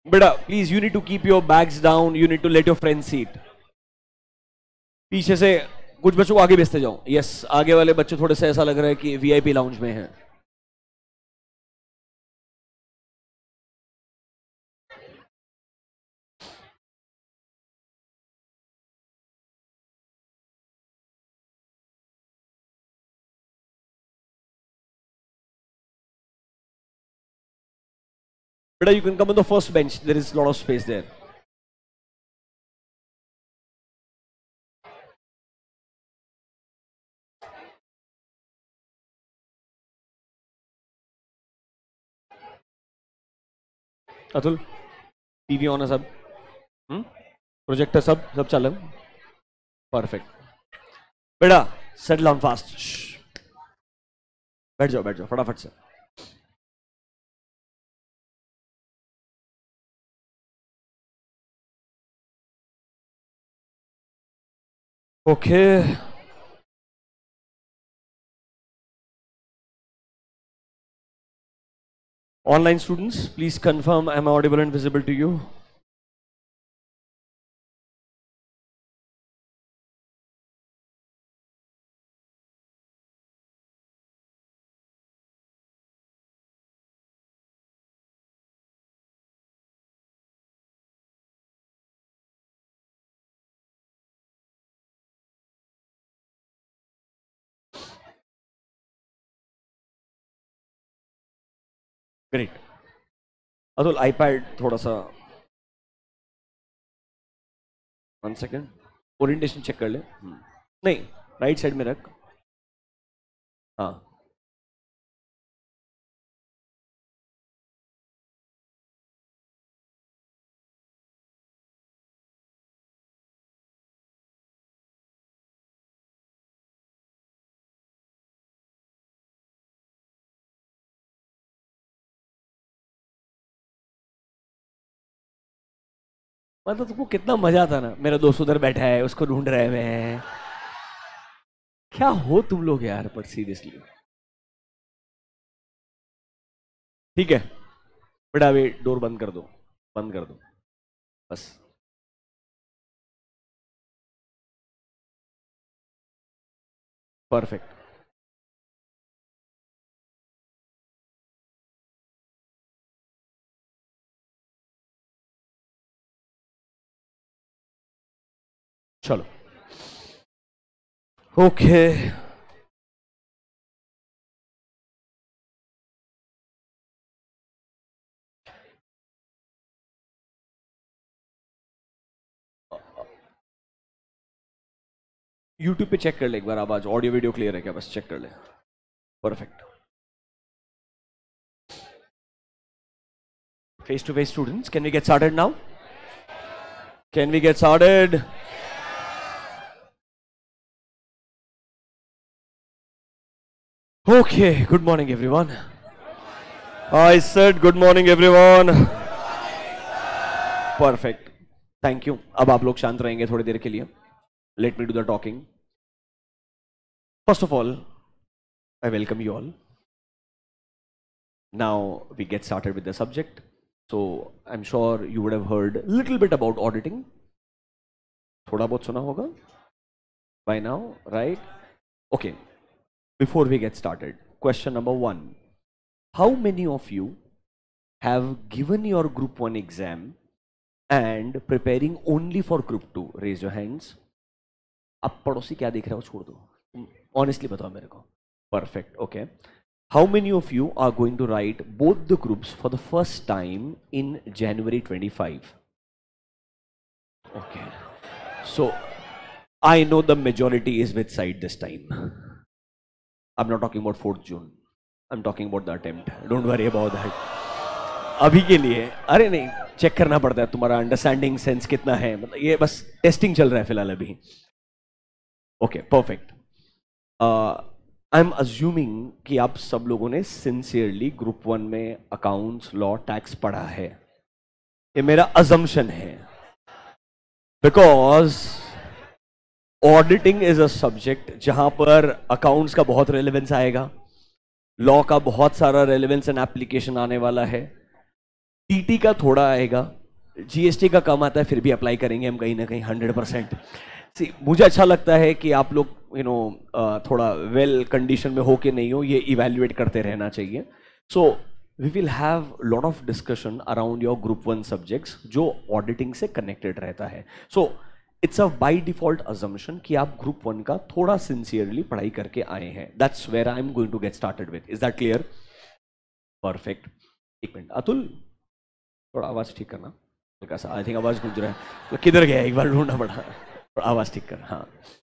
बेटा please you need to keep your bags down, you need to let your friend seat. पीछे से कुछ बच्चों को आगे भेजते जाओ। यस, आगे वाले बच्चे थोड़े से ऐसा लग रहा है कि वीआईपी लाउंज में हैं। बेटा you can come on the first bench, there is a lot of space there. Atul TV on है सब? प्रोजेक्टर सब चल रहा है? परफेक्ट। बेटा सेटल डाउन फास्ट। बैठ जाओ फटाफट से। Okay online students, please confirm am I audible and visible to you? Great. Atul iPad थोड़ा सा, 1 सेकेंड, ओरिएंटेशन चेक कर ले। नहीं, राइट साइड में रख। हाँ मतलब तुमको कितना मजा था ना, मेरा दोस्त उधर बैठा है, उसको ढूंढ रहे हैं। क्या हो तुम लोग यार, पर सीरियसली। ठीक है बेटा, अभी डोर बंद कर दो, बंद कर दो बस। परफेक्ट। चलो ओके यूट्यूब पे चेक कर ले एक बार, आवाज ऑडियो वीडियो क्लियर है क्या, बस चेक कर ले। Perfect. Face to face students, can we get started now? Can we get started? Okay, good morning everyone. I said good morning everyone. Perfect, thank you. अब आप लोग शांत रहेंगे थोड़ी देर के लिए। Let me do the talking. First of all, I welcome you all. Now we get started with the subject. So I'm sure you would have heard a little bit about auditing. थोड़ा बहुत सुना होगा by now, right? Okay. Before we get started, question number 1. How many of you have given your Group 1 exam and preparing only for Group 2? Raise your hands. अब पड़ोसी क्या देख रहे हो छोड़ दो, honestly बताओ मेरे को। Perfect. Okay. How many of you are going to write both the groups for the first time in January 25? Okay. So I know the majority is with side this time. I'm not talking about 4th June. I'm talking about the attempt. Don't worry about that. अभी के लिए अरे नहीं, check करना पड़ता है तुम्हारा understanding sense कितना है, मतलब ये बस टेस्टिंग चल रहा है फिलहाल अभी। Okay perfect. I am assuming कि आप सब लोगों ने सिंसियरली ग्रुप 1 में अकाउंट्स, लॉ, टैक्स पढ़ा है, ये मेरा अजम्पशन है। Because auditing is a subject जहां पर अकाउंट्स का बहुत रेलेवेंस आएगा, लॉ का बहुत सारा रेलेवेंस एंड एप्लीकेशन आने वाला है, टीटी का थोड़ा आएगा, जीएसटी का कम आता है, फिर भी अप्लाई करेंगे हम कहीं ना कहीं 100%। सी मुझे अच्छा लगता है कि आप लोग थोड़ा वेल कंडीशन में हो कि नहीं हो, ये इवेल्युएट करते रहना चाहिए। So we will have lot of discussion around your group 1 subjects जो ऑडिटिंग से कनेक्टेड रहता है। So it's a by default assumption कि आप ग्रुप 1 का थोड़ा सिंसियरली पढ़ाई करके आए हैं। That's where I am going to get started with. Is that clear? Perfect. एक मिनट अतुल, थोड़ा आवाज ठीक करना हल्का सा, आई थिंक आवाज गूंज रहा है, तो किधर गया एक बार ढूंढना पड़ा, थोड़ा आवाज ठीक कर। हाँ,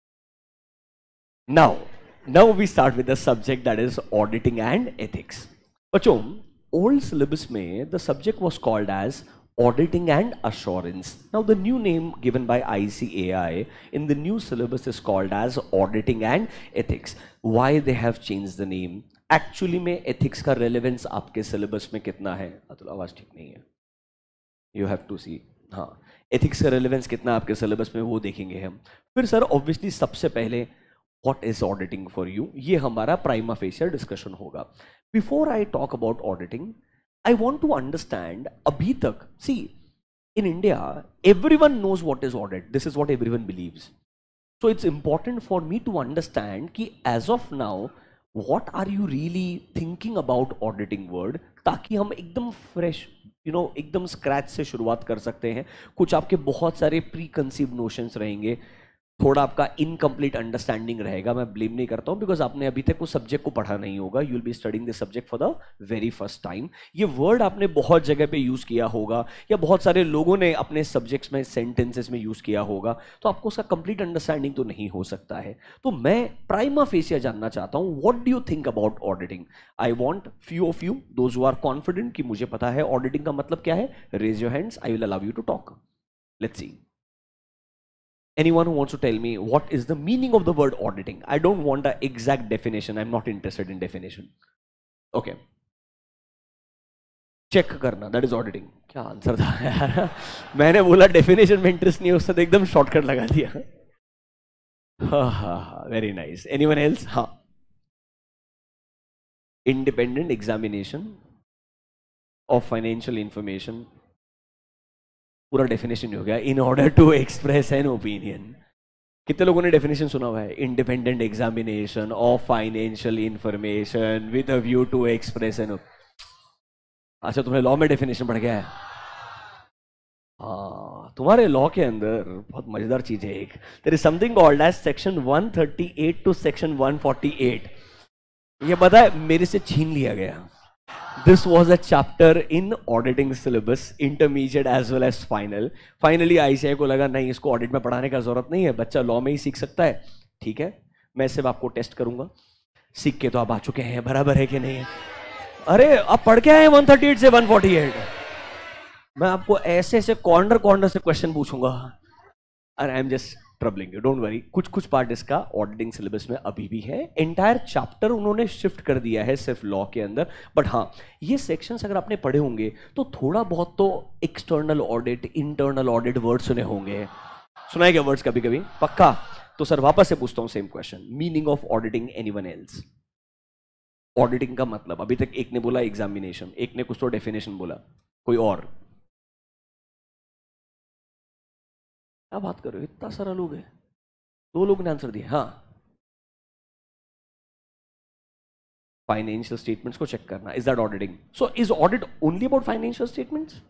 now we start with the subject that is auditing and ethics. बच्चों, ओल्ड सिलेबस में the subject was called as auditing and assurance. Now the new name given by ICAI in the new syllabus is called as auditing and ethics. Why they have changed the name? Actually में ethics का relevance आपके syllabus में कितना है? अतुल आवाज ठीक नहीं है, you have to see। हाँ, ethics का relevance कितना आपके syllabus में वो देखेंगे हम। फिर सर obviously सबसे पहले what is auditing for you, ये हमारा prima facie discussion होगा। Before I talk about auditing, I want to understand, अभी तक, see, in India, everyone knows what is audit. This is what everyone believes. So it's important for me to understand कि as of now, what are you really thinking about auditing word, ताकि हम एकदम fresh, एकदम scratch से शुरुआत कर सकते हैं। कुछ आपके बहुत सारे preconceived notions रहेंगे, थोड़ा आपका इनकम्प्लीट अंडरस्टैंडिंग रहेगा। मैं ब्लेम नहीं करता हूं बिकॉज आपने अभी तक उस सब्जेक्ट को पढ़ा नहीं होगा। You will be studying this subject for the very first time. ये वर्ड आपने बहुत जगह पे यूज किया होगा या बहुत सारे लोगों ने अपने सब्जेक्ट्स में सेंटेंसेस में यूज किया होगा, तो आपको उसका कंप्लीट अंडरस्टैंडिंग तो नहीं हो सकता है। तो मैं प्राइमा फेसिया जानना चाहता हूं, what do you think about auditing? I want few of you, those who are confident कि मुझे पता है ऑडिटिंग का मतलब क्या है, raise your hands, I will allow you to talk. Let's see. Anyone who wants to tell me what is the meaning of the word auditing? I don't want the exact definition. I'm not interested in definition. Okay. चेक करना, that is auditing. क्या answer था यार? मैंने बोला definition में interest नहीं है, उससे तो एकदम शॉर्टकट लगा दिया। हाँ, वेरी नाइस। Anyone else? हाँ, independent examination of financial information, पूरा डेफिनेशन हो गया। In order to express an opinion. कितने लोगों ने डेफिनेशन सुना हुआ है? Independent examination of financial information with a view to express an. अच्छा, तुम्हें लॉ में डेफिनेशन पढ़ गया है? हाँ, तुम्हारे लॉ के अंदर बहुत मजेदार चीज है एक, there is something called as section 138 to section 148। ये पता है मेरे से छीन लिया गया। This was a chapter in auditing syllabus, intermediate as well as final. Finally ICAI को लगा नहीं, इसको ऑडिट में पढ़ाने का जरूरत नहीं है, बच्चा लॉ में ही सीख सकता है। ठीक है, मैं सिर्फ आपको टेस्ट करूंगा। सीख के तो आप आ चुके हैं, बराबर है कि नहीं है? अरे आप पढ़ के आए 138 से 148। मैं आपको ऐसे ऐसे कॉर्नर से क्वेश्चन पूछूंगा। अरे I am just troubling you, don't worry. कुछ पार्ट इसका ऑडिटिंग सिलेबस में अभी भी है। एंटायर चैप्टर उन्होंने शिफ्ट कर दिया है सिर्फ लॉ के अंदर। बट हाँ, ये सेक्शंस अगर आपने पढ़े होंगे तो थोड़ा बहुत तो external audit, internal audit word सुने होंगे। सुनाए क्या वर्ड्स कभी कभी? पक्का? तो सर वापस से पूछता हूं same question, meaning of auditing, anyone else? Auditing का मतलब, अभी तक एक ने बोला एग्जामिनेशन, एक ने कुछ तो डेफिनेशन बोला, कोई और? क्या बात कर रहे हो, इतना सारा लोग है। 2 लोगों ने आंसर दिया। हाँ, फाइनेंशियल स्टेटमेंट्स को चेक करना, is that auditing? So is audit only about financial statements?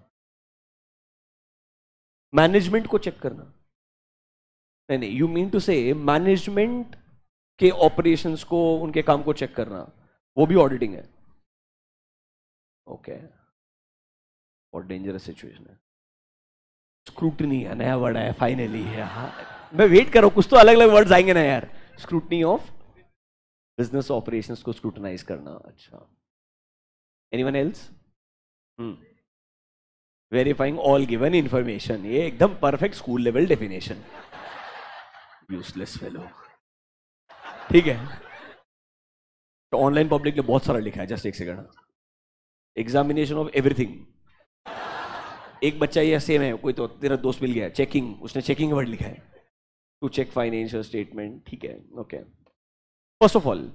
Management को चेक करना? नहीं, you mean to say management के ऑपरेशंस को, उनके काम को चेक करना, वो भी ऑडिटिंग है? ओके, और डेंजरस सिचुएशन है। स्क्रूटनी है, नया वर्ड है फाइनली। हाँ, मैं वेट कर रहा हूं, कुछ तो अलग अलग वर्ड्स आएंगे ना यार। स्क्रूटनी ऑफ बिजनेस ऑपरेशंस को स्क्रूटनाइज करना। अच्छा, anyone else? Verifying all given information, ये एकदम perfect school level definition. Useless fellow. ठीक है, तो ऑनलाइन पब्लिक ने बहुत सारा लिखा है, जस्ट एक सेकंड। Examination of everything. एक बच्चा ये सेम है, कोई तो तेरा दोस्त मिल गया, चेकिंग, उसने चेकिंग वर्ड लिखा है, टू चेक फाइनेंशियल स्टेटमेंट। ठीक है, ओके। फर्स्ट ऑफ ऑल,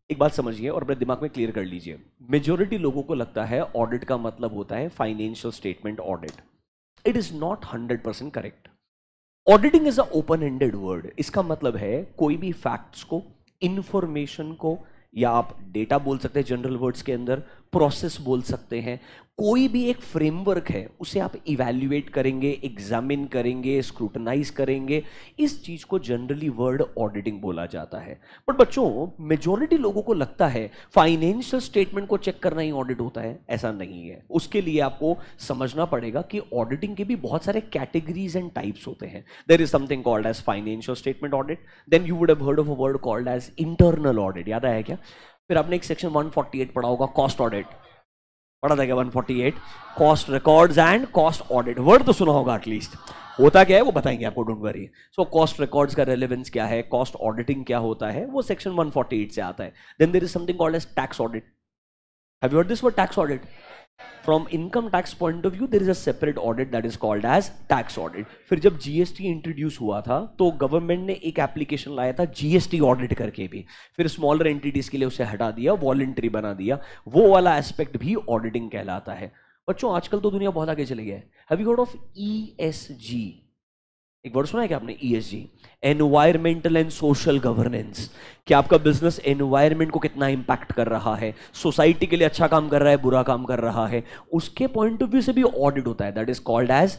एक बात समझिए और अपने दिमाग में क्लियर कर लीजिए, मेजोरिटी लोगों को लगता है ऑडिट का मतलब होता है financial statement audit. It is not 100% correct. Auditing is a open ended word. इसका मतलब है कोई भी फैक्ट्स को, इंफॉर्मेशन को, या आप डेटा बोल सकते हैं जनरल वर्ड्स के अंदर, प्रोसेस बोल सकते हैं, कोई भी एक फ्रेमवर्क है उसे आप इवैल्यूएट करेंगे, एग्जामिन करेंगे, स्क्रूटनाइज करेंगे. इस चीज को जनरली वर्ड ऑडिटिंग बोला जाता है. बट बच्चों, मेजॉरिटी लोगों को लगता है फाइनेंशियल स्टेटमेंट को चेक करना ही ऑडिट होता है. ऐसा नहीं है. उसके लिए आपको समझना पड़ेगा कि ऑडिटिंग के भी बहुत सारे कैटेगरीज एंड टाइप्स होते हैं. There is something called as financial statement audit. Then you would have heard of a word called as internal audit. याद आया क्या? फिर आपने एक सेक्शन 148 पढ़ा होगा, कॉस्ट ऑडिट. पढ़ा था क्या 148? Cost records and cost audit. Word तो सुना होगा एटलीस्ट. होता क्या है वो बताएंगे आपको, don't worry. So cost records का रेलेवेंस क्या है, कॉस्ट ऑडिटिंग क्या होता है, वो सेक्शन 148 से आता है. Then there is something called as tax audit. Have you heard this word, tax audit? From income tax point of view, there is a separate audit that is called as tax audit. फिर जब GST introduce हुआ था तो government ने एक application लाया था GST audit करके भी. फिर स्मॉलर एंटिटीज के लिए उसे हटा दिया, वॉलंटरी बना दिया. वो वाला एस्पेक्ट भी ऑडिटिंग कहलाता है. बच्चों, आजकल तो दुनिया बहुत आगे चली गई है. Have you heard of ESG? एक वर्ड सुना है क्या आपने? ESG, environmental and social governance. कि आपका बिजनेस एनवायरमेंट को कितना इंपैक्ट कर रहा है, सोसाइटी के लिए अच्छा काम कर रहा है, बुरा काम कर रहा है, उसके पॉइंट ऑफ व्यू से भी ऑडिट होता है. That is called as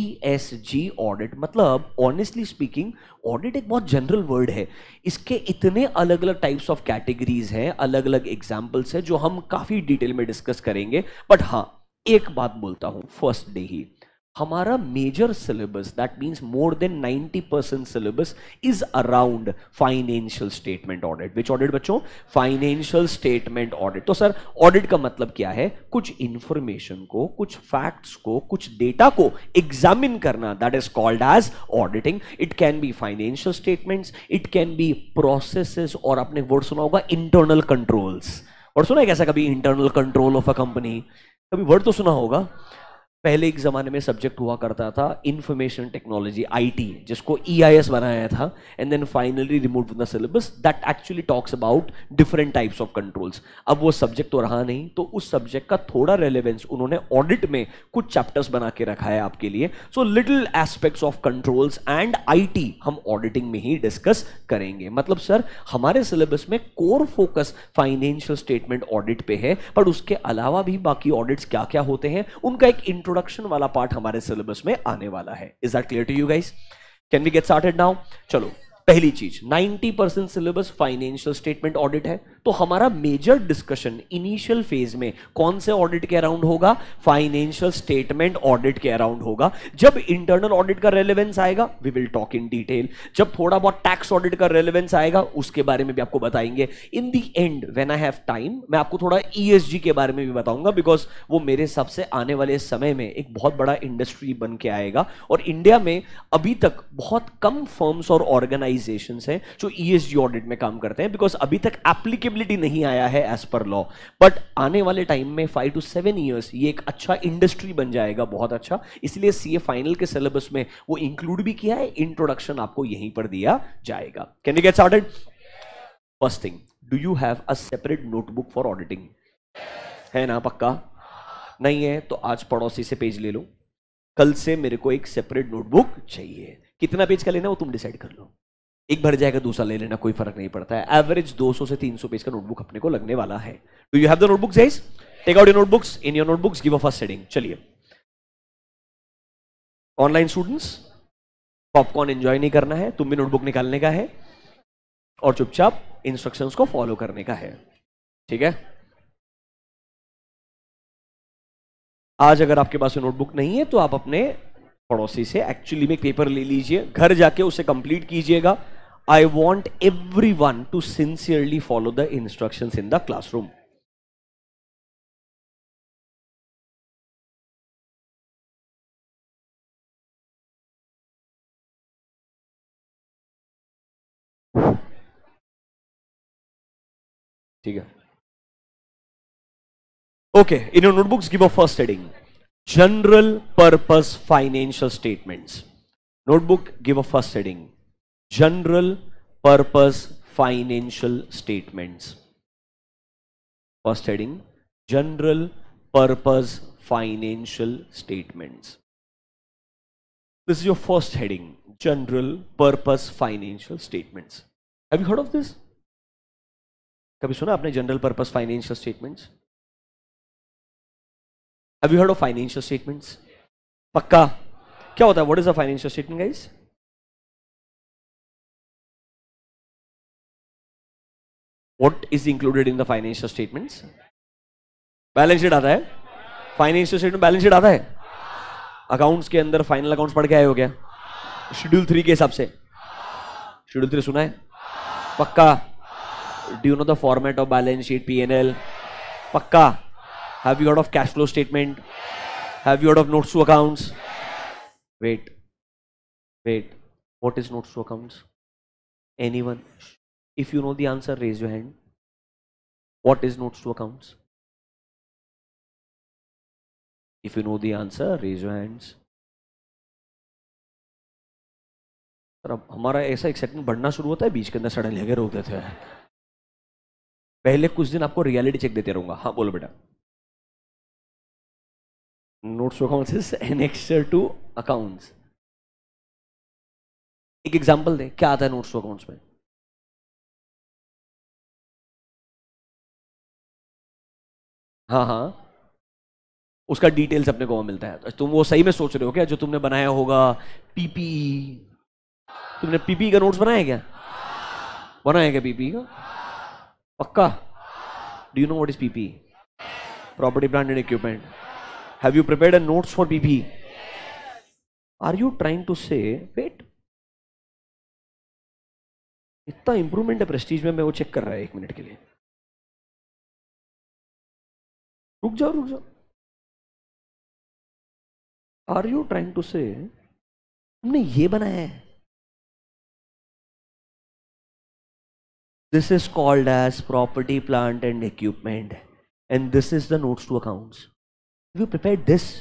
ESG audit. मतलब ऑनेस्टली स्पीकिंग, ऑडिट एक बहुत जनरल वर्ड है. इसके इतने अलग अलग टाइप्स ऑफ कैटेगरीज हैं, अलग अलग एग्जाम्पल्स हैं जो हम काफी डिटेल में डिस्कस करेंगे. बट हाँ, एक बात बोलता हूं फर्स्ट डे ही, हमारा major syllabus, that means more than 90% syllabus is around financial statement audit. Which audit बच्चों? Financial statement audit. तो सर, ऑडिट का मतलब क्या है? कुछ इंफॉर्मेशन को, कुछ फैक्ट्स को, कुछ डेटा को एग्जामिन करना. That is called as auditing. It can be financial statements, it can be processes, और आपने वर्ड सुना होगा इंटरनल कंट्रोल्स. वर्ड सुना है कैसा कभी? Internal control of a company. कभी वर्ड तो सुना होगा. पहले एक जमाने में सब्जेक्ट हुआ करता था इंफॉर्मेशन टेक्नोलॉजी, IT, जिसको EIS बनाया था, and then finally remove from the syllabus. That actually talks about different types of controls. अब वो सब्जेक्ट तो रहा नहीं, तो उस सब्जेक्ट का थोड़ा रेलेवेंस उन्होंने ऑडिट में कुछ चैप्टर्स बना के रखा है आपके लिए. So little aspects of controls and IT हम ऑडिटिंग में ही डिस्कस करेंगे. मतलब सर, हमारे सिलेबस में core focus financial statement audit पे है, पर उसके अलावा भी बाकी ऑडिट्स क्या क्या होते हैं उनका एक इंट्रोडक्शन वाला पार्ट हमारे सिलेबस में आने वाला है. Is that clear to you guys? Can we get started now? चलो, पहली चीज, 90% सिलेबस फाइनेंशियल स्टेटमेंट ऑडिट है. तो हमारा मेजर डिस्कशन इनिशियल फेज में कौन से ऑडिट के अराउंड होगा? फाइनेंशियल स्टेटमेंट ऑडिट के अराउंड होगा. जब इंटरनल ऑडिट का रेलेवेंस आएगा, we will talk in detail. जब थोड़ा बहुत टैक्स ऑडिट का रेलेवेंस आएगा, उसके बारे में भी आपको बताएंगे. In the end, when I have time, मैं आपको थोड़ा ESG के बारे में भी बताऊंगा, बिकॉज वो मेरे हिसाब से आने वाले समय में एक बहुत बड़ा इंडस्ट्री बन के आएगा. और इंडिया में अभी तक बहुत कम फर्म्स और ऑर्गेनाइजेशंस हैं जो ESG ऑडिट में काम करते हैं, बिकॉज अभी तक एप्लीकेबिलिटी नहीं आया है एज पर लॉ. बट आने वाले टाइम में 5 to 7 ईयर्स ये एक अच्छा इंडस्ट्री बन जाएगा, बहुत अच्छा. इसलिए CA फाइनल के सिलेबस में वो इंक्लूड भी किया है. इंट्रोडक्शन आपको यहीं पर दिया जाएगा. Can we get started? First thing, do you have a separate notebook for auditing? है ना? पक्का नहीं है तो आज पड़ोसी से पेज ले लो. कल से मेरे को एक सेपरेट नोटबुक चाहिए. कितना पेज का लेना वो तुम डिसाइड कर लो. एक भर जाएगा, दूसरा ले लेना, कोई फर्क नहीं पड़ता है. एवरेज 200 से 300 पेज का नोटबुक अपने को लगने वाला है. Do you have the notebooks guys? Take out your notebooks. In your notebooks give a first heading. चलिए, ऑनलाइन स्टूडेंट्स, पॉपकॉर्न एंजॉय नहीं करना है, तुम भी नोटबुक निकालने का है और चुपचाप इंस्ट्रक्शंस को फॉलो करने का है. ठीक है? आज अगर आपके पास नोटबुक नहीं है तो आप अपने पड़ोसी से एक्चुअली में पेपर ले लीजिए, घर जाके उसे कंप्लीट कीजिएगा. I want everyone to sincerely follow the instructions in the classroom. ठीक है? Okay, in your notebooks, give a first heading. General purpose financial statements. Notebook, give a first heading. General purpose financial statements. First heading general purpose financial statements. This is your first heading, general purpose financial statements. Have you heard of this? कभी सुना आपने general purpose financial statements? Have you heard of financial statements? पक्का? क्या होता है? What is a financial statement, guys? What is included in the financial statements? Balance sheet आता है? Financial statement balance sheet आता है? अकाउंट्स के अंदर फाइनल अकाउंट्स पढ़ के आए हो क्या? शेड्यूल 3 के हिसाब से. शेड्यूल 3 सुना है? पक्का? Do you know the format of balance sheet, P&L? पक्का? Have you heard of cash flow statement? Have you heard of notes to accounts? Wait, what is notes to accounts? Anyone? If you know the answer raise your hand. What is notes to accounts? If you know the answer, raise your hands. Sir अब हमारा ऐसा excitement बढ़ना शुरू होता है बीच के अंदर sudden लगे रोक देते हैं. पहले कुछ दिन आपको रियलिटी चेक देते रहूंगा. हाँ बोलो बेटा. Notes to accounts is annexure to accounts. एक एग्जांपल दे, क्या आता है नोट्स टू अकाउंट्स में? हाँ हाँ, उसका डिटेल्स अपने को मिलता है. तुम वो सही में सोच रहे हो क्या जो तुमने बनाया होगा पीपीई? तुमने पीपीई का नोट्स बनाया क्या? बनाया क्या पीपीई का? पक्का? Do you know what is PPE? Property plant and equipment. Have you prepared a notes for PPE? Are you trying to say wait, इतना इंप्रूवमेंट है प्रेस्टीज में, मैं वो चेक कर रहा है 1 मिनट के लिए. रुक जाओ. आर यू ट्राइंग टू से हमने ये बनाया है? This is called as property plant and equipment and this is the notes to accounts. You prepared this?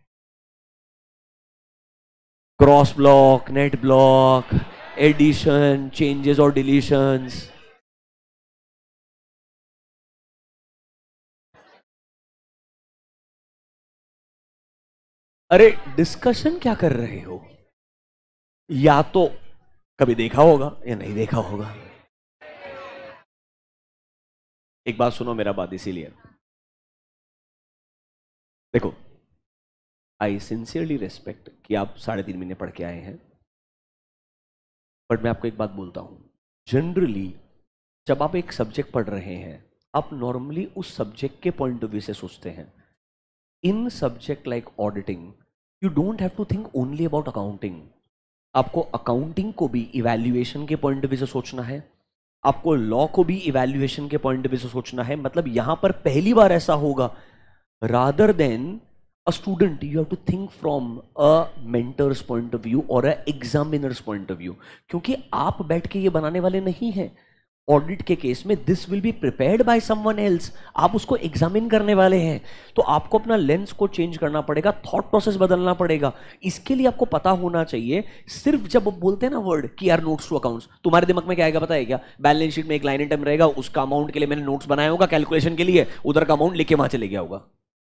Gross block, net block, addition, changes और डिलीशंस. अरे डिस्कशन क्या कर रहे हो? या तो कभी देखा होगा या नहीं देखा होगा. एक बात सुनो, मेरा बात इसीलिए देखो, आई सिंसियरली रेस्पेक्ट कि आप 3.5 महीने पढ़ के आए हैं, बट मैं आपको एक बात बोलता हूं. जनरली जब आप एक सब्जेक्ट पढ़ रहे हैं, आप नॉर्मली उस सब्जेक्ट के पॉइंट ऑफ व्यू से सोचते हैं. In subject like auditing you don't have to think only about accounting. आपको अकाउंटिंग को भी इवैल्यूएशन के पॉइंट ऑफ व्यू से सोचना है, आपको लॉ को भी इवैल्यूएशन के पॉइंट ऑफ व्यू से सोचना है. मतलब यहां पर पहली बार ऐसा होगा, rather than a student you have to think from a mentor's point of view और a examiner's point of view. क्योंकि आप बैठ के ये बनाने वाले नहीं हैं. ऑडिट के केस में this will be prepared by someone else. आप उसको एग्जामिन करने वाले हैं, तो आपको अपना लेंस को चेंज करना पड़ेगा, थॉट प्रोसेस बदलना पड़ेगा. इसके लिए आपको पता होना चाहिए. सिर्फ जब बोलते हैं ना वर्ड कि यार नोट्स टू अकाउंट्स, तुम्हारे दिमाग में क्या आएगा पता है क्या? बैलेंस शीट में एक लाइन आइटम रहेगा, उसका अमाउंट के लिए मैंने नोट्स बनाया होगा कैलकुलेशन के लिए, उधर का अमाउंट लेके वहां चले गया होगा.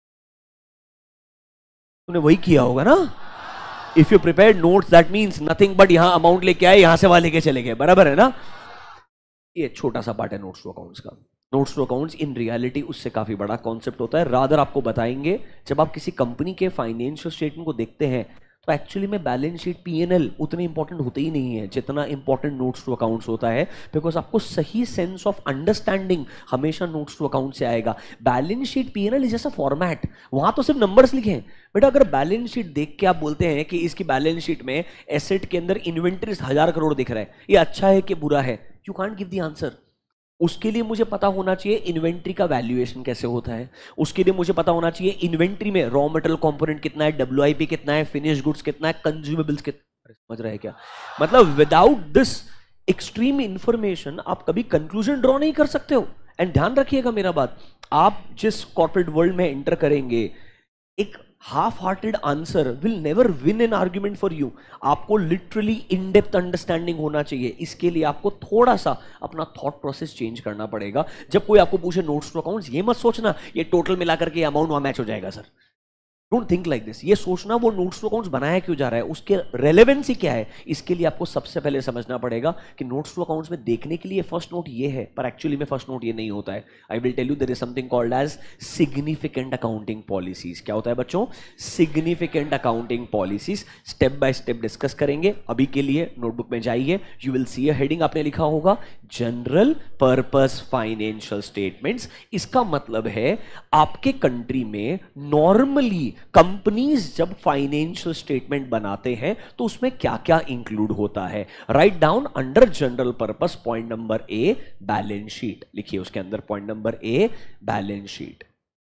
तूने वही किया होगा ना. If you prepared notes that means nothing but यहां अमाउंट लेके आए, यहां से वहां लेके चले गए. बराबर है ना? ये छोटा सा पार्ट है नोट्स टू अकाउंट्स का. Notes to accounts in reality उससे काफी बड़ा कॉन्सेप्ट होता है. रादर आपको बताएंगे जब आप किसी कंपनी के फाइनेंशियल स्टेटमेंट को देखते हैं तो एक्चुअली में बैलेंस शीट P&L उतने इंपॉर्टेंट होते ही नहीं है जितना इंपॉर्टेंट नोट्स टू अकाउंट्स होता है. बिकॉज आपको सही सेंस ऑफ अंडरस्टैंडिंग हमेशा नोट्स टू अकाउंट से आएगा. बैलेंस शीट P&L इज जैसा फॉर्मेट, वहां तो सिर्फ नंबर्स लिखे हैं. बट अगर बैलेंस शीट देख के आप बोलते हैं कि इसकी बैलेंस शीट में एसेट के अंदर इन्वेंट्री 1000 करोड़ दिख रहा है, ये अच्छा है कि बुरा है, you can't give the answer. उसके लिए मुझे पता होना चाहिए इन्वेंट्री का वैल्यूएशन कैसे होता है. उसके लिए मुझे पता होना चाहिए इन्वेंट्री में रॉ मटेरियल कंपोनेंट कितना है, WIP कितना है, फिनिश गुड्स कितना है, कंज्यूमेबल्स कितना. समझ रहे हैं क्या? मतलब विदाउट दिस एक्सट्रीम इंफॉर्मेशन आप कभी कंक्लूजन ड्रॉ नहीं कर सकते हो. एंड ध्यान रखिएगा मेरा बात, आप जिस कॉर्पोरेट वर्ल्ड में एंटर करेंगे, एक half hearted answer will never win an argument for you. आपको लिटरली इन डेप्थ अंडरस्टैंडिंग होना चाहिए। इसके लिए आपको थोड़ा सा अपना थॉट प्रोसेस चेंज करना पड़ेगा। जब कोई आपको पूछे नोट्स टू अकाउंट्स, ये मत सोचना ये टोटल मिलाकर के अमाउंट वहां मैच हो जाएगा sir. Don't think like this. ये सोचना वो नोट्स टू अकाउंट्स बनाया क्यों जा रहा है, उसके रेलेवेंसी क्या है, इसके लिए आपको सबसे पहले समझना पड़ेगा कि नोट्स टू अकाउंट्स में देखने के लिए फर्स्ट नोट ये है, पर एक्चुअली में फर्स्ट नोट ये नहीं होता है। I will tell you there is something called as significant accounting policies. क्या होता है बच्चों? Significant accounting policies. Step by step discuss करेंगे। अभी के लिए नोटबुक में जाइए, you will see a heading, आपने लिखा होगा जनरल पर्पस फाइनेंशियल स्टेटमेंट्स। इसका मतलब है आपके कंट्री में नॉर्मली कंपनीज जब फाइनेंशियल स्टेटमेंट बनाते हैं तो उसमें क्या क्या इंक्लूड होता है। Write down under general purpose point number A balance sheet. लिखिए उसके अंदर point number A balance sheet.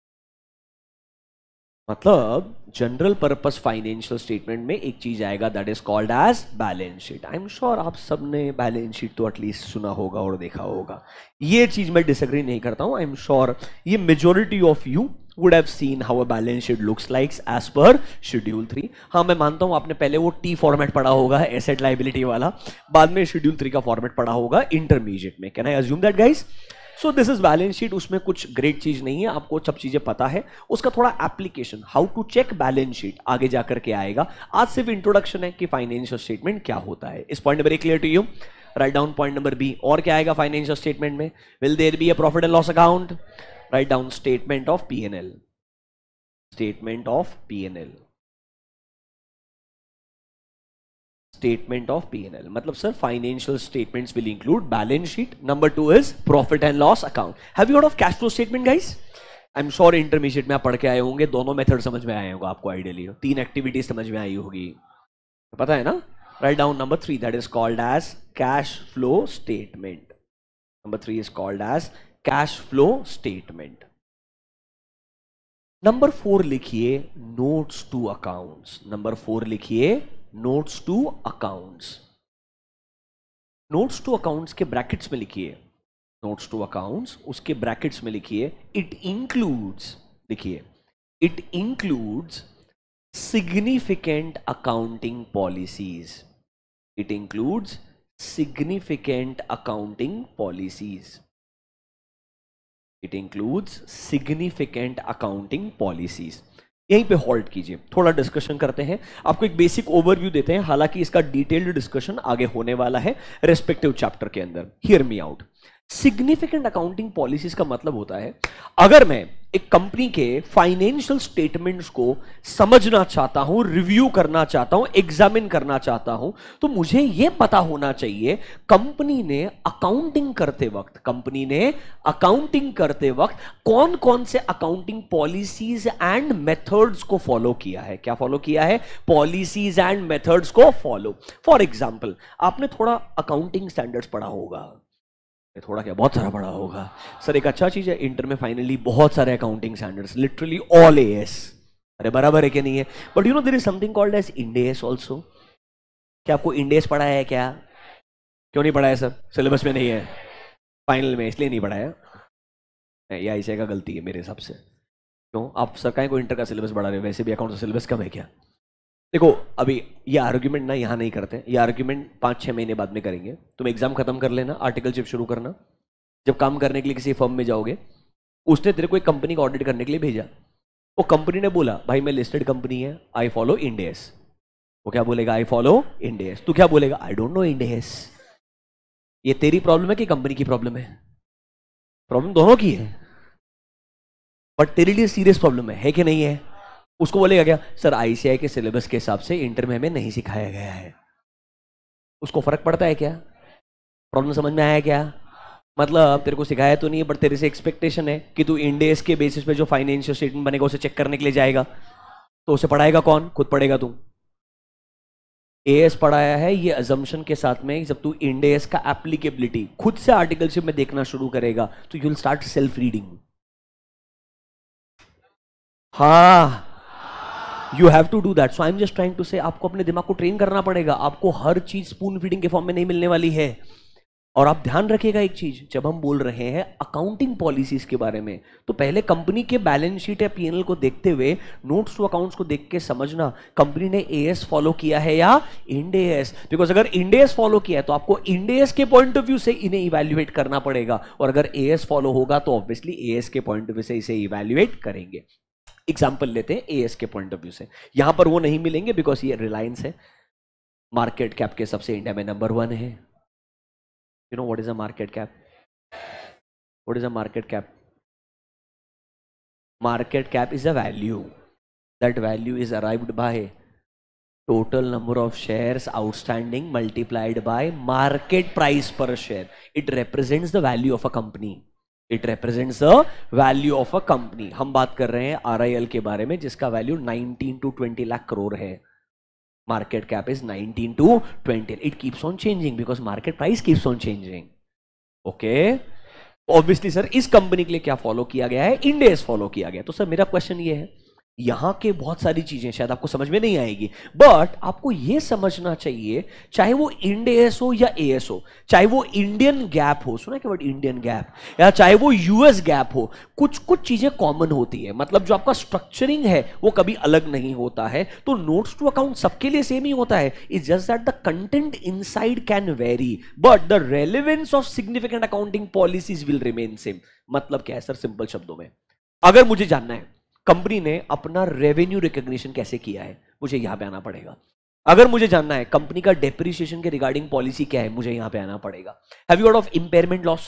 मतलब जनरल पर्पस फाइनेंशियल स्टेटमेंट में एक चीज आएगा that is called as balance sheet. I am sure आप सबने बैलेंस शीट तो एटलीस्ट सुना होगा और देखा होगा। ये चीज मैं डिसएग्री नहीं करता हूं। आई एम श्योर ये majority of you would have seen how a balance sheet looks like as per Schedule 3। हाँ मैं मानता हूं आपने पहले वो T फॉर्मेट पढ़ा होगा एसेट लाइबिलिटी वाला, बाद में Schedule 3 का फॉर्मेट पढ़ा होगा इंटरमीडिएट में। Can I assume that guys? So this is balance sheet. उसमें कुछ ग्रेट चीज नहीं है, आपको सब चीजें पता है। उसका थोड़ा application, how to check balance sheet आगे जाकर के आएगा। आज सिर्फ इंट्रोडक्शन है कि फाइनेंशियल स्टेटमेंट क्या होता है। इस point number clear to you? Write down point number B. और क्या आएगा फाइनेंशियल स्टेटमेंट में? Will there be a profit and loss account? Write down statement of P&L। Statement of P&L। Statement of P&L मतलब sir financial statements will include balance sheet. Number 2 is profit and loss account. Have you heard of cash flow statement guys? I am sure intermediate में आप पढ़ के आए होंगे, दोनों method समझ में आए होगा आपको। आइडियली 3 एक्टिविटीज समझ में आई होगी, पता है ना? Write down number 3 that is called as cash flow statement. Number 3 is called as cash flow statement. Number 4 लिखिए नोट्स टू अकाउंट्स। नंबर 4 लिखिए notes to accounts. Notes to accounts के ब्रैकेट्स में लिखिए नोट्स टू अकाउंट्स, उसके brackets में लिखिए it includes, लिखिए it includes significant accounting policies. It includes significant accounting policies. It includes significant accounting policies. यहीं पे हॉल्ट कीजिए, थोड़ा डिस्कशन करते हैं। आपको एक बेसिक ओवरव्यू देते हैं, हालांकि इसका डिटेल्ड डिस्कशन आगे होने वाला है रेस्पेक्टिव चैप्टर के अंदर। Hear me out. Significant accounting policies का मतलब होता है अगर मैं एक कंपनी के फाइनेंशियल स्टेटमेंट्स को समझना चाहता हूं, रिव्यू करना चाहता हूं, एग्जामिन करना चाहता हूं, तो मुझे यह पता होना चाहिए कंपनी ने अकाउंटिंग करते वक्त कौन कौन से अकाउंटिंग पॉलिसीज एंड मेथड्स को फॉलो किया है। क्या फॉलो किया है? पॉलिसीज एंड मेथड्स को फॉलो। फॉर एग्जाम्पल आपने थोड़ा अकाउंटिंग स्टैंडर्ड्स पढ़ा होगा, थोड़ा क्या बहुत सारा पढ़ा होगा सर। एक अच्छा चीज है इंटर में फाइनली बहुत सारे accounting standards, literally all AS। अरे बराबर है कि नहीं है? But you know there is something called as Ind AS also. क्या आपको इंड AS पढ़ा है क्या? क्यों नहीं पढ़ाया सर? सिलेबस में नहीं है फाइनल में, इसलिए नहीं पढ़ाया। ये ICAI का गलती है मेरे हिसाब से। क्यों आप सरकार को इंटर का सिलेबस बढ़ा रहे हो? वैसे भी अकाउंट का सिलेबस कम है क्या? देखो अभी ये आर्ग्यूमेंट ना यहाँ नहीं करते, ये आर्ग्यूमेंट 5-6 महीने बाद में करेंगे। तुम एग्जाम खत्म कर लेना, आर्टिकलशिप शुरू करना। जब काम करने के लिए किसी फर्म में जाओगे, उसने तेरे को एक कंपनी का ऑडिट करने के लिए भेजा, वो कंपनी ने बोला भाई मैं लिस्टेड कंपनी है, आई फॉलो इंड AS। वो क्या बोलेगा? I follow Ind AS। तू क्या बोलेगा? I don't know Ind AS। ये तेरी प्रॉब्लम है कि कंपनी की प्रॉब्लम है? प्रॉब्लम दोनों की है, बट तेरे लिए सीरियस प्रॉब्लम है कि नहीं है? उसको बोलेगा क्या? सर ICAI के सिलेबस के हिसाब से इंटर में हमें नहीं सिखाया गया है। उसको फर्क पड़ता है क्या? प्रॉब्लम समझ में आया क्या? मतलब तेरे को सिखाया तो नहीं है, बट तेरे से एक्सपेक्टेशन है कि तू इंड AS के बेसिस पे जो फाइनेंशियल स्टेटमेंट बनेगा उसे चेक करने के लिए जाएगा। तो उसे पढ़ाएगा कौन? खुद पढ़ेगा तू। AS पढ़ाया है ये अजम्पशन के साथ में, जब तू इंड AS का एप्लीकेबिलिटी खुद से आर्टिकलशिप में देखना शुरू करेगा तो you will start self reading. हाँ, you have to do that. So I am just trying to say आपको अपने दिमाग को ट्रेन करना पड़ेगा। आपको हर चीज स्पून फीडिंग के फॉर्म में नहीं मिलने वाली है। और आप ध्यान रखिएगा एक चीज, जब हम बोल रहे हैं अकाउंटिंग पॉलिसीज के बारे में, तो पहले कंपनी के बैलेंस शीट या पीएनएल को देखते हुए नोट्स टू अकाउंट्स को देख के समझना कंपनी ने एएस फॉलो किया है या इंड एएस। बिकॉज अगर इंड एएस फॉलो किया है तो आपको इंड एएस के पॉइंट ऑफ व्यू से इन्हें इवैल्यूएट करना पड़ेगा, और अगर एएस फॉलो होगा तो ऑब्वियसली एएस के पॉइंट ऑफ व्यू से इसे इवैल्यूएट करेंगे। एग्जाम्पल लेते हैं एएस के पॉइंट ऑफ व्यू से, यहां पर वो नहीं मिलेंगे बिकॉज ये रिलायंस है, मार्केट कैप के सबसे इंडिया में नंबर 1 है। You know what is a market cap? What is a market cap? Market cap is a value. That value is arrived by total number of shares outstanding multiplied by market price per share. It represents the value of a company. It represents the value of a company. हम बात कर रहे हैं RIL के बारे में जिसका value 19 to 20 lakh crore है. Market cap is 19 to 20. It keeps on changing because market price keeps on changing. Okay? Obviously sir इस कंपनी के लिए क्या फॉलो किया गया है? इंड एएस फॉलो किया गया। तो सर मेरा क्वेश्चन ये है, यहां के बहुत सारी चीजें शायद आपको समझ में नहीं आएगी, बट आपको यह समझना चाहिए, चाहे वो इंड एएस हो या एएस हो, चाहे वो इंडियन गैप हो, सुना क्या वर्ड इंडियन गैप, या चाहे वो यूएस गैप हो, कुछ कुछ चीजें कॉमन होती है। मतलब जो आपका स्ट्रक्चरिंग है वो कभी अलग नहीं होता है। तो नोट्स टू अकाउंट सबके लिए सेम ही होता है, it's just that the content inside can vary but the relevance of significant accounting policies will remain same. मतलब क्या है सर? सिंपल शब्दों में, अगर मुझे जानना है कंपनी ने अपना रेवेन्यू रिकॉग्निशन कैसे किया है, मुझे यहां पे आना पड़ेगा। अगर मुझे जानना है कंपनी का डेप्रिसिएशन के रिगार्डिंग पॉलिसी क्या है, मुझे यहां पे आना पड़ेगा। Have you heard of impairment loss?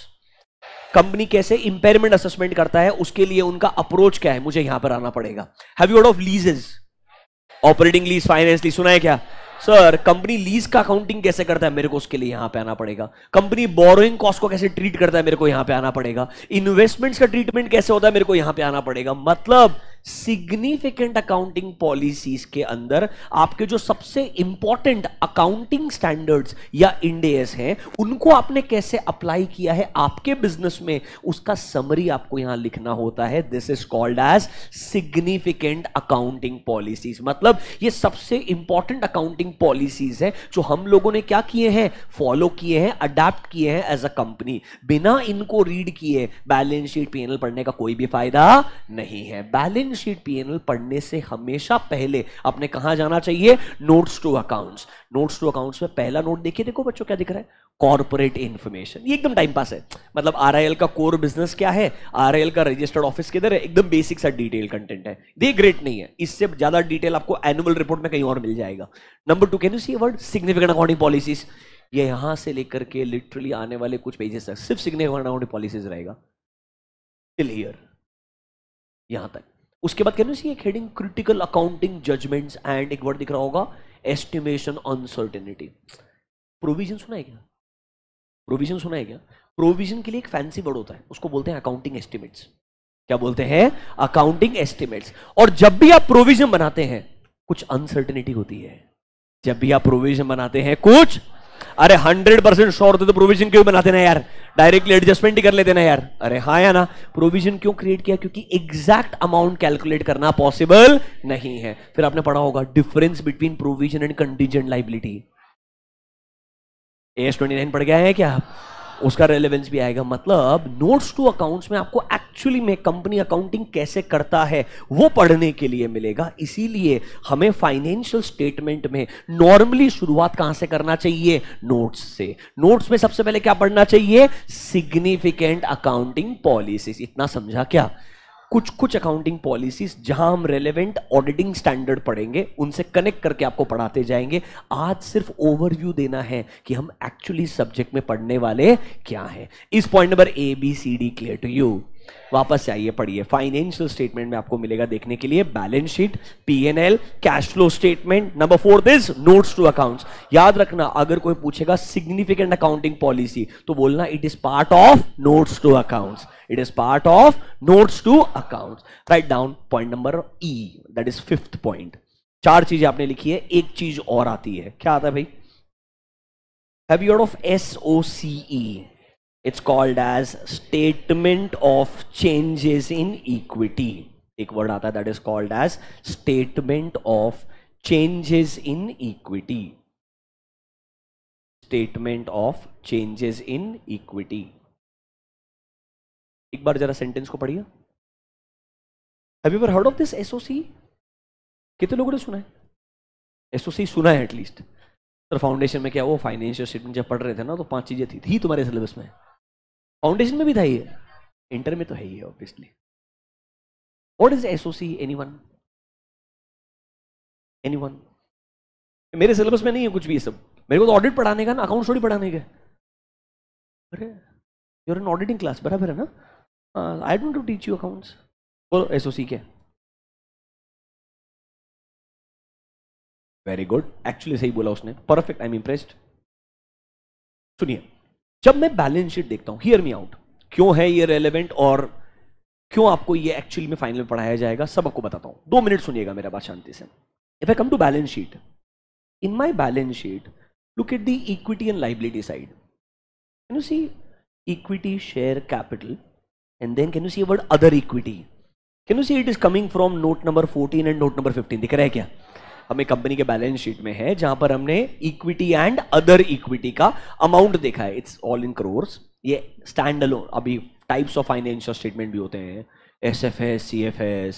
Company कैसे इंपेयरमेंट असेसमेंट करता है, उसके लिए उनका अप्रोच क्या है, मुझे यहां पर आना पड़ेगा। Have you heard of leases? Operating lease, finance lease, सुना है क्या? सर कंपनी लीज का अकाउंटिंग कैसे करता है, मेरे को उसके लिए यहां पे आना पड़ेगा। कंपनी बोरोइंग कॉस्ट को कैसे ट्रीट करता है, मेरे को यहां पे आना पड़ेगा। इन्वेस्टमेंट्स का ट्रीटमेंट कैसे होता है, मेरे को यहां पे आना पड़ेगा। मतलब सिग्निफिकेंट अकाउंटिंग पॉलिसीज के अंदर आपके जो सबसे इंपॉर्टेंट अकाउंटिंग स्टैंडर्ड्स या इंड एएस हैं, उनको आपने कैसे अप्लाई किया है आपके बिजनेस में, उसका समरी आपको यहां लिखना होता है। This is called as significant accounting policies. मतलब ये सबसे इंपॉर्टेंट अकाउंटिंग पॉलिसीज है जो हम लोगों ने क्या किए हैं, फॉलो किए हैं, अडैप्ट किए हैं एज अ कंपनी। बिना इनको रीड किए बैलेंस शीट पीएनएल पढ़ने का कोई भी फायदा नहीं है। बैलेंस शीट पीएनएल पढ़ने से हमेशा पहले अपने कहां जाना चाहिए? Notes to accounts. Notes to accounts में पहला नोट देखिए, देखो बच्चों क्या दिख रहा है, कॉर्पोरेट इंफॉर्मेशन। ये एकदम टाइम पास है। मतलब आरआईएल का कोर बिजनेस क्या है, आरआईएल का रजिस्टर्ड ऑफिस किधर है, एकदम बेसिक सा डिटेल कंटेंट है, ये ग्रेट नहीं है। इससे ज्यादा डिटेल आपको एनुअल रिपोर्ट में कहीं और मिल जाएगा। Number 2, can you see word significant accounting policies? ये यहां से लेकर के लिटरली आने वाले कुछ पेजेस तक सिर्फ सिग्निफिकेंट अकाउंटिंग पॉलिसीज रहेगा, टिल हियर, यहां तक। उसके बाद कैन यू सी एक heading critical accounting judgments and एक वर्ड दिख रहा होगा एस्टिमेशन अनसर्टेनिटी। प्रोविजन सुना है क्या? प्रोविजन सुना है क्या? प्रोविजन के लिए एक फैंसी वर्ड होता है, उसको बोलते हैं अकाउंटिंग एस्टिमेट्स। क्या बोलते हैं? Accounting estimates. और जब भी आप प्रोविजन बनाते हैं कुछ अनसर्टेनिटी होती है। जब भी आप प्रोविजन बनाते हैं कुछ, अरे 100% श्योर थे तो प्रोविजन क्यों बनाते ना यार, डायरेक्टली एडजस्टमेंट ही कर लेते ना यार। अरे हाँ या ना, प्रोविजन क्यों क्रिएट किया? क्योंकि एग्जैक्ट अमाउंट कैलकुलेट करना पॉसिबल नहीं है। फिर आपने पढ़ा होगा difference between provision and contingent liability. AS 29 पढ़ गया है क्या? उसका रेलेवेंस भी आएगा। मतलब नोट्स टू अकाउंट्स में आपको एक्चुअली में कंपनी अकाउंटिंग कैसे करता है वो पढ़ने के लिए मिलेगा। इसीलिए हमें फाइनेंशियल स्टेटमेंट में नॉर्मली शुरुआत कहां से करना चाहिए? नोट्स से। नोट्स में सबसे पहले क्या पढ़ना चाहिए? Significant accounting policies. इतना समझा क्या? कुछ कुछ अकाउंटिंग पॉलिसीज जहां हम रेलेवेंट ऑडिटिंग स्टैंडर्ड पढ़ेंगे, उनसे कनेक्ट करके आपको पढ़ाते जाएंगे। आज सिर्फ ओवरव्यू देना है कि हम एक्चुअली सब्जेक्ट में पढ़ने वाले क्या हैं। इस point number ABCD clear to you? वापस से आइए, पढ़िए। फाइनेंशियल स्टेटमेंट में आपको मिलेगा देखने के लिए balance sheet, P&L, cash flow statement. Number 4 this notes to accounts. याद रखना, अगर कोई पूछेगा सिग्निफिकेंट अकाउंटिंग पॉलिसी तो बोलना it is part of notes to accounts. It is part of notes to accounts. Write down point number E, that is 5th point. 4 चीजें आपने लिखी है, एक चीज और आती है। क्या आता है भाई? Have you heard of SOCE? It's called as statement of changes in equity. एक वर्ड आता है that is called as statement of changes in equity. Statement of changes in equity. एक बार जरा सेंटेंस को पढ़िए। Have you ever heard of this SOC? कितने लोगों ने सुना है एसओसी? सुना है एटलीस्ट। सर फाउंडेशन में क्या वो फाइनेंशियल स्टेटमेंट जब पढ़ रहे थे ना तो 5 चीजें थी तुम्हारे सिलेबस में। फाउंडेशन में भी था ये, इंटर में तो है ही obviously. What is SOC? Anyone? Anyone? मेरे सिलेबस में नहीं है कुछ भी ये सब। मेरे को तो ऑडिट पढ़ाने का ना, अकाउंट थोड़ी पढ़ाने का। अरे यूर एन ऑडिटिंग क्लास, बराबर है ना? I don't to teach you accounts. बोलो एसओसी क्या? वेरी गुड, एक्चुअली सही बोला उसने, परफेक्ट, आई एम इंप्रेस्ड। सुनिए, जब मैं बैलेंस शीट देखता हूं, हियर मी आउट, क्यों है ये रेलेवेंट और क्यों आपको ये एक्चुअली में फाइनल में पढ़ाया जाएगा, सब आपको बताता हूं। 2 मिनट सुनिएगा मेरा बात शांति से। If I come to balance sheet, in my balance sheet look at the equity and liability side. Can you see equity, share capital, and then can you see a word other equity? Can you see it is coming from note number 14 and note number 15? दिख रहा है क्या? हमें company के balance sheet में है जहां पर हमने इक्विटी एंड अदर इक्विटी का अमाउंट देखा है। It's all in crores. ये स्टैंड अलोन, अभी टाइप्स ऑफ फाइनेंशियल स्टेटमेंट भी होते हैं, एसएफएस, सीएफएस,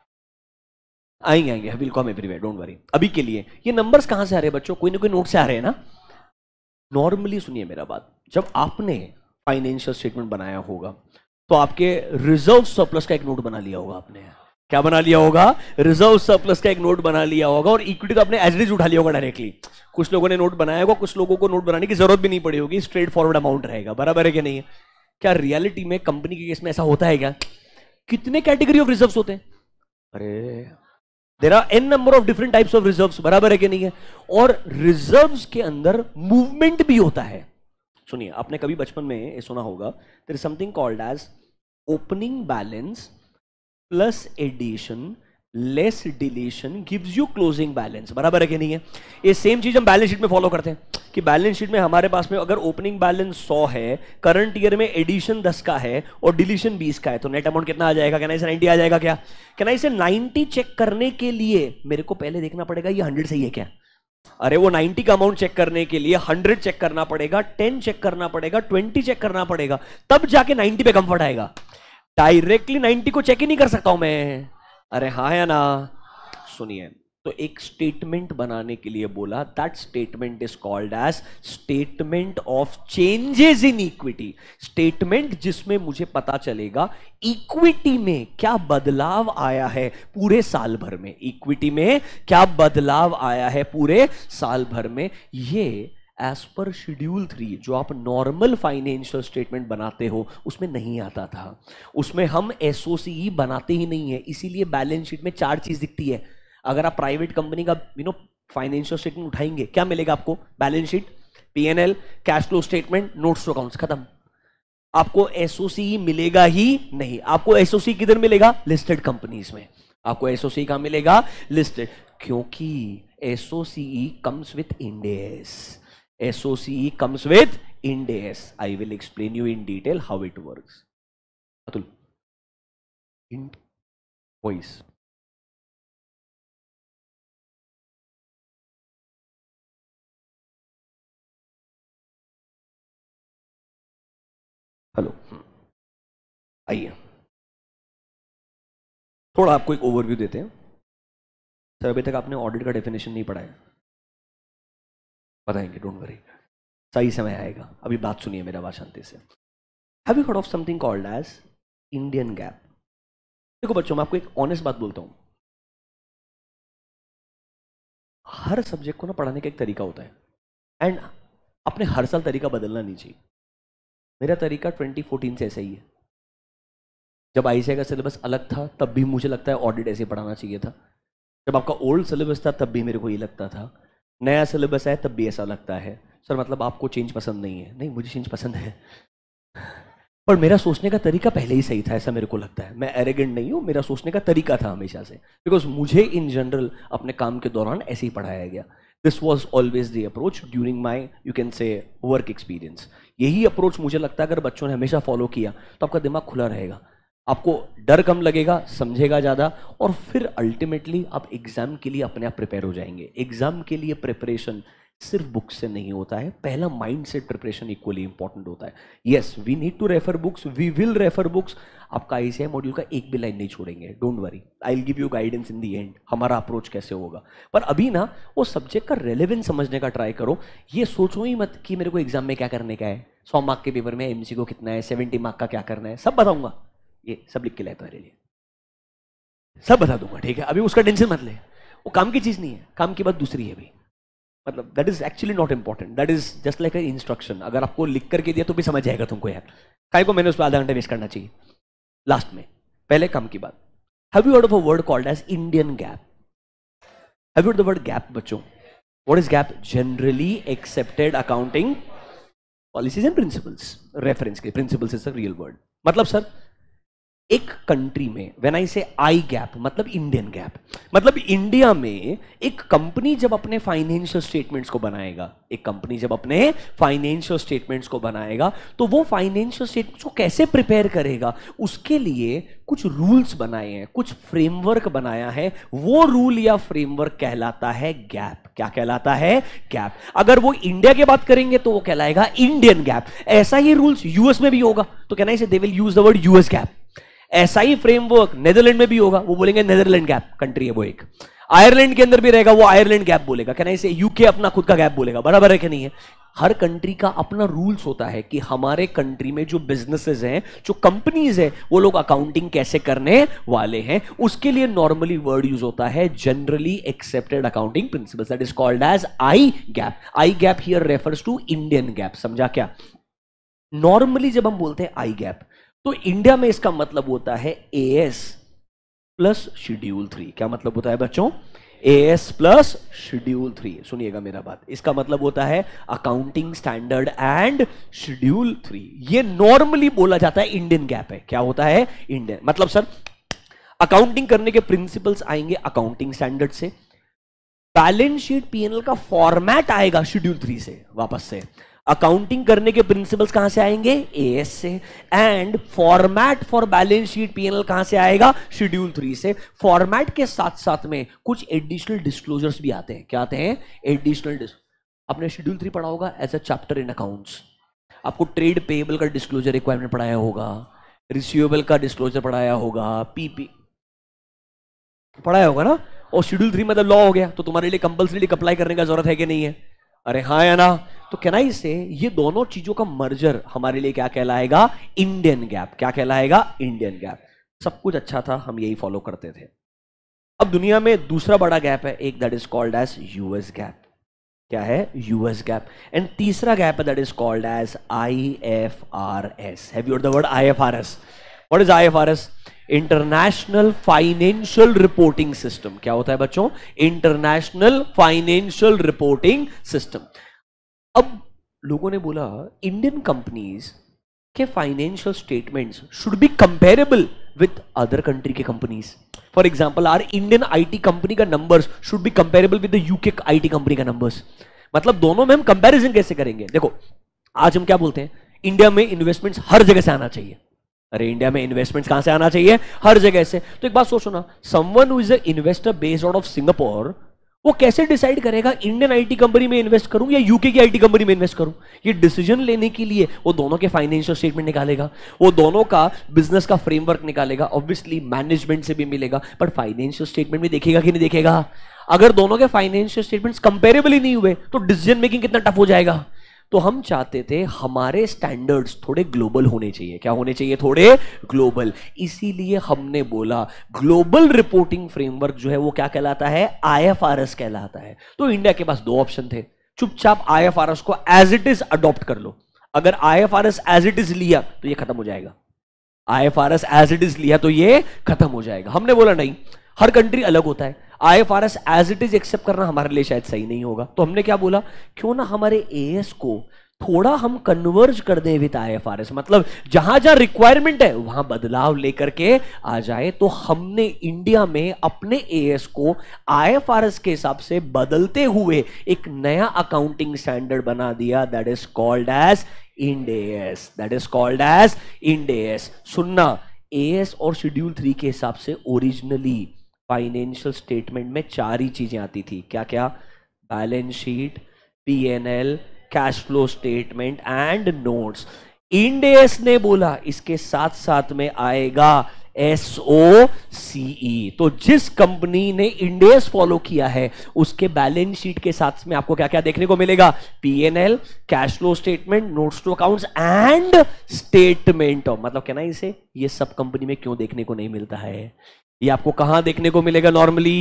आएंगे will come everywhere, don't worry. अभी के लिए ये नंबर्स कहां से आ रहे हैं बच्चों? कोई ना कोई नोट से आ रहे हैं ना। नॉर्मली सुनिए मेरा बात, जब आपने फाइनेंशियल स्टेटमेंट बनाया होगा तो आपके रिजर्व सरप्लस का एक नोट बना लिया होगा आपने। क्या बना लिया होगा? रिजर्व सरप्लस का एक नोट बना लिया होगा, और इक्विटी तो आपने एज इट इज उठा लिया होगा डायरेक्टली। कुछ लोगों ने नोट बनाया होगा, कुछ लोगों को नोट बनाने की जरूरत भी नहीं पड़ी होगी, स्ट्रेट फॉरवर्ड अमाउंट रहेगा। बराबर है कि नहीं है? क्या रियलिटी में कंपनी के केस में ऐसा होता है क्या? कितने कैटेगरी ऑफ रिजर्व्स होते हैं? अरे there are an number of different types of reserves. बराबर है कि नहीं है? और रिजर्व्स के अंदर मूवमेंट भी होता है। सुनिए, आपने कभी बचपन में ये सुना होगा, there is something called as opening balance plus addition less deletion gives you closing balance. बराबर है कि नहीं है? ये सेम चीज हम बैलेंस शीट में फॉलो करते हैं कि बैलेंस शीट में हमारे पास में अगर ओपनिंग बैलेंस 100 है, करंट ईयर में एडिशन 10 का है और डिलीशन 20 का है, तो नेट अमाउंट कितना आ जाएगा? कैन आई से 90 आ जाएगा क्या? कैन आई से 90 चेक करने के लिए मेरे को पहले देखना पड़ेगा ये 100 सही है क्या? अरे वो 90 का अमाउंट चेक करने के लिए 100 चेक करना पड़ेगा, 10 चेक करना पड़ेगा, 20 चेक करना पड़ेगा, तब जाके 90 पे कंफर्ट आएगा। डायरेक्टली 90 को चेक ही नहीं कर सकता हूं मैं। अरे हाँ या ना? सुनिए, तो एक स्टेटमेंट बनाने के लिए बोला, that statement is called as statement of changes in equity. Statement जिसमें मुझे पता चलेगा इक्विटी में क्या बदलाव आया है पूरे साल भर में, इक्विटी में क्या बदलाव आया है पूरे साल भर में। ये एज पर शेड्यूल 3 जो आप नॉर्मल फाइनेंशियल स्टेटमेंट बनाते हो उसमें नहीं आता था। उसमें हम एसओसी बनाते ही नहीं है, इसीलिए बैलेंस शीट में 4 चीज दिखती है। अगर आप प्राइवेट कंपनी का फाइनेंशियल स्टेटमेंट उठाएंगे, क्या मिलेगा आपको? Balance sheet, PNL, cash flow statement, notes to accounts, खत्म। आपको एसओसी मिलेगा ही नहीं। आपको एसओसी किधर मिलेगा? लिस्टेड कंपनीज में। आपको एसओसी कहां मिलेगा? लिस्टेड, क्योंकि SOC comes with Ind AS. SOCE comes with Ind AS. I will explain you in detail how it works. Atul, invoice. Hello, आइए थोड़ा आपको एक ओवरव्यू देते हैं। सर अभी तक आपने ऑडिट का डेफिनेशन नहीं पढ़ा है, बताएंगे, डोंट वरी, सही समय आएगा। अभी बात सुनिए मेरा, बात शांति से। Have you heard of something called as Indian GAAP? देखो बच्चों, मैं आपको एक ऑनेस्ट बात बोलता हूं, हर सब्जेक्ट को ना पढ़ाने का एक तरीका होता है, एंड अपने हर साल तरीका बदलना नहीं चाहिए। मेरा तरीका 2014 से ऐसा ही है। जब आईसीआई का सिलेबस अलग था तब भी मुझे लगता है ऑडिट ऐसे पढ़ाना चाहिए था। जब आपका ओल्ड सिलेबस था तब भी मेरे को ये लगता था। नया सिलेबस है तब भी ऐसा लगता है। सर मतलब आपको चेंज पसंद नहीं है? नहीं, मुझे चेंज पसंद है, पर मेरा सोचने का तरीका पहले ही सही था, ऐसा मेरे को लगता है। मैं एरोगेंट नहीं हूं, मेरा सोचने का तरीका था हमेशा से, बिकॉज मुझे इन जनरल अपने काम के दौरान ऐसे ही पढ़ाया गया। This was always the approach during my, you can say, work experience. यही अप्रोच मुझे लगता है अगर बच्चों ने हमेशा फॉलो किया तो आपका दिमाग खुला रहेगा, आपको डर कम लगेगा, समझेगा ज़्यादा, और फिर अल्टीमेटली आप एग्जाम के लिए अपने आप प्रिपेयर हो जाएंगे। एग्जाम के लिए प्रिपरेशन सिर्फ बुक से नहीं होता है, पहला mind set preparation equally important होता है. Yes, we need to refer books, we will refer books. आपका ICI मॉड्यूल का एक भी लाइन नहीं छोड़ेंगे, don't worry, I will give you guidance in the end, हमारा अप्रोच कैसे होगा. पर अभी ना वो सब्जेक्ट का रेलेवेंस समझने का ट्राई करो. ये सोचो ही मत कि मेरे को एग्जाम में क्या करने का है, 100 मार्क के पेपर में MC को कितना है, 70 मार्क का क्या करना है, सब बताऊंगा. ये सब लिख के लाया तुम्हारे लिए, सब बता दूंगा, ठीक है. अभी उसका टेंशन मत ले, वो काम की चीज नहीं है, काम की बात दूसरी है. अभी मतलब that is actually not important, that is just like a instruction. अगर आपको लिख करके दिया तो भी समझ जाएगा तुमको यार, काय को मैंने उस पर आधा घंटा वेस्ट करना चाहिए. लास्ट में पहले काम की बात. Have you heard of a word called as Indian GAAP? Have you heard the word GAAP बच्चों? What is GAAP? Generally accepted accounting policies and principles. Reference के principles is a real word. मतलब sir एक country में when I say I GAAP मतलब Indian GAAP, मतलब India में एक company जब अपने फाइनेंशियल स्टेटमेंट्स को बनाएगा, एक कंपनी जब अपने फाइनेंशियल स्टेटमेंट्स को बनाएगा तो वो फाइनेंशियल स्टेटमेंट्स को कैसे प्रिपेयर करेगा, उसके लिए कुछ रूल्स बनाए हैं, कुछ फ्रेमवर्क बनाया है. वो रूल या फ्रेमवर्क कहलाता है गैप. क्या कहलाता है? गैप. अगर वो इंडिया की बात करेंगे तो वो कहलाएगा इंडियन गैप. ऐसा ही रूल्स यूएस में भी होगा तो कहना इसे they will use the word US GAAP. ऐसा ही फ्रेमवर्क नेदरलैंड में भी होगा, वो बोलेंगे नेदरलैंड गैप, कंट्री है वो एक. आयरलैंड के अंदर भी रहेगा, वो आयरलैंड गैप बोलेगा. कहना इसे यूके अपना खुद का गैप बोलेगा. बराबर है कि नहीं है? हर कंट्री का अपना रूल्स होता है कि हमारे कंट्री में जो बिजनेसेस हैं, जो कंपनीज हैं, वो लोग अकाउंटिंग कैसे करने वाले हैं. उसके लिए नॉर्मली वर्ड यूज होता है generally accepted accounting principles, that is called as I GAAP. I GAAP here refers to Indian GAAP. समझा क्या? नॉर्मली जब हम बोलते हैं आई गैप तो इंडिया में इसका मतलब होता है AS प्लस शेड्यूल 3. क्या मतलब होता है बच्चों? AS plus schedule 3. सुनिएगा मेरा बात, इसका मतलब होता है अकाउंटिंग स्टैंडर्ड एंड शेड्यूल 3. ये नॉर्मली बोला जाता है इंडियन गैप है. क्या होता है? इंडियन. मतलब सर अकाउंटिंग करने के प्रिंसिपल्स आएंगे अकाउंटिंग स्टैंडर्ड से, बैलेंस शीट P&L का फॉर्मेट आएगा शेड्यूल 3 से वापस से. अकाउंटिंग करने के प्रिंसिपल्स कहां से आएंगे? AS से. And format for balance sheet P&L कहां से आएगा? शेड्यूल 3 से. फॉर्मेट के साथ साथ में कुछ एडिशनल डिस्क्लोजर्स भी आते हैं. क्या आते हैं? एडिशनल. आपने शेड्यूल 3 पढ़ा होगा as a chapter in accounts. आपको ट्रेड पेएबल का डिस्क्लोजर रिक्वायरमेंट पढ़ाया होगा, रिसीवेबल का डिस्क्लोजर पढ़ाया होगा, PP पढ़ाया होगा ना. और शेड्यूल 3 मतलब लॉ हो गया तो तुम्हारे लिए कंपल्सरी अप्लाई करने का जरूरत है कि नहीं है? अरे हाँ या ना? तो कहना इसे ये दोनों चीजों का मर्जर हमारे लिए क्या कहलाएगा? Indian GAAP. क्या कहलाएगा? Indian GAAP. सब कुछ अच्छा था, हम यही फॉलो करते थे. अब दुनिया में दूसरा बड़ा गैप है एक, that is called as US GAAP. क्या है? US GAAP. एंड तीसरा गैप है that is called as IFRS. Have you heard the word IFRS? What is IFRS? International financial reporting system. क्या होता है बच्चों? International financial reporting system. अब लोगों ने बोला इंडियन कंपनीज के financial statements should be comparable with other country के companies. For example our Indian IT company का numbers should be comparable with the UK IT company का नंबर्स. मतलब दोनों में हम कंपैरिजन कैसे करेंगे? देखो आज हम क्या बोलते हैं, इंडिया में इन्वेस्टमेंट्स हर जगह से आना चाहिए. अरे इंडिया में इन्वेस्टमेंट्स कहां से आना चाहिए? हर जगह से. तो एक बात सोचो ना, someone who is a investor based out of Singapore, वो कैसे डिसाइड करेगा इंडियन IT कंपनी में इन्वेस्ट करूं या UK की IT कंपनी में इन्वेस्ट करूं? ये डिसीजन लेने के लिए वो दोनों के फाइनेंशियल स्टेटमेंट निकालेगा, वो दोनों का बिजनेस का फ्रेमवर्क निकालेगा, ऑब्वियसली मैनेजमेंट से भी मिलेगा, पर फाइनेंशियल स्टेटमेंट भी देखेगा कि नहीं देखेगा? अगर दोनों के फाइनेंशियल स्टेटमेंट्स कंपेरेबल ही नहीं हुए तो डिसीजन मेकिंग कितना टफ हो जाएगा. तो हम चाहते थे हमारे स्टैंडर्ड्स थोड़े ग्लोबल होने चाहिए. क्या होने चाहिए? थोड़े ग्लोबल. इसीलिए हमने बोला ग्लोबल रिपोर्टिंग फ्रेमवर्क जो है वो क्या कहलाता है? IFRS कहलाता है. तो इंडिया के पास दो ऑप्शन थे, चुपचाप IFRS को एज इट इज अडॉप्ट कर लो. अगर IFRS एज इट इज लिया तो ये खत्म हो जाएगा. IFRS एज इट इज लिया तो ये खत्म हो जाएगा. हमने बोला नहीं, हर कंट्री अलग होता है, IFRS as it is accept करना हमारे लिए शायद सही नहीं होगा. तो हमने क्या बोला, क्यों ना हमारे AS को थोड़ा हम कन्वर्ज कर दें विद IFRS. मतलब जहां जहां रिक्वायरमेंट है वहां बदलाव लेकर के आ जाए. तो हमने इंडिया में अपने AS को IFRS के हिसाब से बदलते हुए एक नया अकाउंटिंग स्टैंडर्ड बना दिया, that is called as Ind AS. That is called as Ind AS. सुनना, AS और शेड्यूल 3 के हिसाब से ओरिजिनली फाइनेंशियल स्टेटमेंट में 4 ही चीजें आती थी. क्या क्या? Balance sheet, P&L, cash flow statement and notes. Ind AS ने बोला इसके साथ साथ में आएगा SOCE। तो जिस कंपनी ने इंड एस फॉलो किया है उसके बैलेंस शीट के साथ में आपको क्या क्या देखने को मिलेगा? P&L, cash flow statement, notes to accounts and statement of, मतलब कहना इसे ये सब कंपनी में क्यों देखने को नहीं मिलता है? ये आपको कहां देखने को मिलेगा नॉर्मली?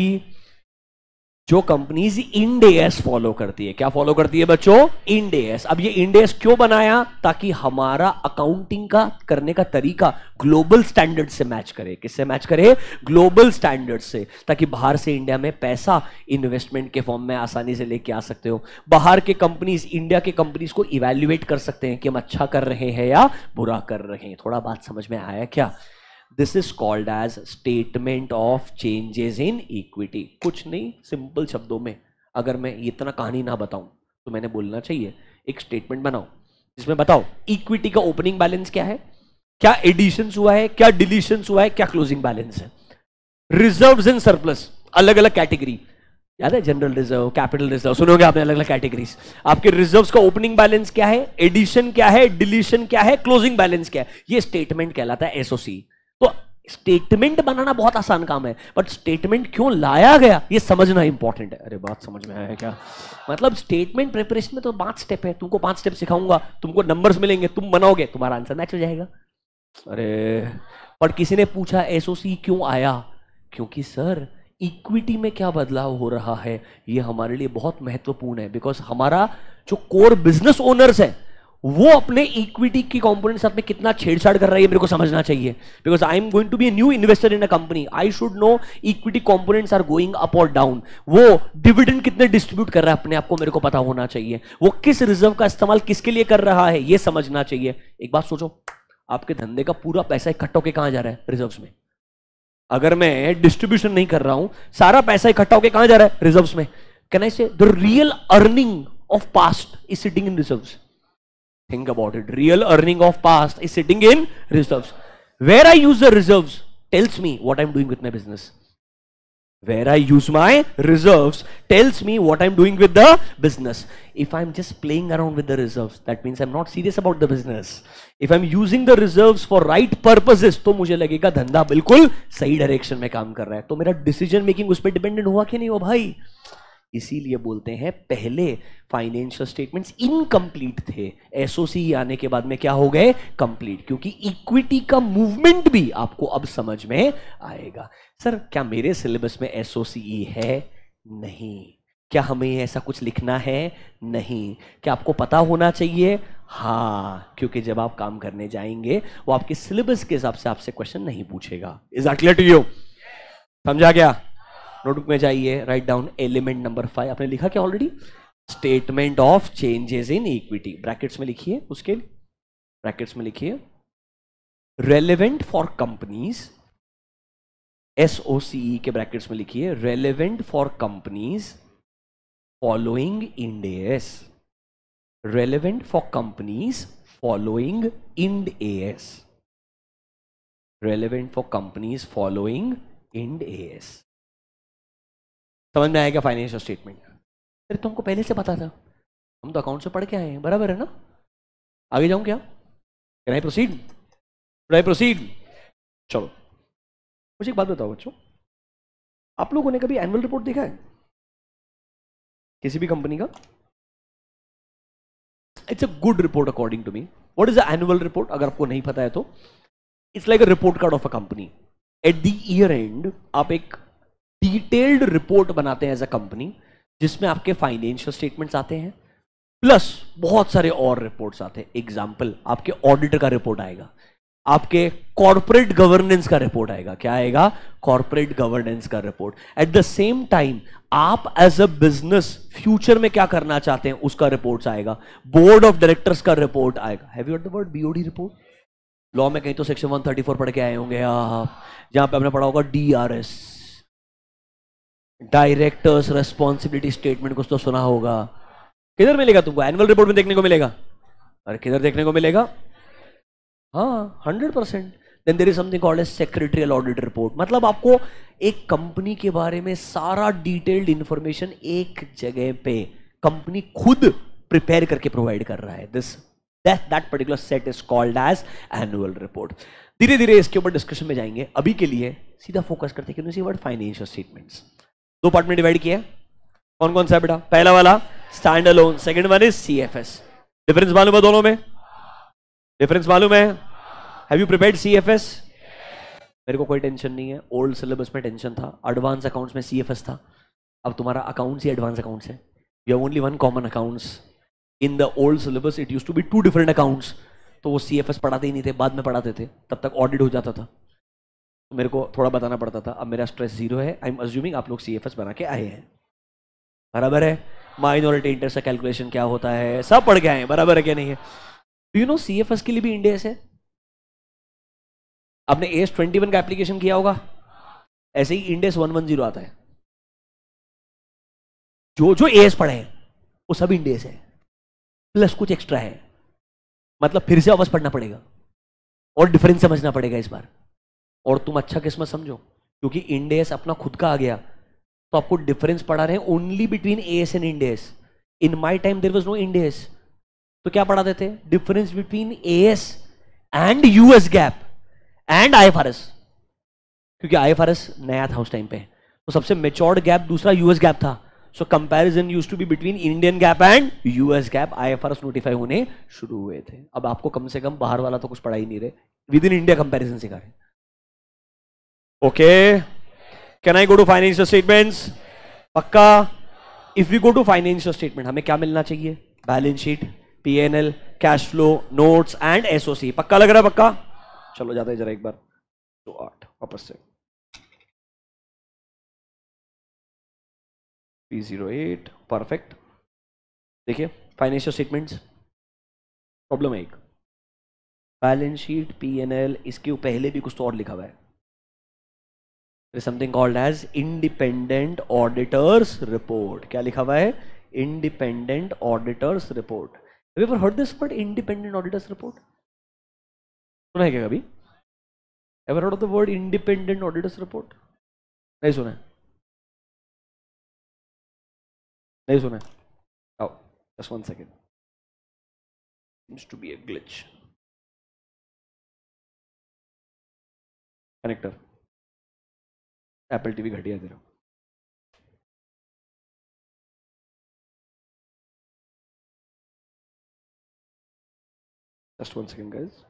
जो कंपनीज इंड एस फॉलो करती है। क्या फॉलो करती है बच्चों? Ind AS. अब ये इंड एस क्यों बनाया? ताकि हमारा अकाउंटिंग का करने का तरीका ग्लोबल स्टैंडर्ड से मैच करे। किससे मैच करे? ग्लोबल स्टैंडर्ड से, ताकि बाहर से इंडिया में पैसा इन्वेस्टमेंट के फॉर्म में आसानी से लेके आ सकते हो। बाहर के कंपनीज इंडिया के कंपनीज को इवेल्युएट कर सकते हैं कि हम अच्छा कर रहे हैं या बुरा कर रहे हैं। थोड़ा बात समझ में आया क्या? This is called as statement of changes in equity. कुछ नहीं, सिंपल शब्दों में अगर मैं इतना कहानी ना बताऊं तो मैंने बोलना चाहिए एक स्टेटमेंट बनाओ जिसमें बताओ इक्विटी का ओपनिंग बैलेंस क्या है, क्या एडिशन हुआ है, क्या डिलीशन हुआ है, क्या क्लोजिंग बैलेंस है। रिजर्व्स एंड सरप्लस अलग अलग कैटेगरी, याद है? जनरल रिजर्व, कैपिटल रिजर्व, सुनोगे आपने अलग अलग कैटेगरीज। आपके रिजर्व्स का ओपनिंग बैलेंस क्या है, एडिशन क्या है, डिलीशन क्या है, क्लोजिंग बैलेंस क्या है। ये स्टेटमेंट कहलाता है SOC। तो स्टेटमेंट बनाना बहुत आसान काम है, बट स्टेटमेंट क्यों लाया गया ये समझना इंपॉर्टेंट है। अरे बात समझ में आया क्या? मतलब स्टेटमेंट प्रिपरेशन में तो 5 स्टेप है। तुमको 5 स्टेप सिखाऊंगा, तुमको नंबर्स मिलेंगे, तुम बनाओगे, तुम्हारा आंसर मैच हो जाएगा। अरे पर किसी ने पूछा SOC क्यों आया? क्योंकि सर इक्विटी में क्या बदलाव हो रहा है ये हमारे लिए बहुत महत्वपूर्ण है। बिकॉज हमारा जो कोर बिजनेस ओनर्स है वो अपने इक्विटी की कंपोनेंट साथ में कितना छेड़छाड़ कर रही है मेरे को समझना चाहिए। Because I am going to be a new investor in a company, I should know equity components are going up और डाउन। वो डिविडेंड कितने डिस्ट्रीब्यूट कर रहा है अपने आप को मेरे को पता होना चाहिए। वो किस रिजर्व का इस्तेमाल किसके लिए कर रहा है ये समझना चाहिए। एक बात सोचो, आपके धंधे का पूरा पैसा इकट्ठा होकर कहां जा रहा है? रिजर्व्स में। अगर मैं डिस्ट्रीब्यूशन नहीं कर रहा हूं, सारा पैसा इकट्ठा होकर कहां जा रहा है? रिजर्व्स में। Can I say the real earning of past is sitting in reserves? Think about it. Real earning of past is sitting in reserves. Where I use the reserves tells me what I'm doing with my business. Where I use my reserves tells me what I'm doing with the business. If I'm just playing around with the reserves, that means I'm not serious about the business. If I'm using the reserves for right purposes, तो मुझे लगेगा धंधा बिल्कुल सही direction में काम कर रहा है। तो मेरा डिसीजन मेकिंग उस पर डिपेंडेंट हुआ कि नहीं हुआ भाई? इसीलिए बोलते हैं पहले फाइनेंशियल स्टेटमेंट्स इनकम्प्लीट थे, SOC आने के बाद में क्या हो गए? कंप्लीट। क्योंकि इक्विटी का मूवमेंट भी आपको अब समझ में आएगा। सर क्या मेरे सिलेबस में SOCE है? नहीं। क्या हमें ऐसा कुछ लिखना है? नहीं। क्या आपको पता होना चाहिए? हाँ, क्योंकि जब आप काम करने जाएंगे वो आपके सिलेबस के हिसाब से आपसे क्वेश्चन नहीं पूछेगा। Is that clear to you? समझा क्या? नोटबुक में जाइए, राइट डाउन एलिमेंट नंबर 5। आपने लिखा क्या already? Statement of changes in equity. Brackets में लिखिए, उसके ब्रैकेट्स में लिखिए रेलेवेंट फॉर कंपनीज, SOCE के ब्रैकेट्स में लिखिए relevant for companies following Ind AS। Relevant for companies following Ind AS। Relevant for companies following Ind AS। समझ में आएगा? फाइनेंशियल स्टेटमेंट अरे तुमको पहले से पता था, हम तो अकाउंट से पढ़ के आए हैं, बराबर है ना? आगे जाऊं क्या? Can I proceed? Should I proceed? चलो मुझे एक बात बताओ बच्चों, आप लोगों ने कभी एनुअल रिपोर्ट देखा है किसी भी कंपनी का? It's a good report according to me. What is the annual report? अगर आपको नहीं पता है तो it's like a report card of a company. At the year end आप एक डिटेल्ड रिपोर्ट बनाते हैं एज अ कंपनी, जिसमें आपके फाइनेंशियल स्टेटमेंट्स आते हैं प्लस बहुत सारे और रिपोर्ट्स आते हैं। एग्जांपल, आपके ऑडिटर का रिपोर्ट आएगा, आपके कॉर्पोरेट गवर्नेंस का रिपोर्ट आएगा। क्या आएगा? कॉर्पोरेट गवर्नेंस का report. At the same time आप एज अ बिजनेस फ्यूचर में क्या करना चाहते हैं उसका रिपोर्ट आएगा। बोर्ड ऑफ डायरेक्टर्स का रिपोर्ट आएगा। Have you heard the word BOD report? Law में कहीं तो सेक्शन 134 पढ़ के आए होंगे आप, जहां पे आपने पढ़ा होगा DRS, डायरेक्टर्स रेस्पॉन्सिबिलिटी स्टेटमेंट, कुछ तो सुना होगा। किधर मिलेगा तुमको? एनुअल रिपोर्ट में देखने को मिलेगा। अरे किधर देखने को मिलेगा? हाँ 100%। Then there is something called as secretarial audit report. मतलब आपको एक कंपनी के बारे में सारा डिटेल्ड इंफॉर्मेशन एक जगह पे कंपनी खुद प्रिपेयर करके प्रोवाइड कर रहा है. This that particular set is called as annual report. धीरे धीरे इसके ऊपर डिस्कशन में जाएंगे. अभी के लिए सीधा फोकस करते हैं कि वर्ड फाइनेंशियल स्टेटमेंट्स. दो पार्ट में डिवाइड किया. कौन कौन सा है बेटा? पहला वाला stand alone, second one is CFS. Difference मालूम है दोनों में? डिफरेंस मालूम है? Have you prepared CFS? मेरे को कोई टेंशन नहीं है. ओल्ड सिलेबस में टेंशन था, एडवांस अकाउंट्स में सीएफएस था. अब तुम्हारा अकाउंट्स ही एडवांस अकाउंट्स है. You have only one common accounts. In the old syllabus it used to be two different accounts. तो वो सीएफएस पढ़ाते ही नहीं थे, बाद में पढ़ाते थे. तब तक ऑडिट हो जाता था, तो मेरे को थोड़ा बताना पड़ता था. अब मेरा स्ट्रेस जीरो है. आई एम अज्यूमिंग आप लोग सीएफएस बना के आए हैं, बराबर है? माइनॉरिटी इंटरेस्ट का कैलकुलेशन क्या होता है सब पढ़ के आए हैं, बराबर है क्या नहीं है? डू यू नो सीएफएस के लिए भी इंड एस है. आपने एस 21 का एप्लीकेशन किया होगा, ऐसे ही इंड एस 110 आता है. जो जो एस पढ़े हैं वो सब इंड एस है, प्लस कुछ एक्स्ट्रा है. मतलब फिर से वापस पढ़ना पड़ेगा और डिफरेंस समझना पड़ेगा इस बार. और तुम अच्छा किस्मत समझो, क्योंकि इंड एस अपना खुद का आ गया, तो आपको डिफरेंस पढ़ा रहे हैं only between AS and Ind AS. In my time there was no Ind AS. तो क्या पढ़ाते थे? Difference between AS and US GAAP and IFRS. क्योंकि आईएफआरएस नया था उस टाइम पे, तो सबसे मेच्योर्ड गैप दूसरा यूएस गैप था. So comparison used to be between Indian GAAP and US GAAP. IFRS notify होने शुरू हुए थे. अब आपको कम से कम बाहर वाला तो कुछ पढ़ा ही नहीं रहे, विद इन इंडिया कंपैरिजन सिखा रहे. Okay, can I go to financial statements? पक्का? If we go to financial statement हमें क्या मिलना चाहिए? Balance sheet, PNL, cash flow, notes and SOC. पक्का लग रहा है? पक्का. चलो जाते हैं जरा एक बार. तो 8 वापस से P08. परफेक्ट. देखिए फाइनेंशियल स्टेटमेंट्स, प्रॉब्लम है एक. बैलेंस शीट, पीएनएल, इसके पहले भी कुछ तो और लिखा हुआ है. Something called as independent auditors report. क्या लिखा हुआ है? Independent auditors report. Have you ever heard this word, independent auditors report? सुना है क्या कभी? Ever heard of the word independent auditors report? नहीं सुना है? नहीं सुना है? आओ just one second. seems to be a glitch. Connector Apple TV घटिया तेरा. Just one second guys.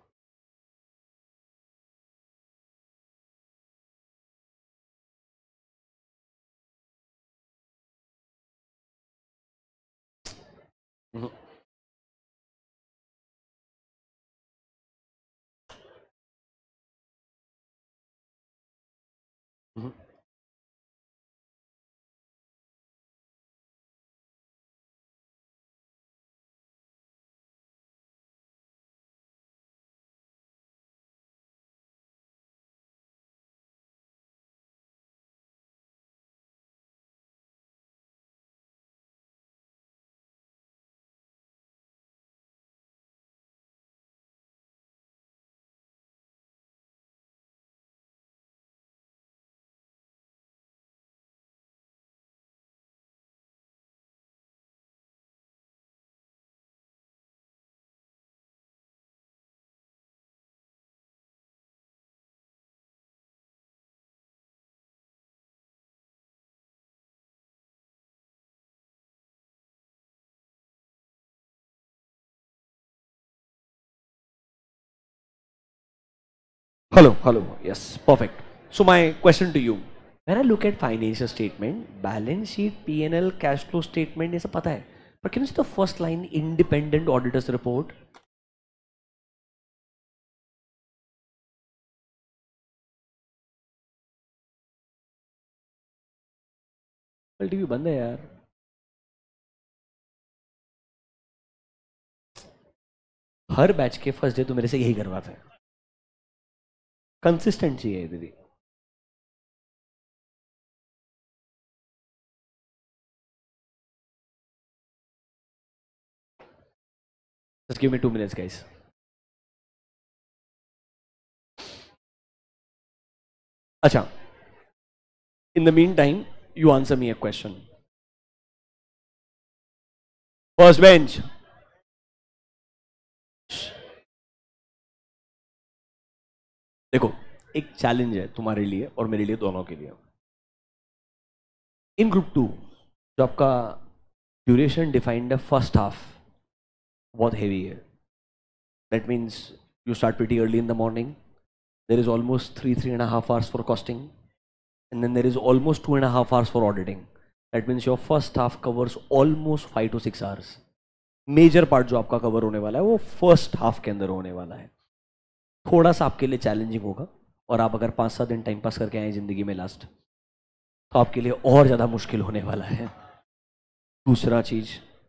Hello, yes, perfect. So my question to you, when I look at financial statement, balance sheet, P&L, cash flow statement, ये सब पता है, but can you see the first line, independent auditors report? TV बंद है यार. हर batch के first day तो मेरे से यही करवाते हैं. कंसिस्टेंट चाहिए दीदी. Just give me 2 minutes, guys. अच्छा, in the meantime, you answer me a question. First bench. देखो, एक चैलेंज है तुम्हारे लिए और मेरे लिए, दोनों के लिए। इन ग्रुप टू जो आपका ड्यूरेशन डिफाइंड है फर्स्ट हाफ, बहुत हैवी है। That means you start pretty early in the morning, there is almost 3.5 hours for costing, and then there is almost 2.5 hours for auditing. That means your first half covers almost 5 to 6 hours। Major part जो आपका cover होने वाला है वो first half के अंदर होने वाला है। थोड़ा सा आपके लिए चैलेंजिंग होगा, और आप अगर 5-7 दिन टाइम पास करके आए जिंदगी में लास्ट, तो आपके लिए और ज़्यादा मुश्किल होने वाला है। दूसरा चीज,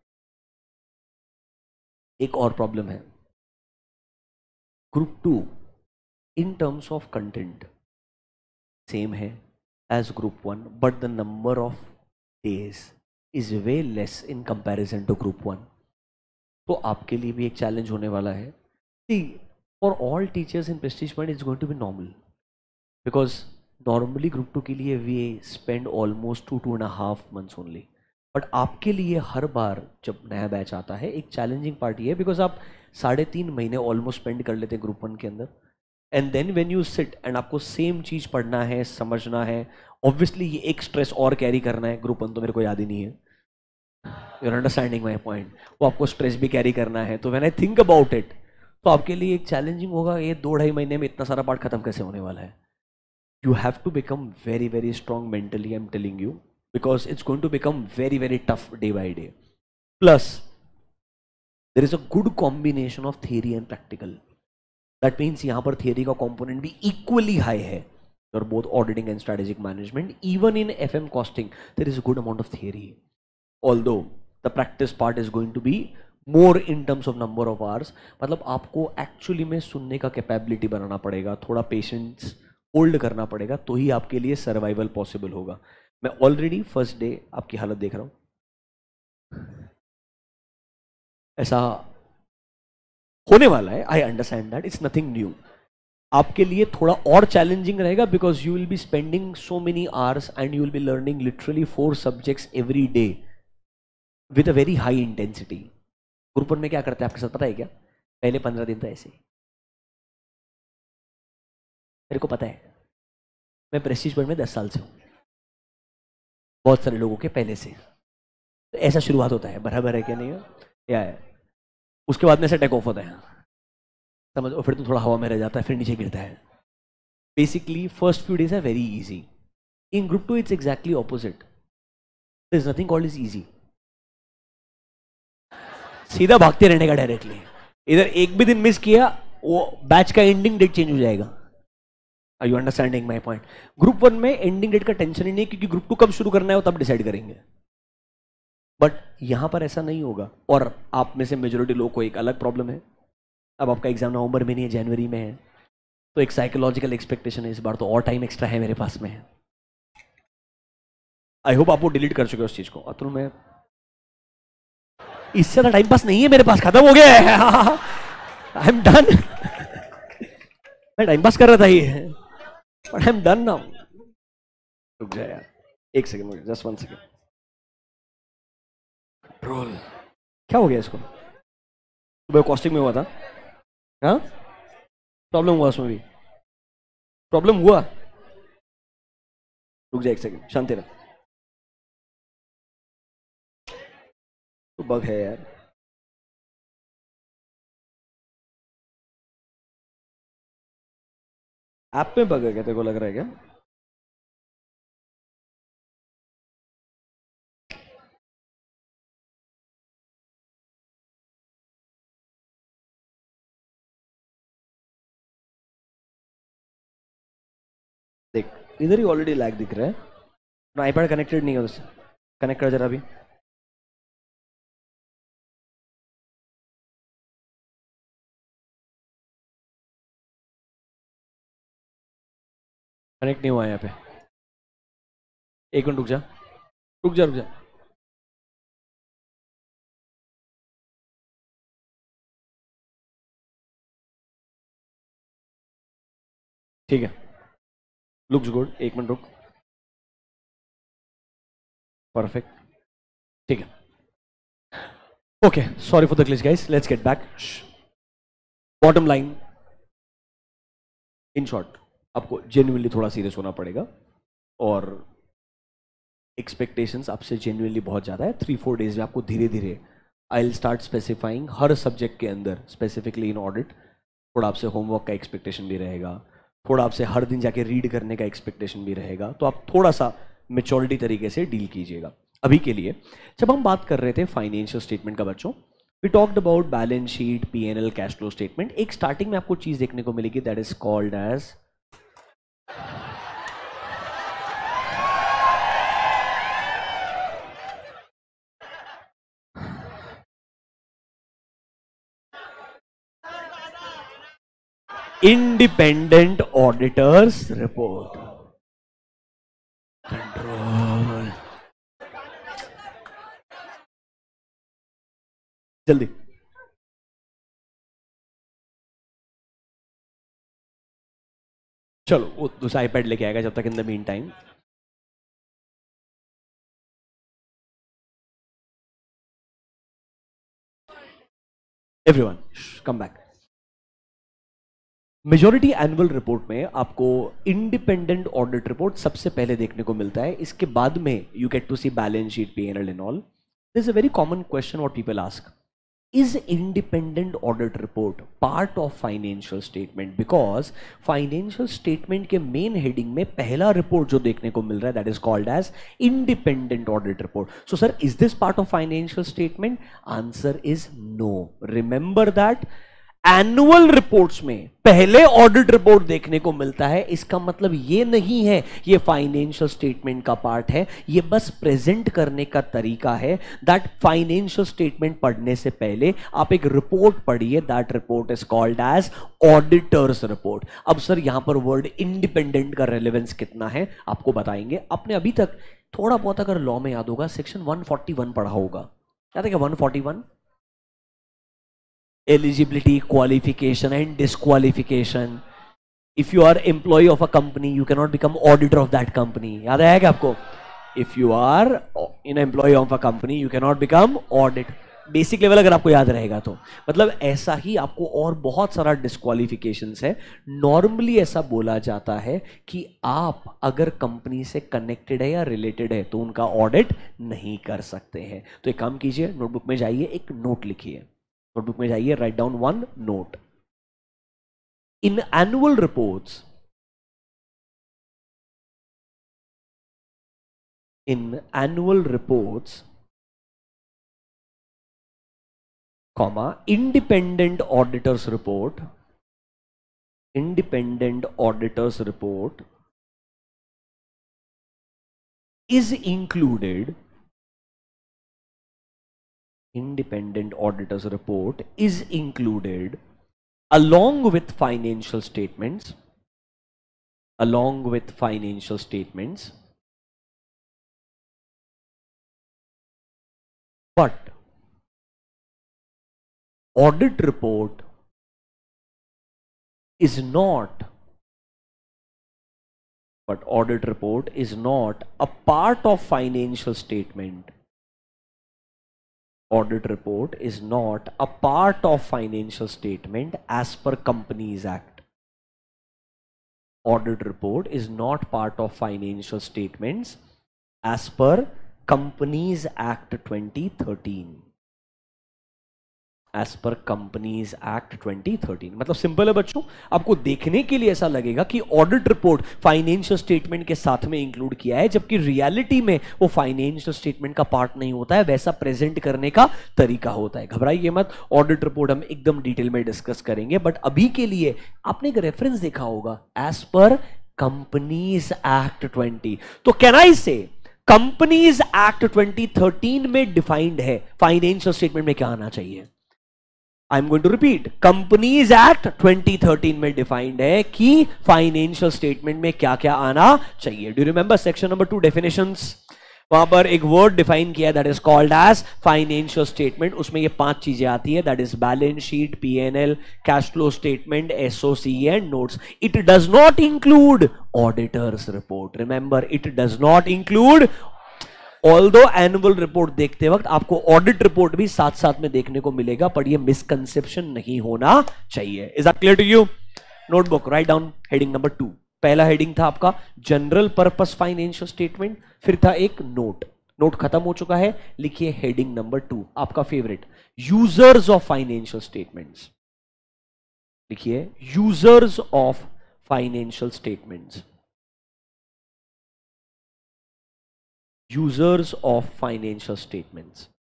एक और प्रॉब्लम है। Group two in terms of content same है as group one, but the number of days is way less in comparison to group one. तो आपके लिए भी एक चैलेंज होने वाला है। See, for all teachers in prestige point is going to be normal, because normally group two के लिए we spend almost 2-2.5 months only. But आपके लिए हर बार जब नया बैच आता है एक चैलेंजिंग पार्ट ये है, बिकॉज आप 3.5 महीने ऑलमोस्ट स्पेंड कर लेते हैं ग्रुप वन के अंदर, and then when you sit and आपको सेम चीज़ पढ़ना है, समझना है, ऑब्वियसली ये एक स्ट्रेस और कैरी करना है। ग्रुप वन तो मेरे को याद ही नहीं है, you are understanding my point. वो आपको स्ट्रेस भी कैरी करना है, तो when I think about it, तो आपके लिए एक चैलेंजिंग होगा, ये 2-2.5 महीने में इतना सारा पार्ट खत्म कैसे होने वाला है। You have to become very very strong mentally, I'm telling you, because it's going to become very very tough day by day. Plus there is a good combination of theory and practical. That means यहाँ पर theory का component भी equally high है for both auditing and strategic management. Even in FM costing there is a good amount of theory, although the practice part is going to be more in terms of number of hours. मतलब आपको actually में सुनने का capability बनाना पड़ेगा, थोड़ा patience hold करना पड़ेगा, तो ही आपके लिए सर्वाइवल पॉसिबल होगा। मैं ऑलरेडी फर्स्ट डे आपकी हालत देख रहा हूं, ऐसा होने वाला है। I understand that, it's nothing new. आपके लिए थोड़ा और चैलेंजिंग रहेगा, because you will be spending so many hours and you will be learning literally 4 subjects every day with a very high intensity. Group one में क्या करते हैं आपके साथ पता है क्या? पहले 15 दिन तो ऐसे, मेरे को पता है, मैं प्रेस्टीज पॉइंट में 10 साल से हूँ, बहुत सारे लोगों के पहले से। तो ऐसा शुरुआत होता है, बराबर है क्या नहीं है? या है। उसके बाद में से टेक ऑफ होता है, समझ, और फिर तो थोड़ा हवा में रह जाता है, फिर नीचे गिरता है। Basically first few days are very easy. In group two it's exactly opposite, there is nothing called is easy. सीधा भागते रहने का डायरेक्टली। इधर एक भी दिन मिस किया, वो बैच का एंडिंग डेट चेंज हो जाएगा। Are you understanding my point? Group one में एंडिंग डेट का टेंशन ही नहीं, क्योंकि ग्रुप टू कब शुरू करना है वो तब डिसाइड करेंगे। बट यहां पर ऐसा नहीं होगा, और आप में से मेजोरिटी लोगों को एक अलग प्रॉब्लम है। अब आपका एग्जाम नवंबर में नहीं है, जनवरी में है, तो एक साइकोलॉजिकल एक्सपेक्टेशन है इस बार तो और टाइम एक्स्ट्रा है मेरे पास में। आई होप आप वो डिलीट कर चुके हो उस चीज को। अतुल, मैं इससे ज्यादा टाइम पास नहीं है मेरे पास, खत्म हो गया है। I am done. मैं टाइम पास कर रहा था ये, but I am done now. रुक जाए यार, एक सेकंड मुझे, जस्ट 1 सेकंड। कंट्रोल, क्या हो गया इसको? सुबह कॉस्टिंग में हुआ था, हाँ प्रॉब्लम हुआ, उसमें भी प्रॉब्लम हुआ। रुक जाए एक सेकंड, शांति रह। तो बग है यार। ऐप में बग है क्या, तेरे को लग रहा है क्या? देख, इधर ही ऑलरेडी लैग दिख रहा है, अपना आईपैड कनेक्टेड नहीं है उससे। कनेक्ट कर जरा अभी। कनेक्ट नहीं हुआ है यहाँ पे। एक मिनट रुक जा, रुक जा, रुक जा। ठीक है, लुक्स गुड, एक मिनट रुक। परफेक्ट, ठीक है। Okay, sorry for the glitch, guys. Let's get back. Bottom line, in short, आपको genuinely थोड़ा सीरियस होना पड़ेगा और एक्सपेक्टेशंस आपसे जेन्युइनली बहुत ज़्यादा है. 3-4 डेज में आपको धीरे धीरे आई विल स्टार्ट स्पेसिफाइंग हर सब्जेक्ट के अंदर, स्पेसिफिकली इन ऑडिट, थोड़ा आपसे होमवर्क का एक्सपेक्टेशन भी रहेगा, थोड़ा आपसे हर दिन जाके रीड करने का एक्सपेक्टेशन भी रहेगा. तो आप थोड़ा सा मेच्योरिटी तरीके से डील कीजिएगा. अभी के लिए जब हम बात कर रहे थे फाइनेंशियल स्टेटमेंट का बच्चों, we talked about balance sheet, P&L, cash flow statement. एक स्टार्टिंग में आपको चीज देखने को मिलेगी that is called as independent auditors report. Control, जल्दी. चलो वो दूसरा आईपैड लेके आएगा जब तक. In the mean time everyone come back. Majority annual report में आपको इंडिपेंडेंट ऑडिट रिपोर्ट सबसे पहले देखने को मिलता है. इसके बाद में you get to see balance sheet, P&L and all. This is a very common question what people ask, is independent audit report part of financial statement? Because financial statement के main heading में पहला report जो देखने को मिल रहा है that is called as independent audit report. So sir, is this part of financial statement? Answer is no. Remember that annual reports में पहले ऑडिट रिपोर्ट देखने को मिलता है. इसका मतलब ये नहीं है ये फाइनेंशियल स्टेटमेंट का पार्ट है, ये बस प्रेजेंट करने का तरीका है. दैट फाइनेंशियल स्टेटमेंट पढ़ने से पहले आप एक रिपोर्ट पढ़िए. That report is called as auditors report. अब सर यहां पर वर्ड इंडिपेंडेंट का रेलेवेंस कितना है आपको बताएंगे. आपने अभी तक थोड़ा बहुत अगर लॉ में याद होगा सेक्शन 141 पढ़ा होगा. याद है क्या 141? Eligibility, qualification and disqualification. If you are employee of a company, you cannot become auditor of that company. याद है क्या आपको? If you are an employee of a company, you cannot become audit. Basic level अगर आपको याद रहेगा तो मतलब ऐसा ही आपको और बहुत सारा डिस्क्वालिफिकेशंस है. नॉर्मली ऐसा बोला जाता है कि आप अगर कंपनी से कनेक्टेड है या रिलेटेड है तो उनका ऑडिट नहीं कर सकते हैं. तो एक काम कीजिए, नोटबुक में जाइए, एक नोट लिखिए. नोटबुक में जाइए, write down one note. In annual reports, comma, independent auditors report is included. Independent auditors report is included along with financial statements, but audit report is not a part of financial statement. Audit report is not a part of financial statement as per Companies Act. Audit report is not part of financial statements as per Companies Act 2013. As per Companies Act 2013. मतलब simple है बच्चों, आपको देखने के लिए ऐसा लगेगा कि ऑडिट रिपोर्ट फाइनेंशियल स्टेटमेंट के साथ में इंक्लूड किया है, जबकि रियलिटी में वो फाइनेंशियल स्टेटमेंट का पार्ट नहीं होता है, वैसा प्रेजेंट करने का तरीका होता है. घबराइए मत, ऑडिट रिपोर्ट हम एकदम डिटेल में डिस्कस करेंगे. बट अभी के लिए आपने एक रेफरेंस देखा होगा एज पर कंपनीज एक्ट 20. तो कैन आई से कंपनीज एक्ट 2013 में डिफाइंड है फाइनेंशियल स्टेटमेंट में क्या आना चाहिए. I am going to repeat, companies act 2013 में डिफाइंड है कि फाइनेंशियल स्टेटमेंट में क्या क्या आना चाहिए. Do you remember section number 2 definitions? वहां पर एक वर्ड डिफाइन किया that is called as financial statement. उसमें ये 5 चीजें आती है, that is balance sheet, P&L, cash flow statement, SOC and notes. It does not include auditors report. Remember, it does not include. Although annual report देखते वक्त आपको audit report भी साथ साथ में देखने को मिलेगा, पर ये मिसकंसेप्शन नहीं होना चाहिए। Is that clear to you? Notebook, write down heading number 2। पहला हेडिंग था आपका जनरल पर्पस फाइनेंशियल स्टेटमेंट, फिर था एक नोट। नोट खत्म हो चुका है, लिखिए हेडिंग नंबर 2, आपका favourite, users of financial statements. लिखिए users of financial statements. Users of financial statements.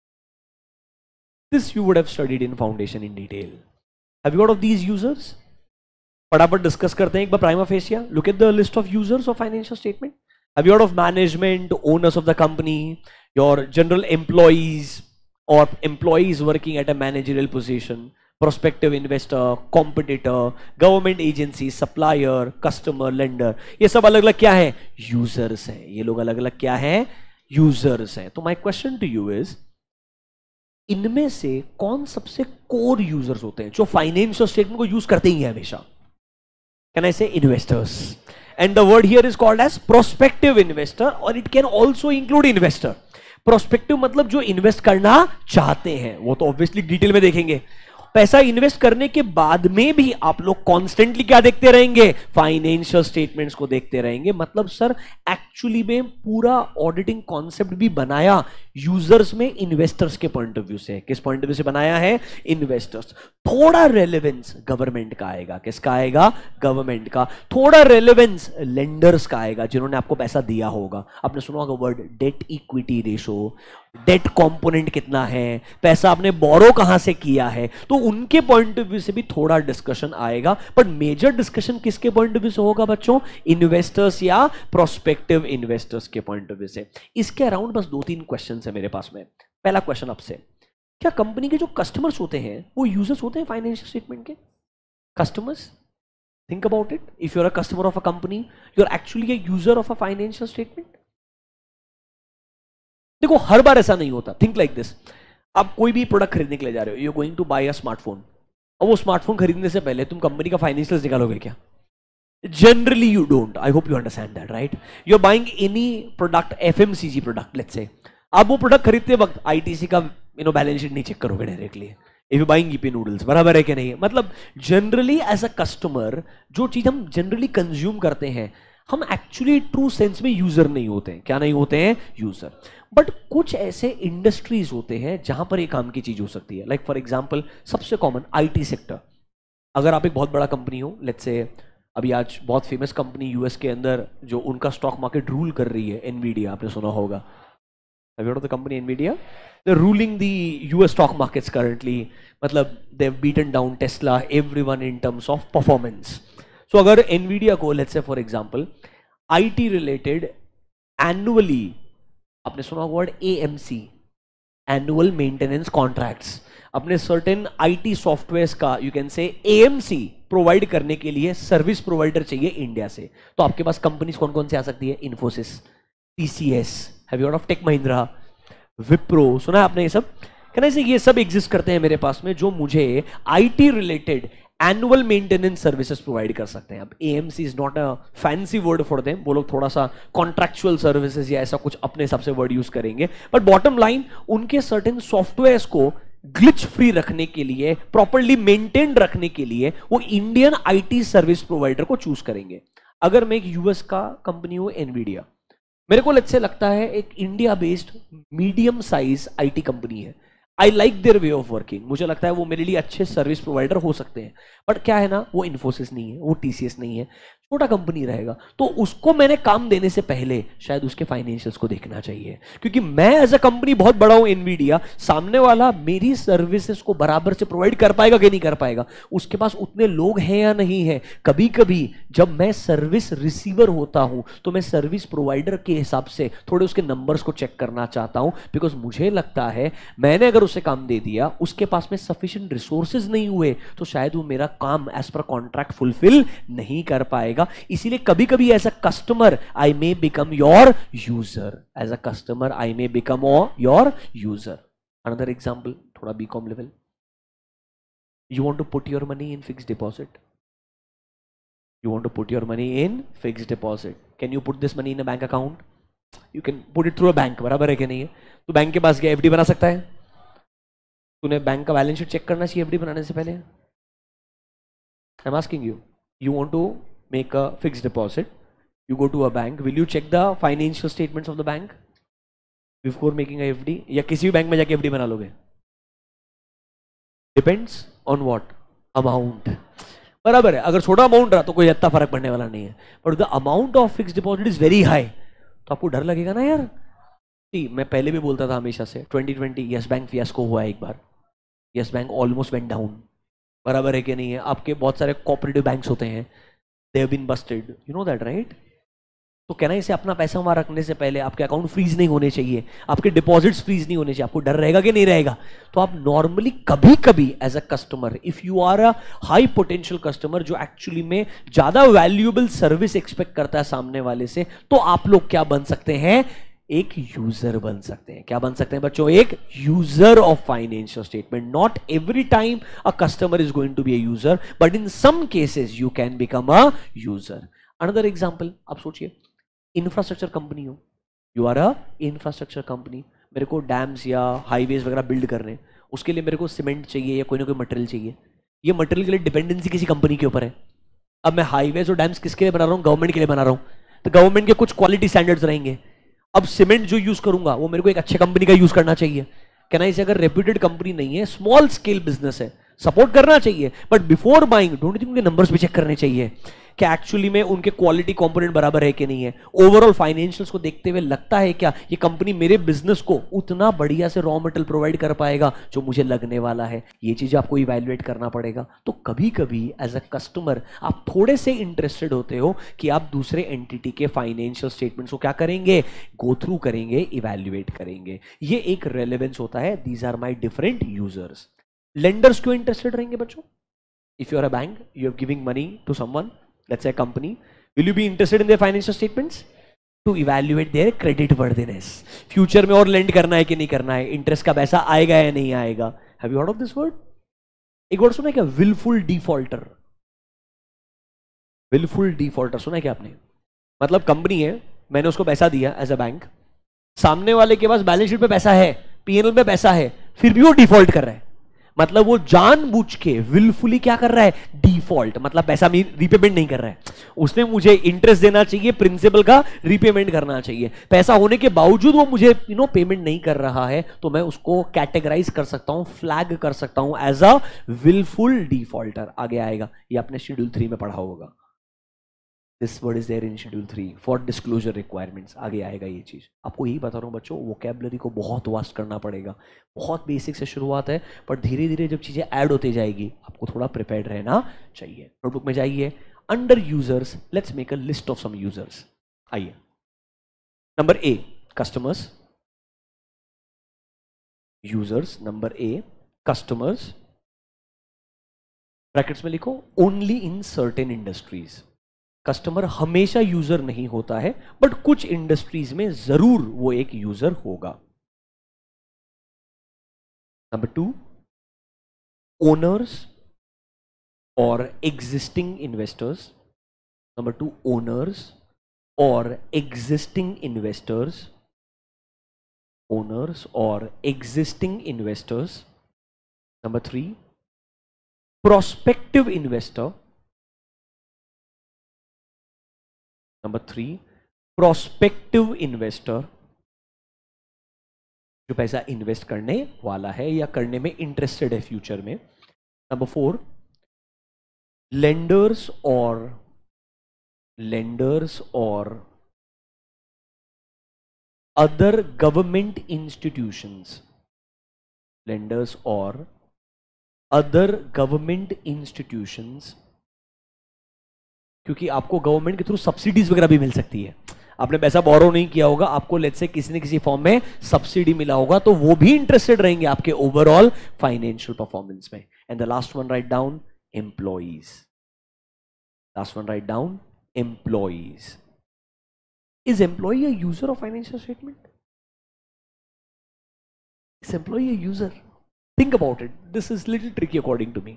This you would have studied in foundation in detail. Have you heard of these users? फटाफट discuss करते हैं एक बार prima facie. Look at the list of users of financial statement. Have you heard of management, owners of the company, your general employees or employees working at a managerial position, prospective investor, competitor, government agency, supplier, customer, lender. ये सब अलग अलग क्या है? Users हैं. ये लोग अलग अलग क्या है? Users हैं. तो my question to you is, इनमें से कौन सबसे कोर यूजर्स होते हैं जो फाइनेंशियल स्टेटमेंट को यूज करते ही हैं हमेशा? Can I say investors? And the word here is called as prospective investor, और it can also include investor. Prospective मतलब जो इन्वेस्ट करना चाहते हैं, वो तो ऑब्वियसली डिटेल में देखेंगे. पैसा इन्वेस्ट करने के बाद में भी आप लोग कॉन्स्टेंटली क्या देखते रहेंगे? फाइनेंशियल स्टेटमेंट्स को देखते रहेंगे. मतलब सर एक्चुअली में पूरा ऑडिटिंग कॉन्सेप्ट भी बनाया यूजर्स में इन्वेस्टर्स के पॉइंट ऑफ व्यू से. किस पॉइंट ऑफ व्यू से बनाया है? इन्वेस्टर्स. थोड़ा रेलेवेंस गवर्नमेंट का आएगा. किसका आएगा? गवर्नमेंट का. थोड़ा रेलेवेंस लेंडर्स का आएगा, जिन्होंने आपको पैसा दिया होगा. आपने सुना होगा word debt equity ratio, debt component कितना है, पैसा आपने बोरो कहां से किया है, तो उनके पॉइंट ऑफ व्यू से भी थोड़ा डिस्कशन आएगा. बट मेजर डिस्कशन किसके पॉइंट ऑफ व्यू से होगा बच्चों? इन्वेस्टर्स या प्रोस्पेक्टिव इन्वेस्टर्स के पॉइंट ऑफ व्यू से. इसके अराउंड बस 2-3 क्वेश्चन है मेरे पास में. पहला क्वेश्चन आपसे, क्या कंपनी के जो कस्टमर्स होते हैं वो यूजर्स होते हैं फाइनेंशियल स्टेटमेंट के? Customers, think about it. If you are a customer of a company, you are actually a user of a financial statement. देखो हर बार ऐसा नहीं होता. थिंक लाइक दिस, आप कोई भी प्रोडक्ट खरीदने के लिए जा रहे हो, you are going to buy a smartphone, और वो स्मार्टफोन खरीदने से पहले तुम कंपनी का फाइनेंशियल्स निकालोगे क्या? Generally you don't. I hope you understand that, right? You are buying any product, FMCG product let's say, आप वो प्रोडक्ट खरीदते वक्त आईटीसी का बैलेंस शीट नहीं चेक करोगे directly. If you buying Yippee noodles, बराबर है कि नहीं? मतलब जनरली एज अ कस्टमर जो चीज हम जनरली कंज्यूम करते हैं, हम एक्चुअली ट्रू सेंस में यूजर नहीं होते हैं. क्या नहीं होते हैं? यूजर. बट कुछ ऐसे इंडस्ट्रीज होते हैं जहां पर ये काम की चीज हो सकती है. लाइक फॉर एग्जांपल सबसे कॉमन आईटी सेक्टर. अगर आप एक बहुत बड़ा कंपनी हो, लेट्स से अभी आज बहुत फेमस कंपनी यूएस के अंदर जो उनका स्टॉक मार्केट रूल कर रही है, एनवीडिया, आपने सुना होगा. Have you heard of the company Nvidia? They're ruling the US stock markets currently. मतलब they've beaten down Tesla, everyone in terms of performance. So अगर Nvidia को let's say for example IT related annually, आपने सुना वर्ड AMC, annual maintenance contracts, अपने certain IT software का you can say AMC provide करने के लिए सर्विस प्रोवाइडर चाहिए इंडिया से. तो आपके पास कंपनीज कौन कौन से आ सकती है? Infosys, TCS, have you heard of tech Mahindra, Wipro, सुना है आपने ये सब? कहना से ये सब एग्जिस्ट करते हैं मेरे पास में, जो मुझे IT related annual maintenance services provide कर सकते हैं. अब AMC is not a fancy word for them, वो लोग थोड़ा सा कॉन्ट्रैक्चुअल सर्विसेज या ऐसा कुछ अपने हिसाब से वर्ड यूज करेंगे. बट बॉटम लाइन, उनके सर्टेन सॉफ्टवेयर्स को ग्लिच फ्री रखने के लिए, प्रॉपर्ली मेंटेन रखने के लिए वो इंडियन आईटी सर्विस प्रोवाइडर को चूज करेंगे. अगर मैं एक यूएस का कंपनी हूं एनवीडिया, मेरे को अच्छे लगता है एक India based medium size IT company है. I like their way of working. मुझे लगता है वो मेरे लिए अच्छे सर्विस प्रोवाइडर हो सकते हैं. बट क्या है ना, वो इन्फोसिस नहीं है, वो टीसीएस नहीं है, छोटा कंपनी रहेगा. तो उसको मैंने काम देने से पहले शायद उसके फाइनेंशियल्स को देखना चाहिए, क्योंकि मैं एज अ कंपनी बहुत बड़ा हूं एनवीडिया, सामने वाला मेरी सर्विसेज को बराबर से प्रोवाइड कर पाएगा कि नहीं कर पाएगा, उसके पास उतने लोग हैं या नहीं है. कभी कभी जब मैं सर्विस रिसीवर होता हूं तो मैं सर्विस प्रोवाइडर के हिसाब से थोड़े उसके नंबर्स को चेक करना चाहता हूं, बिकॉज मुझे लगता है मैंने अगर उसे काम दे दिया, उसके पास में सफिशिएंट रिसोर्सेज नहीं हुए, तो शायद वो मेरा काम एज पर कॉन्ट्रैक्ट फुलफिल नहीं कर पाएगा. इसीलिए कभी कभी as a customer I may become your user. As a customer I may become your user. Another example, थोड़ा BCom level. You want to put your money in fixed deposit. You want to put your money in fixed deposit. Can you put this money in a bank account? You can put it through a bank, बराबर है कि नहीं है? तो bank के पास गया, FD बना सकता है? तूने बैंक का बैलेंस शीट चेक करना चाहिए एफडी बनाने से पहले? I am asking you, you want to make a fixed deposit, you go to a bank, will you check the financial statements of the bank before making a FD? या किसी भी bank में जाके FD बना लोगे? Depends on what? Amount. बराबर है, अगर छोटा अमाउंट रहा तो कोई इतना फर्क पड़ने वाला नहीं है, but the amount of fixed deposit is very high, तो आपको डर लगेगा ना यार। मैं पहले भी बोलता था हमेशा से, 2020 यस बैंक फियास्को हुआ है एक बार, Yes Bank almost went down, बराबर है कि नहीं है? आपके बहुत सारे कोऑपरेटिव बैंक्स होते हैं, they have been busted, you know that right? तो कहना इसे अपना पैसा वहां रखने से पहले आपके अकाउंट फ्रीज नहीं होने चाहिए, आपके डिपॉजिट्स फ्रीज नहीं होने चाहिए। आपको डर रहेगा कि नहीं रहेगा? तो आप नॉर्मली कभी कभी as a customer, if you are a high potential customer जो एक्चुअली में ज्यादा वैल्यूएबल सर्विस एक्सपेक्ट करता है सामने वाले से, तो आप लोग क्या बन सकते हैं? एक यूजर बन सकते हैं। क्या बन सकते हैं बच्चों? एक user of financial statement. Not every time a customer is going to be a user, but in some cases you can become a user. Another example आप सोचिए, इंफ्रास्ट्रक्चर कंपनी हो, you are a infrastructure company, मेरे को dams या highways वगैरह build करने, उसके लिए मेरे को सीमेंट चाहिए या कोई ना कोई मटेरियल चाहिए। ये मटेरियल के लिए डिपेंडेंसी किसी कंपनी के ऊपर है। अब मैं हाईवेज और डैम्स किसके लिए बना रहा हूँ? गवर्नमेंट के लिए बना रहा हूँ, तो गवर्नमेंट के कुछ क्वालिटी स्टैंडर्ड्स रहेंगे। अब सीमेंट जो यूज करूंगा वो मेरे को एक अच्छे कंपनी का यूज करना चाहिए। कहना इसे अगर रेप्यूटेड कंपनी नहीं है, स्मॉल स्केल बिजनेस है, सपोर्ट करना चाहिए, but before buying don't think उनके नंबर्स भी चेक करने चाहिए क्या एक्चुअली में उनके क्वालिटी कंपोनेंट बराबर है कि नहीं है। ओवरऑल फाइनेंशियल्स को देखते हुए लगता है क्या ये कंपनी मेरे बिजनेस को उतना बढ़िया से रॉ मटेरियल प्रोवाइड कर पाएगा जो मुझे लगने वाला है? ये चीज आपको इवैल्यूएट करना पड़ेगा। तो कभी कभी एज अ कस्टमर आप थोड़े से इंटरेस्टेड होते हो कि आप दूसरे एंटिटी के फाइनेंशियल स्टेटमेंट्स को क्या करेंगे? गो थ्रू करेंगे, इवैल्यूएट करेंगे। ये एक रेलेवेंस होता है। These are my different users. Lenders क्यों इंटरेस्टेड रहेंगे बच्चों? If you are a bank, you are giving money to someone, let's say a company, will you be interested in their financial statements to evaluate their credit worthiness? Future में और land करना है कि नहीं करना है, इंटरेस्ट का पैसा आएगा या नहीं आएगा। Have you heard of this word? एक वर्ड सुना है क्या? Wilful defaulter. विलफुल डिफॉल्टर सुना है क्या आपने? मतलब कंपनी है, मैंने उसको पैसा दिया एज अ बैंक, सामने वाले के पास बैलेंस शीट पे पैसा है, पीएनएल में पैसा है, फिर भी वो डिफॉल्ट कर रहा है। मतलब वो जानबूझ के विलफुली क्या कर रहा है? डिफॉल्ट। मतलब पैसा रीपेमेंट नहीं कर रहा है। उसने मुझे इंटरेस्ट देना चाहिए, प्रिंसिपल का रीपेमेंट करना चाहिए, पैसा होने के बावजूद वो मुझे पेमेंट नहीं कर रहा है, तो मैं उसको कैटेगराइज कर सकता हूं, फ्लैग कर सकता हूं एज अ विलफुल डिफॉल्टर। आगे आएगा, ये आपने शेड्यूल 3 में पढ़ा होगा। This word is there in schedule 3 for disclosure requirements. आगे आएगा ये चीज। आपको यही बता रहा हूँ बच्चों, वोकैबुलरी को बहुत वास्ट करना पड़ेगा। बहुत बेसिक से शुरुआत है, पर धीरे धीरे जब चीजें ऐड होती जाएगी आपको थोड़ा प्रिपेयर्ड रहना चाहिए। नोटबुक में जाइए, under users let's make a list of some users. आइए, number A customers, users. Number A customers, brackets में लिखो only in certain industries. Customer हमेशा यूजर नहीं होता है, बट कुछ इंडस्ट्रीज में जरूर वो एक यूजर होगा। नंबर 2 ओनर्स और एग्जिस्टिंग इन्वेस्टर्स। नंबर 2 ओनर्स और एग्जिस्टिंग इन्वेस्टर्स, ओनर्स और existing investors. Number 3 prospective investor. Number 3 prospective investor, जो पैसा इन्वेस्ट करने वाला है या करने में इंटरेस्टेड है फ्यूचर में। नंबर 4 लेंडर्स और अदर गवर्नमेंट इंस्टीट्यूशंस। लेंडर्स और अदर गवर्नमेंट इंस्टीट्यूशंस, क्योंकि आपको गवर्नमेंट के थ्रू सब्सिडीज वगैरह भी मिल सकती है। आपने पैसा बोरो नहीं किया होगा, आपको लेट्स से किसी न किसी फॉर्म में सब्सिडी मिला होगा, तो वो भी इंटरेस्टेड रहेंगे आपके ओवरऑल फाइनेंशियल परफॉर्मेंस में। And the last one write down employees. Last one write down employees. Is employee a user of financial statement? Is employee a user? Think about it, this is little tricky according to me.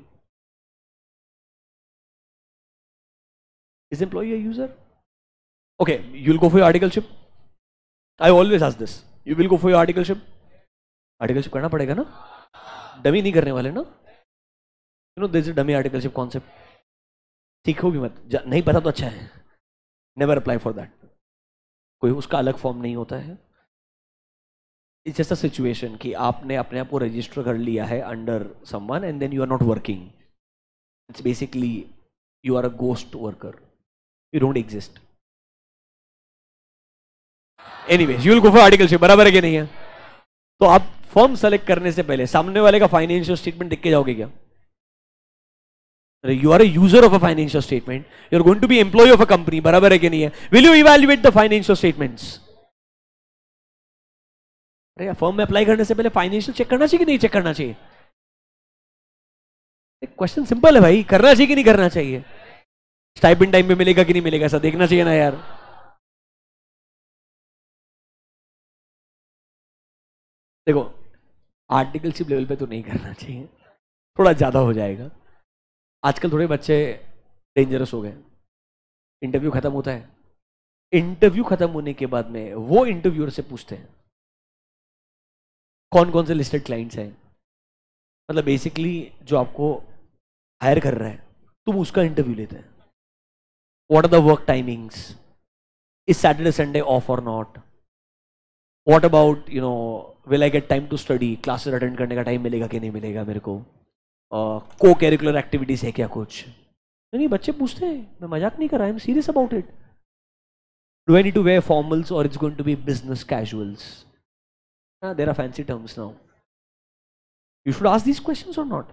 Is employee a user? Okay, you'll go for your articleship. I always ask this, you will go for your articleship? Articleship करना पड़ेगा ना, dummy नहीं करने वाले ना। You know this is dummy articleship concept, सीखोगे मत, नहीं पता तो अच्छा है, नेवर अप्लाई फॉर दैट, कोई उसका अलग फॉर्म नहीं होता है। इट्स जस्ट अ सिचुएशन कि आपने अपने आप को रजिस्टर कर लिया है under someone and then you are not working, it's basically you are a ghost worker, you don't exist. Anyways you will go for articleship, बराबर है कि नहीं है? तो आप फर्म सेलेक्ट करने से पहले सामने वाले का फाइनेंशियल स्टेटमेंट देख के जाओगे क्या? You are a user of a financial statement. You are going to be employee of a company. बराबर है कि नहीं है? Will you evaluate the financial statements? अरे फर्म में अप्लाई करने से पहले फाइनेंशियल चेक करना चाहिए कि नहीं चेक करना चाहिए? क्वेश्चन सिंपल है भाई, करना चाहिए कि नहीं करना चाहिए? स्टाइपेंड टाइम पे मिलेगा कि नहीं मिलेगा, ऐसा देखना चाहिए ना यार। देखो आर्टिकलशिप लेवल पे तो नहीं करना चाहिए, थोड़ा ज्यादा हो जाएगा। आजकल थोड़े बच्चे डेंजरस हो गए। इंटरव्यू खत्म होता है, इंटरव्यू खत्म होने के बाद में वो इंटरव्यूअर से पूछते हैं कौन कौन से लिस्टेड क्लाइंट्स हैं। मतलब बेसिकली जो आपको हायर कर रहा है तुम उसका इंटरव्यू लेते हैं। What are the work timings, is Saturday Sunday off और not, what about you know will I get time to study, classes attend करने का टाइम मिलेगा कि नहीं मिलेगा मेरे को, को कैरिकुलर एक्टिविटीज है क्या कुछ। नहीं बच्चे पूछते हैं, मैं मजाक नहीं कर रहा, I am serious about it. Do I need to wear formals और it's going to be business casuals? There are fancy terms now, you should ask these questions और not?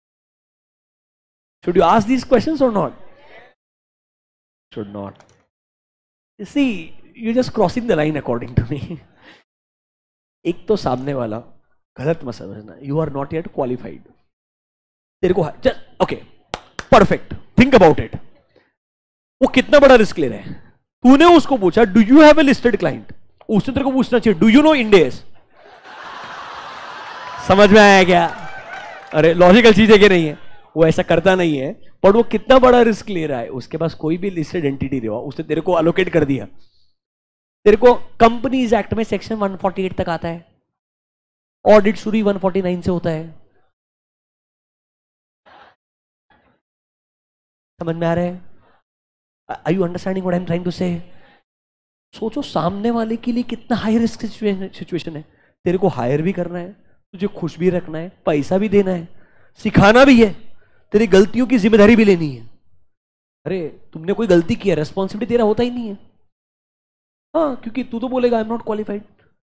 Should you ask these questions और not? Should not. See you just crossing the line according to me. एक तो सामने वाला, गलत मत समझना, you are not yet qualified. तेरे को okay perfect, think about it, वो कितना बड़ा रिस्क ले रहे हैं। तूने उसको पूछा do you have a listed client, उसने तेरे को पूछना चाहिए डू यू नो इंडेस। समझ में आया क्या? अरे लॉजिकल चीज है कि नहीं है? वो ऐसा करता नहीं है, पर वो कितना बड़ा रिस्क ले रहा है। उसके पास कोई भी लिस्टेड एंटिटी रहा, उसने तेरे को अलोकेट कर दिया। तेरे को कंपनीज एक्ट में सेक्शन 148 तक आता है, ऑडिट शुरू 149 से होता है। समझ में आ रहा है? Are you understanding what I am trying to say? सोचो सामने वाले के लिए कितना हाई रिस्क सिचुएशन है। तेरे को हायर भी करना है, तुझे खुश भी रखना है, पैसा भी देना है, सिखाना भी है, तेरी गलतियों की जिम्मेदारी भी लेनी है। अरे तुमने कोई गलती की है, रेस्पॉन्सिबिलिटी तेरा होता ही नहीं है। हाँ, क्योंकि तू तो बोलेगा आई एम नॉट क्वालिफाइड।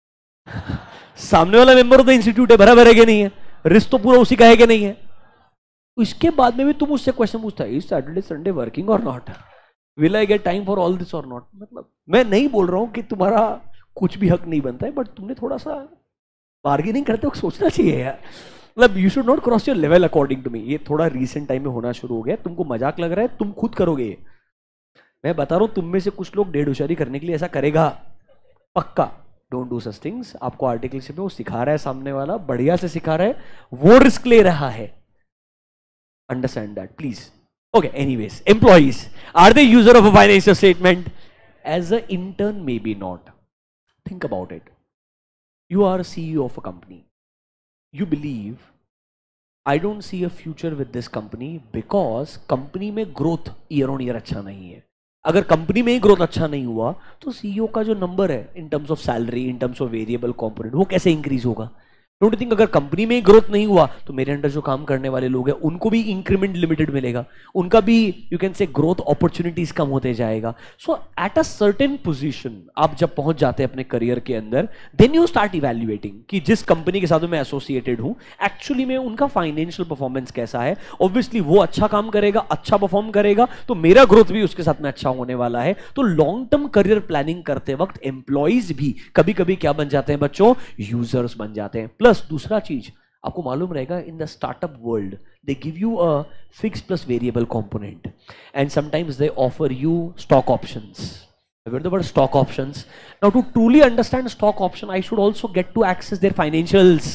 सामने वाला मेंबर ऑफ द इंस्टीट्यूट है, बराबर है कि नहीं है? रिस्क तो पूरा उसी का है कि नहीं है? इसके बाद में भी तुम उससे क्वेश्चन पूछता है, इज सैटरडे संडे वर्किंग और not, will I get time for all this और नॉट। मतलब मैं नहीं बोल रहा हूं कि तुम्हारा कुछ भी हक नहीं बनता है, बट तुमने थोड़ा सा बार्गेनिंग करते वक्त सोचना चाहिए यार। मतलब you should not cross your level according to me. ये थोड़ा रीसेंट टाइम में होना शुरू हो गया, तुमको मजाक लग रहा है, तुम खुद करोगे। मैं बता रहा हूं तुम में से कुछ लोग डेढ़ होशियारी करने के लिए ऐसा करेगा पक्का। Don't do such things. आपको आर्टिकलशिप में वो सिखा रहा है, सामने वाला बढ़िया से सिखा रहा है, वो रिस्क ले रहा है। Understand that, please. Okay, anyways, employees, are they user of a financial statement? As an intern, maybe not. Think about it. You are a CEO of a company. You believe, I don't see a future with this company because company में growth year on year अच्छा नहीं है। अगर company में ही growth अच्छा नहीं हुआ तो सीईओ का जो नंबर है in terms of salary, in terms of variable component, वो कैसे इंक्रीज होगा? डोंट थिंक अगर कंपनी में ग्रोथ नहीं हुआ तो मेरे अंडर जो काम करने वाले लोग हैं उनको भी इंक्रीमेंट लिमिटेड मिलेगा, उनका भी you can say growth opportunities कम होते जाएगा। So at a certain position आप जब पहुंच जाते हैं अपने करियर के अंदर, देन यू स्टार्ट इवैल्यूएटिंग कि जिस कंपनी के साथ मैं एसोसिएटेड हूं एक्चुअली में उनका फाइनेंशियल परफॉर्मेंस कैसा है। ऑब्वियसली वो अच्छा काम करेगा, अच्छा परफॉर्म करेगा तो मेरा ग्रोथ भी उसके साथ में अच्छा होने वाला है। तो लॉन्ग टर्म करियर प्लानिंग करते वक्त एम्प्लॉइज भी कभी कभी क्या बन जाते हैं बच्चों? यूजर्स बन जाते हैं। प्लस दूसरा चीज आपको मालूम रहेगा, in the startup world they give you a fix plus variable component and sometimes they offer you stock options. I've heard the word stock options. Now to truly understand stock option, I should also get to access their financials.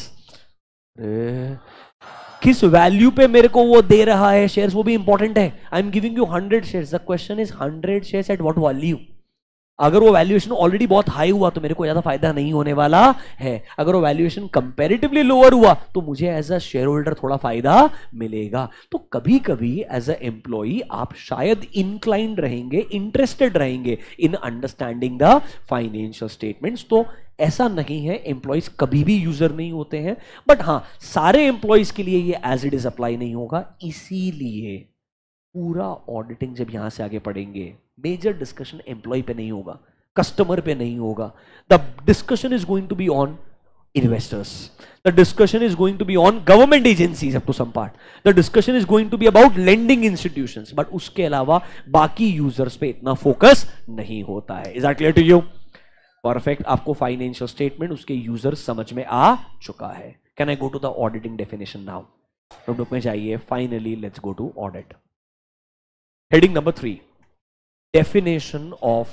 किस value पे मेरे को वो दे रहा है shares, वो भी important है। I am giving you 100 shares, the question is 100 shares at what value? अगर वो वैल्यूएशन ऑलरेडी बहुत हाई हुआ तो मेरे को ज्यादा फायदा नहीं होने वाला है, अगर वो वैल्यूएशन कंपैरेटिवली लोअर हुआ तो मुझे एज अ शेयर होल्डर थोड़ा फायदा मिलेगा। तो कभी कभी एज अ एम्प्लॉई आप शायद इंक्लाइंड रहेंगे, इंटरेस्टेड रहेंगे in understanding the financial statements. तो ऐसा नहीं है एम्प्लॉयज कभी भी यूजर नहीं होते हैं, बट हाँ सारे एम्प्लॉयज के लिए ये एज इट इज अप्लाई नहीं होगा। इसीलिए पूरा ऑडिटिंग जब यहां से आगे पढ़ेंगे, मेजर डिस्कशन एम्प्लॉय पे नहीं होगा, कस्टमर पे नहीं होगा। The discussion is going to be on investors, the discussion is going to be on government agencies up to some part, the discussion is going to be about lending institutions, but उसके अलावा बाकी users पे इतना focus नहीं होता है। Is that clear to you? Perfect, आपको financial statement उसके यूजर समझ में आ चुका है। Can I go to the auditing definition now? Notebook में जाइए, finally let's go to audit. Heading number 3, definition of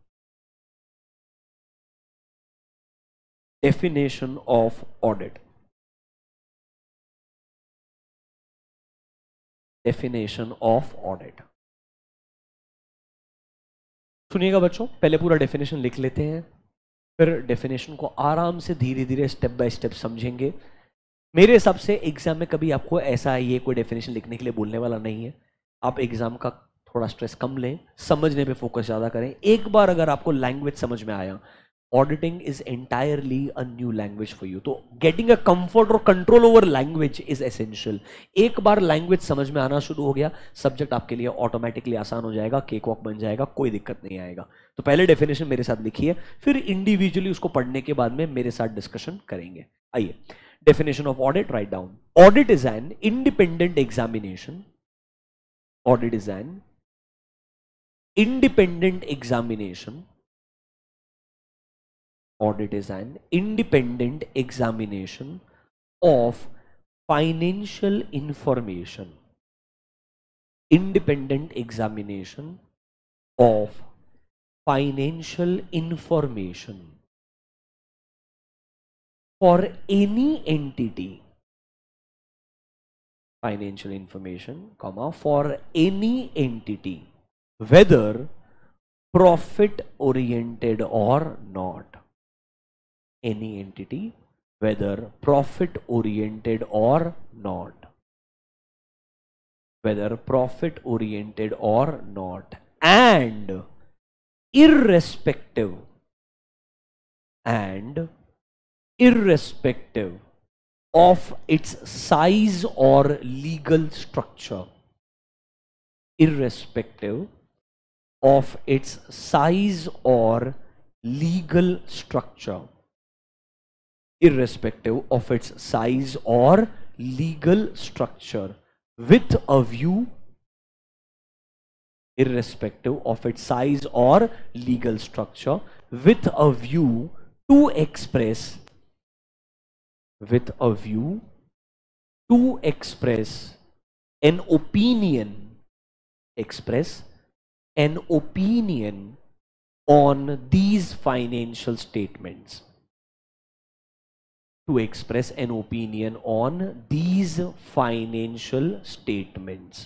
audit, definition of audit। सुनिएगा बच्चों, पहले पूरा डेफिनेशन लिख लेते हैं, फिर डेफिनेशन को आराम से धीरे धीरे स्टेप बाय स्टेप समझेंगे। मेरे हिसाब से एग्जाम में कभी आपको ऐसा ये कोई डेफिनेशन लिखने के लिए बोलने वाला नहीं है। आप एग्जाम का थोड़ा स्ट्रेस कम लें, समझने पे फोकस ज़्यादा करें। एक बार अगर आपको लैंग्वेज समझ में आया, auditing is entirely a new language for you, तो गेटिंग अ कंफर्ट और control over language is essential. एक बार लैंग्वेज समझ में आना शुरू हो गया, सब्जेक्ट आपके लिए ऑटोमेटिकली आसान हो जाएगा, केक वॉक बन जाएगा, कोई दिक्कत नहीं आएगा। तो पहले डेफिनेशन मेरे साथ लिखिए, फिर इंडिविजुअली उसको पढ़ने के बाद में मेरे साथ डिस्कशन करेंगे। आइए, definition of audit, write down. Audit is an independent examination. Audit is an independent examination. Audit is an independent examination of financial information. Independent examination of financial information for any entity, financial information, comma, for any entity, whether profit oriented or not. Any entity, whether profit oriented or not. Whether profit oriented or not. And irrespective of its size or legal structure. Irrespective of its size or legal structure. Irrespective of its size or legal structure, with a view, irrespective of its size or legal structure, with a view to express, with a view to express an opinion, express an opinion on these financial statements. To express an opinion on these financial statements.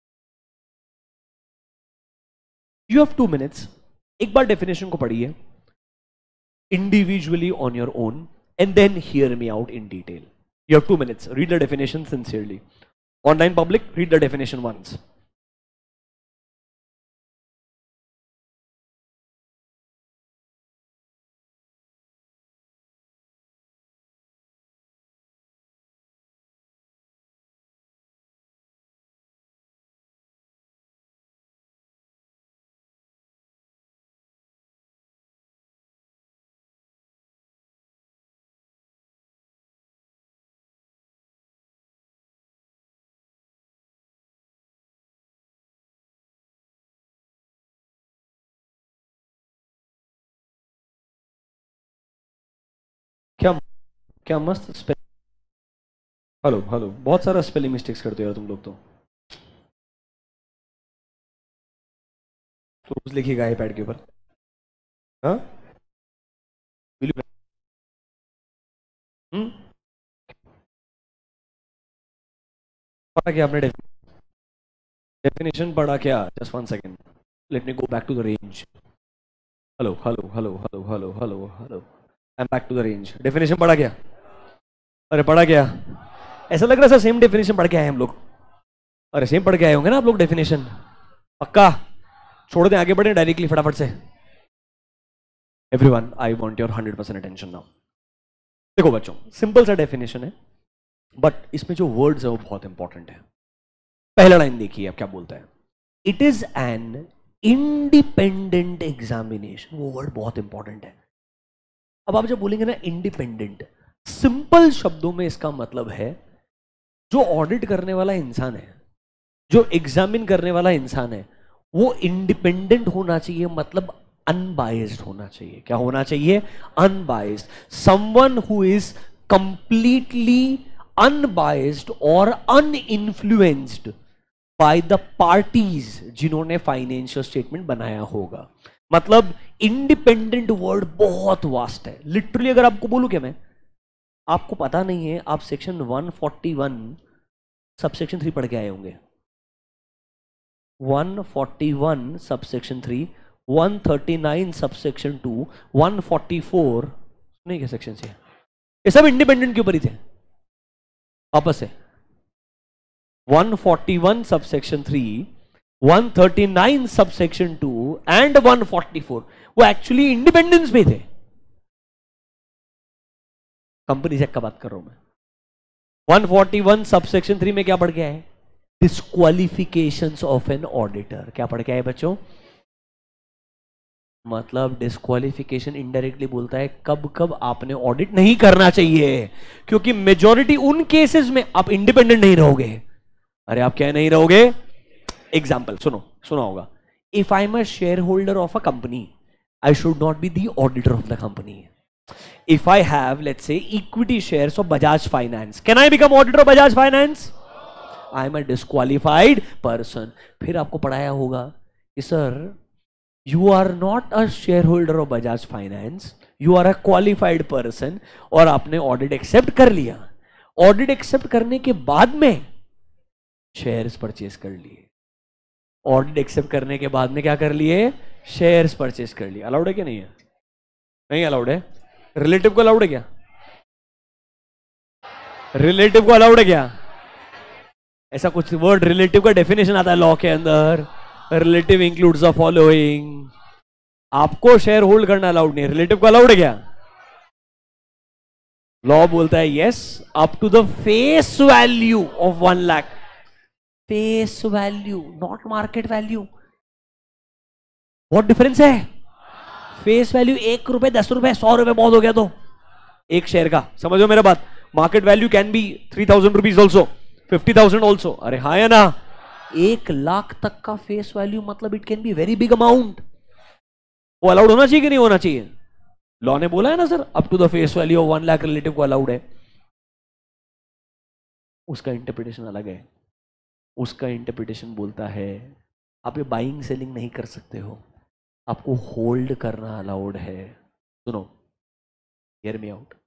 You have 2 minutes. एक बार definition को पढ़िए individually on your own and then hear me out in detail. You have 2 minutes. Read the definition sincerely. Online public, read the definition once. क्या क्या मस्त hello hello, बहुत सारा spelling mistakes करते हो यार तुम लोग। तो रोज लिखिएगा आईपैड के ऊपर। हाँ, पढ़ा क्या आपने? डेफिनेशन पढ़ा क्या? Just 1 second, let me go back to the range. Hello hello hello hello hello hello hello, I am back to the range. Definition पढ़ा क्या? अरे पढ़ा क्या? ऐसा लग रहा है सर सेम डेफिनेशन पढ़ के आए हम लोग। अरे सेम पढ़ के आए होंगे ना आप लोग डेफिनेशन, पक्का? छोड़ दें, आगे बढ़े डायरेक्टली फटाफट से। Everyone, I want your 100% attention now. देखो बच्चों, सिंपल सा डेफिनेशन है, बट इसमें जो वर्ड्स है वो बहुत इंपॉर्टेंट है। पहला लाइन देखिए आप क्या बोलता है, it is an independent examination. वो वर्ड बहुत इंपॉर्टेंट है। अब आप जब बोलेंगे ना इंडिपेंडेंट, सिंपल शब्दों में इसका मतलब है जो ऑडिट करने वाला इंसान है, जो एग्जामिन करने वाला इंसान है, वो इंडिपेंडेंट होना चाहिए, मतलब अनबायस्ड होना चाहिए। क्या होना चाहिए? Unbiased. Someone who is completely unbiased और अनइन्फ्लुएंस्ड बाय द पार्टीज जिन्होंने फाइनेंशियल स्टेटमेंट बनाया होगा। मतलब इंडिपेंडेंट वर्ड बहुत वास्ट है। लिटरली अगर आपको बोलूं क्या मैं, आपको पता नहीं है, आप सेक्शन 141 सबसेक्शन 3 पढ़ के आए होंगे। 141 सबसेक्शन 3, 139 सबसेक्शन 2, 144 नहीं क्या सेक्शन से, ये सब इंडिपेंडेंट के ऊपर ही थे आपस से। 141 सबसेक्शन 3, 139 सबसेक्शन 2 एंड 144 वो एक्चुअली इंडिपेंडेंस पे थे। कंपनी सेक्ट का बात कर रहा हूं मैं। 141 सबसेक्शन 3 में क्या पढ़ के आए? Disqualifications of an auditor. क्या पढ़ के आए बच्चों? मतलब डिस्क्वालिफिकेशन इनडायरेक्टली बोलता है कब कब आपने ऑडिट नहीं करना चाहिए, क्योंकि मेजॉरिटी उन केसेस में आप इंडिपेंडेंट नहीं रहोगे। अरे आप क्या नहीं रहोगे? एग्जाम्पल सुनो, सुना होगा, if I am a share holder of a company, I should not be the auditor of the company. If I have let's say equity shares of Bajaj Finance, can I become auditor of Bajaj Finance? I am a disqualified person. फिर आपको पढ़ाया होगा कि sir you are not a share holder of Bajaj Finance, you are a qualified person, और आपने audit accept कर लिया। Audit accept करने के बाद में शेयर्स परचेज कर लिए। ऑडिट एक्सेप्ट करने के बाद में क्या कर लिए? शेयर्स परचेज कर लिए। अलाउड है क्या? नहीं है? नहीं अलाउड है। रिलेटिव को अलाउड है क्या? रिलेटिव को अलाउड है क्या? ऐसा कुछ वर्ड रिलेटिव का डेफिनेशन आता है लॉ के अंदर। Relative includes the following. आपको शेयर होल्ड करना अलाउड नहीं है, रिलेटिव को अलाउड है क्या? लॉ बोलता है yes, up to the face value of 1 lakh. Face value, not market value. बहुत डिफरेंस है। फेस वैल्यू 1 रुपए, 10 रुपए, 100 रुपए बहुत हो गया तो एक शेयर का, समझो मेरा बात। Market value can be 3000 rupees also, 50,000 also. अरे हाँ या ना? 1 लाख तक का फेस वैल्यू मतलब it can be very big amount. वो अलाउड होना चाहिए कि नहीं होना चाहिए? लॉ ने बोला है ना sir, up to the face value of 1 lakh relative को अलाउड है। उसका इंटरप्रिटेशन अलग है। उसका इंटरप्रिटेशन बोलता है आप ये बाइंग सेलिंग नहीं कर सकते हो, आपको होल्ड करना अलाउड है। सुनो, hear me out.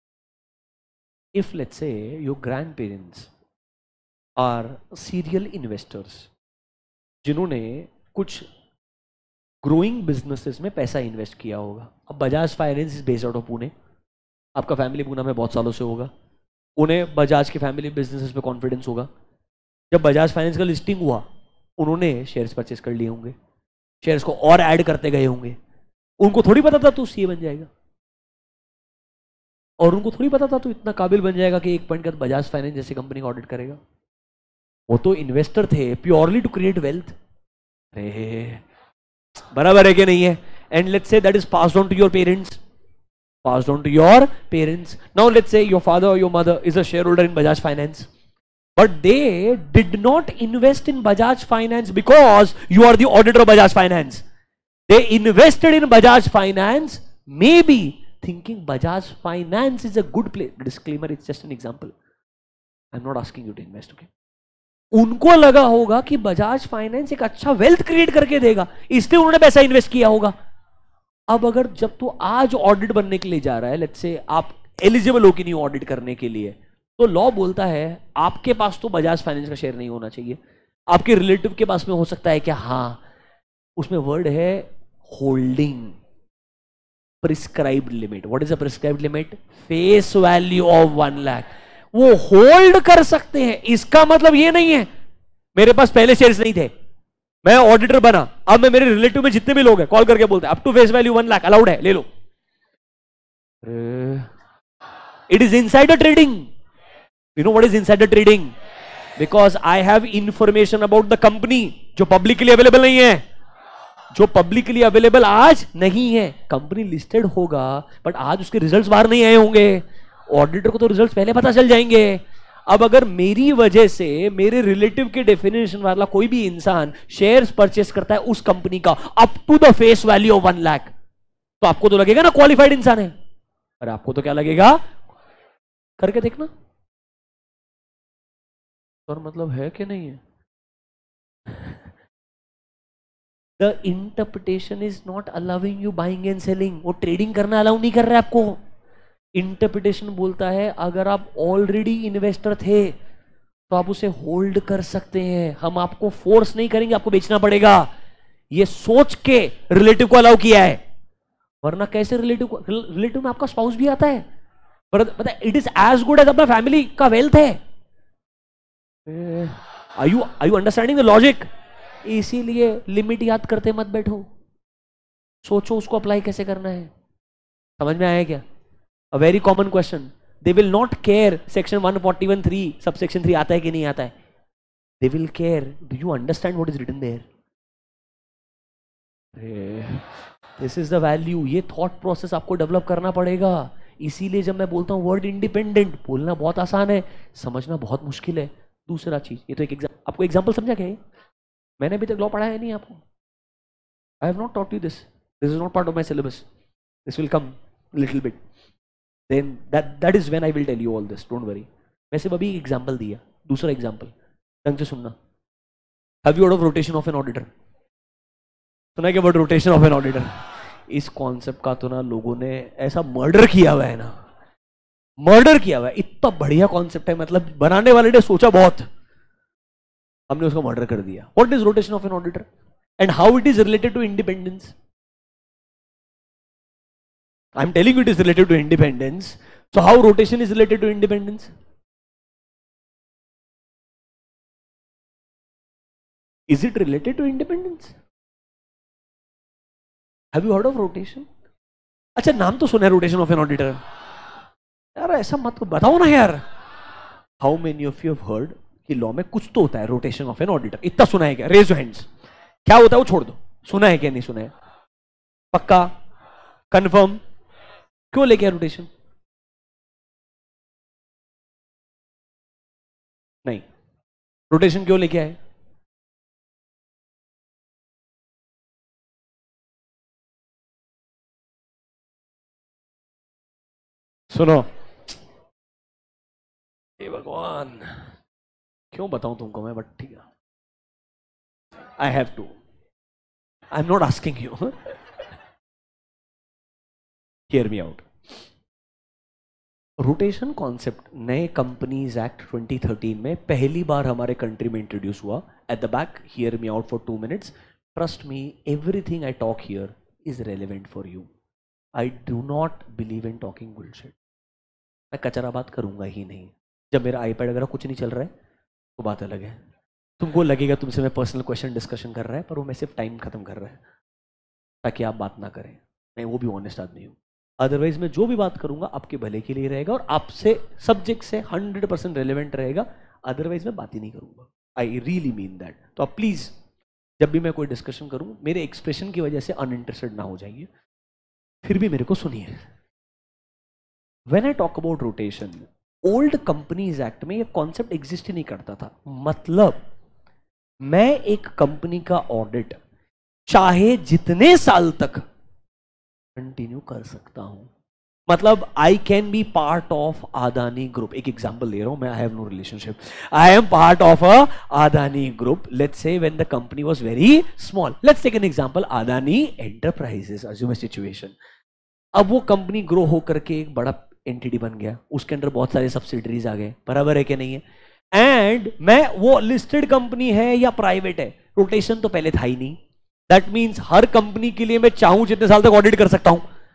If let's say your grand parents are serial investors, जिन्होंने कुछ ग्रोइंग बिजनेसेस में पैसा इन्वेस्ट किया होगा। अब Bajaj Finance is based out of Pune, आपका फैमिली पूना में बहुत सालों से होगा, उन्हें बजाज के फैमिली बिजनेसेस पे कॉन्फिडेंस होगा। जब बजाज फाइनेंस का लिस्टिंग हुआ, उन्होंने शेयर्स परचेस कर लिए होंगे, शेयर्स को और ऐड करते गए होंगे। उनको थोड़ी पता था तू सीए बन जाएगा, और उनको थोड़ी पता था तू इतना काबिल बन जाएगा कि एक पॉइंट का बजाज फाइनेंस जैसी कंपनी का ऑडिट करेगा। वो तो इन्वेस्टर थे प्योरली टू क्रिएट वेल्थ। अरे बराबर है कि नहीं है? And let's say that is passed on to your parents, passed on to your parents. Now let's say your father or your mother is a shareholder in Bajaj Finance, but they did not invest in Bajaj Finance because you are the auditor of Bajaj Finance. They invested in Bajaj Finance maybe thinking Bajaj Finance is a good place. Disclaimer, it's just an example. I'm not asking you to invest, okay? उनको लगा होगा कि Bajaj finance एक अच्छा wealth create करके देगा, इसलिए उन्होंने पैसा इन्वेस्ट किया होगा। अब अगर जब तो आज ऑडिट बनने के लिए जा रहा है, लेट्स से आप एलिजिबल हो कि नहीं ऑडिट करने के लिए, तो लॉ बोलता है आपके पास तो बजाज फाइनेंस का शेयर नहीं होना चाहिए, आपके रिलेटिव के पास में हो सकता है क्या? हाँ, उसमें वर्ड है holding. Prescribed limit. What is a prescribed limit? Face value of 1 lakh. वो होल्ड कर सकते हैं. इसका मतलब ये नहीं है मेरे पास पहले शेयर्स नहीं थे, मैं ऑडिटर बना, अब मैं मेरे रिलेटिव में जितने भी लोग हैं कॉल करके बोलते हैं up to face value 1 lakh allowed है, ले लो. It is insider trading. You know what is insider trading? Because I have information about the company जो पब्लिकली अवेलेबल नहीं है. जो पब्लिकली अवेलेबल आज नहीं है. कंपनी लिस्टेड होगा बट आज उसके रिजल्ट्स बाहर नहीं आए होंगे. ऑडिटर को तो रिजल्ट्स पहले पता चल जाएंगे. अब अगर मेरी वजह से मेरे रिलेटिव के डेफिनेशन वाला कोई भी इंसान शेयर्स परचेस करता है उस कंपनी का up to the face value of 1 lakh, तो आपको तो लगेगा ना क्वालिफाइड इंसान है. अरे आपको तो क्या लगेगा? करके देखना. और मतलब है कि नहीं है? The interpretation is not allowing you buying and selling. वो ट्रेडिंग करना अलाउ नहीं कर रहा है आपको. इंटरप्रिटेशन बोलता है अगर आप ऑलरेडी इन्वेस्टर थे तो आप उसे होल्ड कर सकते हैं, हम आपको फोर्स नहीं करेंगे आपको बेचना पड़ेगा. ये सोच के रिलेटिव को अलाउ किया है. वरना कैसे रिलेटिव में आपका स्पाउस भी आता है. पता है it is as good as अपना फैमिली का वेल्थ है. Are you understanding the logic? इसीलिए लिमिट याद करते मत बैठो, सोचो उसको अप्लाई कैसे करना है. समझ में आया क्या? A very common question. They will not care section 141(3) subsection 3 आता है कि नहीं आता है. They will care. Do you understand what is written there? This is the value. ये thought process आपको डेवलप करना पड़ेगा. इसीलिए जब मैं बोलता हूँ वर्ड इंडिपेंडेंट, बोलना बहुत आसान है, समझना बहुत मुश्किल है. दूसरा चीज, ये तो एक आपको एग्जाम्पल समझा क्या है? मैंने अभी तक लॉ पढ़ाया नहीं आपको. I have not taught you this. This is not part of my syllabus. This will come little bit. Then that is when I will tell you all this. Don't worry. मैं सिर्फ अभी example दिया. दूसरा example ढंग से सुनना. Have you heard of rotation of an auditor? सुना क्या word rotation of an auditor? इस कॉन्सेप्ट का तो ना लोगों ने ऐसा मर्डर किया हुआ है ना, मर्डर किया हुआ है. इतना बढ़िया कॉन्सेप्ट है, मतलब बनाने वाले ने सोचा बहुत, हमने उसको मर्डर कर दिया. What is rotation of an auditor and how it is related to independence? I'm telling you it is related to independence. So how rotation is related to independence? Is it related to independence? Have you heard of rotation? अच्छा नाम तो सुना है rotation of an auditor. यार ऐसा मत बताओ ना यार. How many of you have heard कि लॉ में कुछ तो होता है rotation of an auditor? इतना सुना है क्या? Raise your hands. क्या होता है वो छोड़ दो. सुना है क्या नहीं सुना है? पक्का? Confirm? क्यों लेके आए रोटेशन? नहीं, रोटेशन क्यों लेके आए? सुनो, हे भगवान, क्यों बताऊं तुमको मैं, बट ठीक है. I have to. I am not asking you. Hear me out. Rotation concept नए कंपनीज एक्ट 2013 में पहली बार हमारे कंट्री में इंट्रोड्यूस हुआ. At the back, hear me out for 2 minutes. Trust me, everything I talk here is relevant for you. I do not believe in talking bullshit. मैं कचरा बात करूंगा ही नहीं. जब मेरा आईपैड वगैरह कुछ नहीं चल रहा है तो बात अलग है. तुमको लगेगा तुमसे मैं पर्सनल क्वेश्चन डिस्कशन कर रहा है, पर वो मैं सिर्फ टाइम खत्म कर रहा है ताकि आप बात ना करें. मैं वो भी ऑनेस्ट आदमी हूँ. अदरवाइज मैं जो भी बात करूंगा आपके भले के लिए रहेगा और आपसे सब्जेक्ट से 100% रेलेवेंट रहेगा. अदरवाइज मैं बात ही नहीं करूंगा. I really mean that. तो आप प्लीज जब भी मैं कोई डिस्कशन करूं मेरे एक्सप्रेशन की वजह से अनइंटरेस्टेड ना हो जाइए, फिर भी मेरे को सुनिए. When I talk about rotation, old companies act में ये कॉन्सेप्ट एग्जिस्ट ही नहीं करता था. मतलब मैं एक कंपनी का ऑडिट चाहे जितने साल तक कंटिन्यू कर सकता हूं. मतलब I can be part of Adani group. एक एग्जांपल दे रहा हूं मैं. I have no relationship. I am part of a Adani group. Let's say when the company was very small. Let's take an example, Adani enterprises. Assume a situation. अब वो company grow होकर के एक बड़ा एंटिटी बन गया, उसके अंदर बहुत सारे सब्सिडरीज आ गए. बराबर है कि नहीं है? एंड मैं, वो लिस्टेड कंपनी है या प्राइवेट है, रोटेशन तो पहले था ही नहीं. दैट मीन्स हर कंपनी के लिए मैं चाहूं जितने साल तक ऑडिट कर सकता हूं.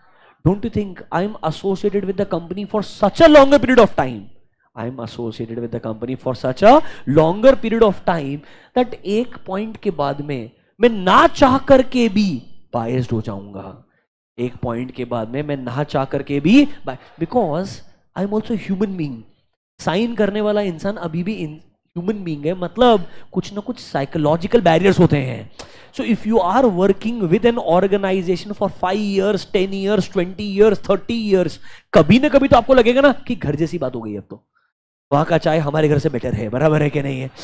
Don't you think I'm associated with the company for such a longer period of time? I'm associated with the company for such a longer period of time that एक पॉइंट के बाद में मैं ना चाह करके भी बायस्ड हो जाऊंगा. एक पॉइंट के बाद में मैं ना चाह करके भी, because I am also human being. Sign करने वाला इंसान अभी भी ह्यूमन बींग है, मतलब कुछ ना कुछ साइकोलॉजिकल बैरियर्स होते हैं. So if you are working with an organisation for 5 years, 10 years, 20 years, 30 years, कभी ना कभी तो आपको लगेगा ना कि घर जैसी बात हो गई. अब तो वहां का चाय हमारे घर से बेटर है, बराबर है कि नहीं है?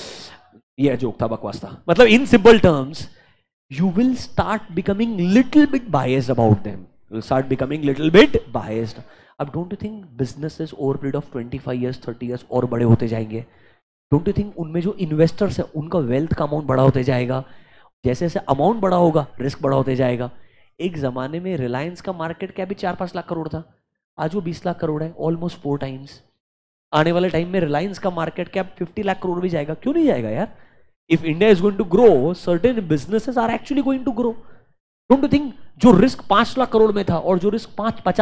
ये जोक था, बकवास था. मतलब in simple terms, you will start becoming little bit biased about them. You will start becoming little bit biased. अब don't you think businesses over period of 25 years, 30 years और बड़े होते जाएंगे? Don't you think उनमें जो investors है उनका wealth का अमाउंट बड़ा होते जाएगा? जैसे जैसे अमाउंट बड़ा होगा रिस्क बड़ा होते जाएगा. एक जमाने में रिलायंस का मार्केट कैप भी 4-5 लाख करोड़ था, आज वो 20 लाख करोड़ है, ऑलमोस्ट 4 times. आने वाले टाइम में रिलायंस का मार्केट कैप 50 लाख करोड़ भी जाएगा. क्यों नहीं जाएगा यार? If India is going to grow, certain businesses are actually going to grow. Don't you think जो रिस्क 5 लाख करोड़ में था और जो रिस्क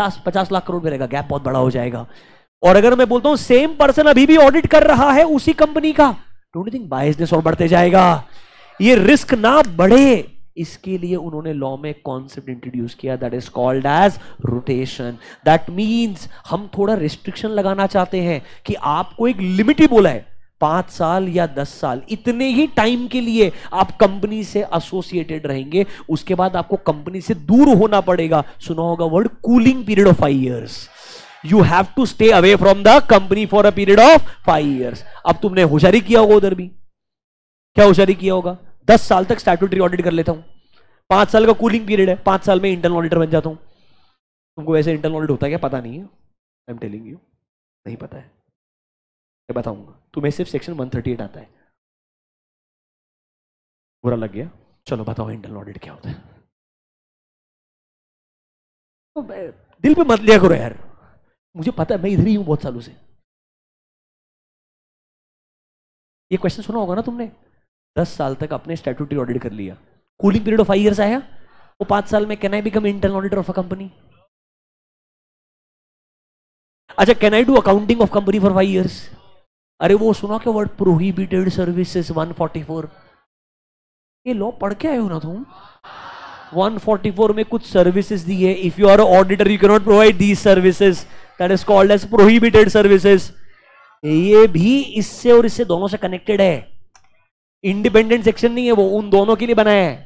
50 लाख करोड़ में रहेगा, गैप बहुत बड़ा हो जाएगा. और अगर मैं बोलता हूं सेम पर्सन अभी भी ऑडिट कर रहा है उसी कंपनी का, डोंट यू थिंक बायसनेस और बढ़ते जाएगा? ये रिस्क ना बढ़े इसके लिए उन्होंने लॉ में कॉन्सेप्ट इंट्रोड्यूस किया, that is called as rotation. That means हम थोड़ा रिस्ट्रिक्शन लगाना चाहते हैं कि आपको एक लिमिट ही बोला है 5 साल या 10 साल, इतने ही टाइम के लिए आप कंपनी से एसोसिएटेड रहेंगे, उसके बाद आपको कंपनी से दूर होना पड़ेगा. सुना होगा word cooling period of 5 years. You have to stay away from the company for a period of 5 years. अब तुमने होशियारी किया होगा, उधर भी क्या होशियारी किया होगा? 10 साल तक स्टैट्यूटरी ऑडिट कर लेता हूं, 5 साल का कूलिंग पीरियड है, 5 साल में इंटरनल ऑडिटर बन जाता हूं. तुमको वैसे इंटरनल ऑडिट होता है क्या? पता नहीं है, आई एम टेलिंग यू, नहीं पता है, मैं बताऊंगा. तुम्हें सिर्फ सेक्शन 138 आता है. बुरा लग गया? चलो बताओ इंटरनल ऑडिट क्या होता है. तो दिल पे मत लिया करो यार, मुझे पता है, मैं इधर ही हूं बहुत सालों से. ये क्वेश्चन सुना होगा ना तुमने, 10 साल तक अपने स्टैट्यूटरी ऑडिट कर लिया, कूलिंग पीरियड ऑफ 5 years आया, वो 5 साल में can I become internal auditor of a company? अच्छा, can I do accounting of company for 5 years? अरे वो सुना क्या वर्ड प्रोहिबिटेड सर्विसेज 144? ये लॉ पढ़ के आए हो ना तुम? 144 में कुछ सर्विसेज दी है, if you are auditor you can not provide these services, that is called as prohibited services. ये भी इससे और इससे दोनों से कनेक्टेड है, इंडिपेंडेंट सेक्शन नहीं है, वो उन दोनों के लिए बनाया है.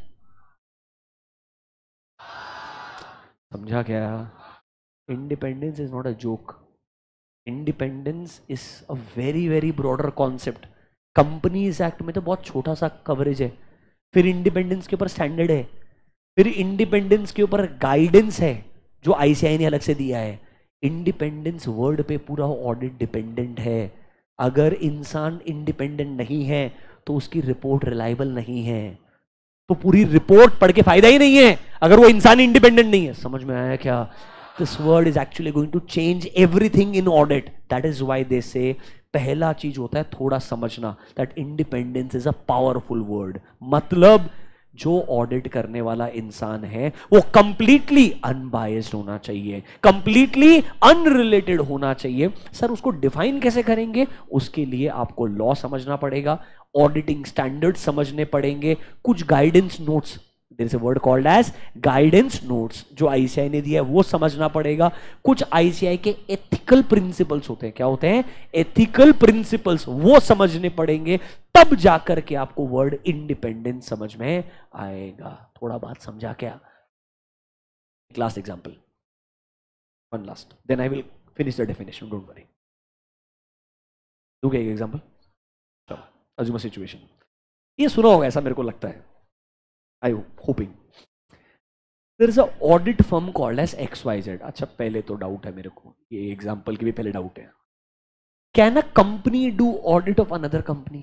समझा क्या? Independence is not a joke. Independence is a very very broader concept. Companies act में तो बहुत छोटा सा कवरेज है, फिर इंडिपेंडेंस के ऊपर स्टैंडर्ड है, फिर इंडिपेंडेंस के ऊपर गाइडेंस है जो आईसीआई ने अलग से दिया है. इंडिपेंडेंस वर्ड पे पूरा ऑडिट डिपेंडेंट है. अगर इंसान इंडिपेंडेंट नहीं है तो उसकी रिपोर्ट रिलायबल नहीं है, तो पूरी रिपोर्ट पढ़ के फायदा ही नहीं है अगर वो इंसान इंडिपेंडेंट नहीं है. समझ में आया क्या? This word is actually going to change everything in audit. That is why they say पहला चीज होता है थोड़ा समझना, that independence is a powerful word. मतलब जो ऑडिट करने वाला इंसान है वो कंप्लीटली अनबायस्ड होना चाहिए, कंप्लीटली अनरिलेटेड होना चाहिए. सर उसको डिफाइन कैसे करेंगे? उसके लिए आपको लॉ समझना पड़ेगा, ऑडिटिंग स्टैंडर्ड समझने पड़ेंगे, कुछ guidance notes, there is a word called as guidance notes, जो आईसीआई ने दिया है वो समझना पड़ेगा. कुछ आईसीआई के एथिकल प्रिंसिपल्स होते हैं, क्या होते हैं? एथिकल प्रिंसिपल्स, वो समझने पड़ेंगे, तब जाकर के आपको वर्ड इंडिपेंडेंस समझ में आएगा. थोड़ा बात समझा क्या? Last example, one last, then I will finish the definition, don't worry. दूंगा एक एग्जांपल. चलो, अज्यूम अ सिचुएशन. ये सुना होगा ऐसा मेरे को लगता है, I hoping. There is a audit firm called as XYZ. अच्छा, पहले तो डाउट है मेरे को, ये एग्जांपल की भी पहले डाउट है. Can a company do audit of another company?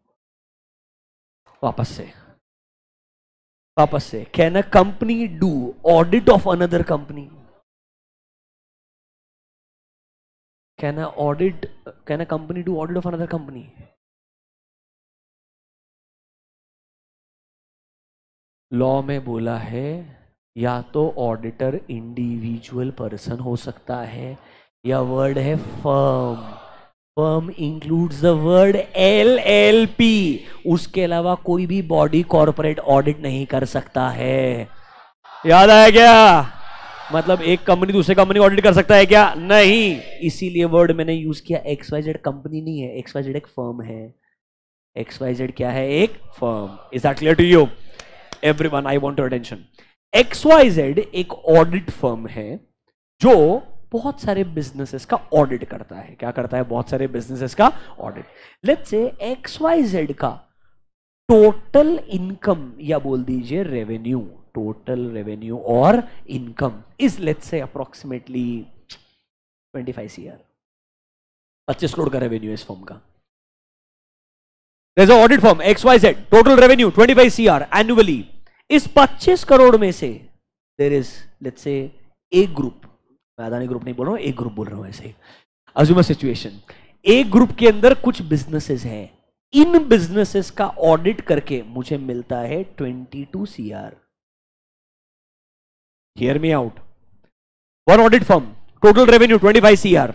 वापस से, can a company do audit of another company? Can a company do audit of another company? Law में बोला है या तो ऑडिटर इंडिविजुअल पर्सन हो सकता है या वर्ड है firm. Firm includes the word LLP. उसके अलावा कोई भी बॉडी कॉर्पोरेट ऑडिट नहीं कर सकता है. याद आया क्या? मतलब एक कंपनी दूसरे कंपनी ऑडिट कर सकता है क्या? नहीं. इसीलिए वर्ड मैंने यूज किया. XYZ कंपनी नहीं है, XYZ एक फर्म है. XYZ क्या है? एक firm. Is that clear to you everyone? I want your attention. XYZ एक ऑडिट फर्म है जो बहुत सारे बिजनेसेस का ऑडिट करता है. क्या करता है? बहुत सारे बिजनेसेस का ऑडिट. लेट्स से XYZ का टोटल इनकम या बोल दीजिए रेवेन्यू, टोटल रेवेन्यू और income is let's say approximately 25 CR. 25 crore का रेवेन्यू इस फर्म का. There's an audit firm XYZ, total revenue 25 CR annually. इस 25 करोड़ में से there is let's say एक ग्रुप, मैं अदानी ग्रुप नहीं बोल रहा हूं, एक ग्रुप बोल रहा हूं. ऐसे assume a situation, एक ग्रुप के अंदर कुछ बिजनेसेस हैं. इन बिजनेसेस का ऑडिट करके मुझे मिलता है 22 CR. Hear me out. One audit firm, total revenue 25 CR.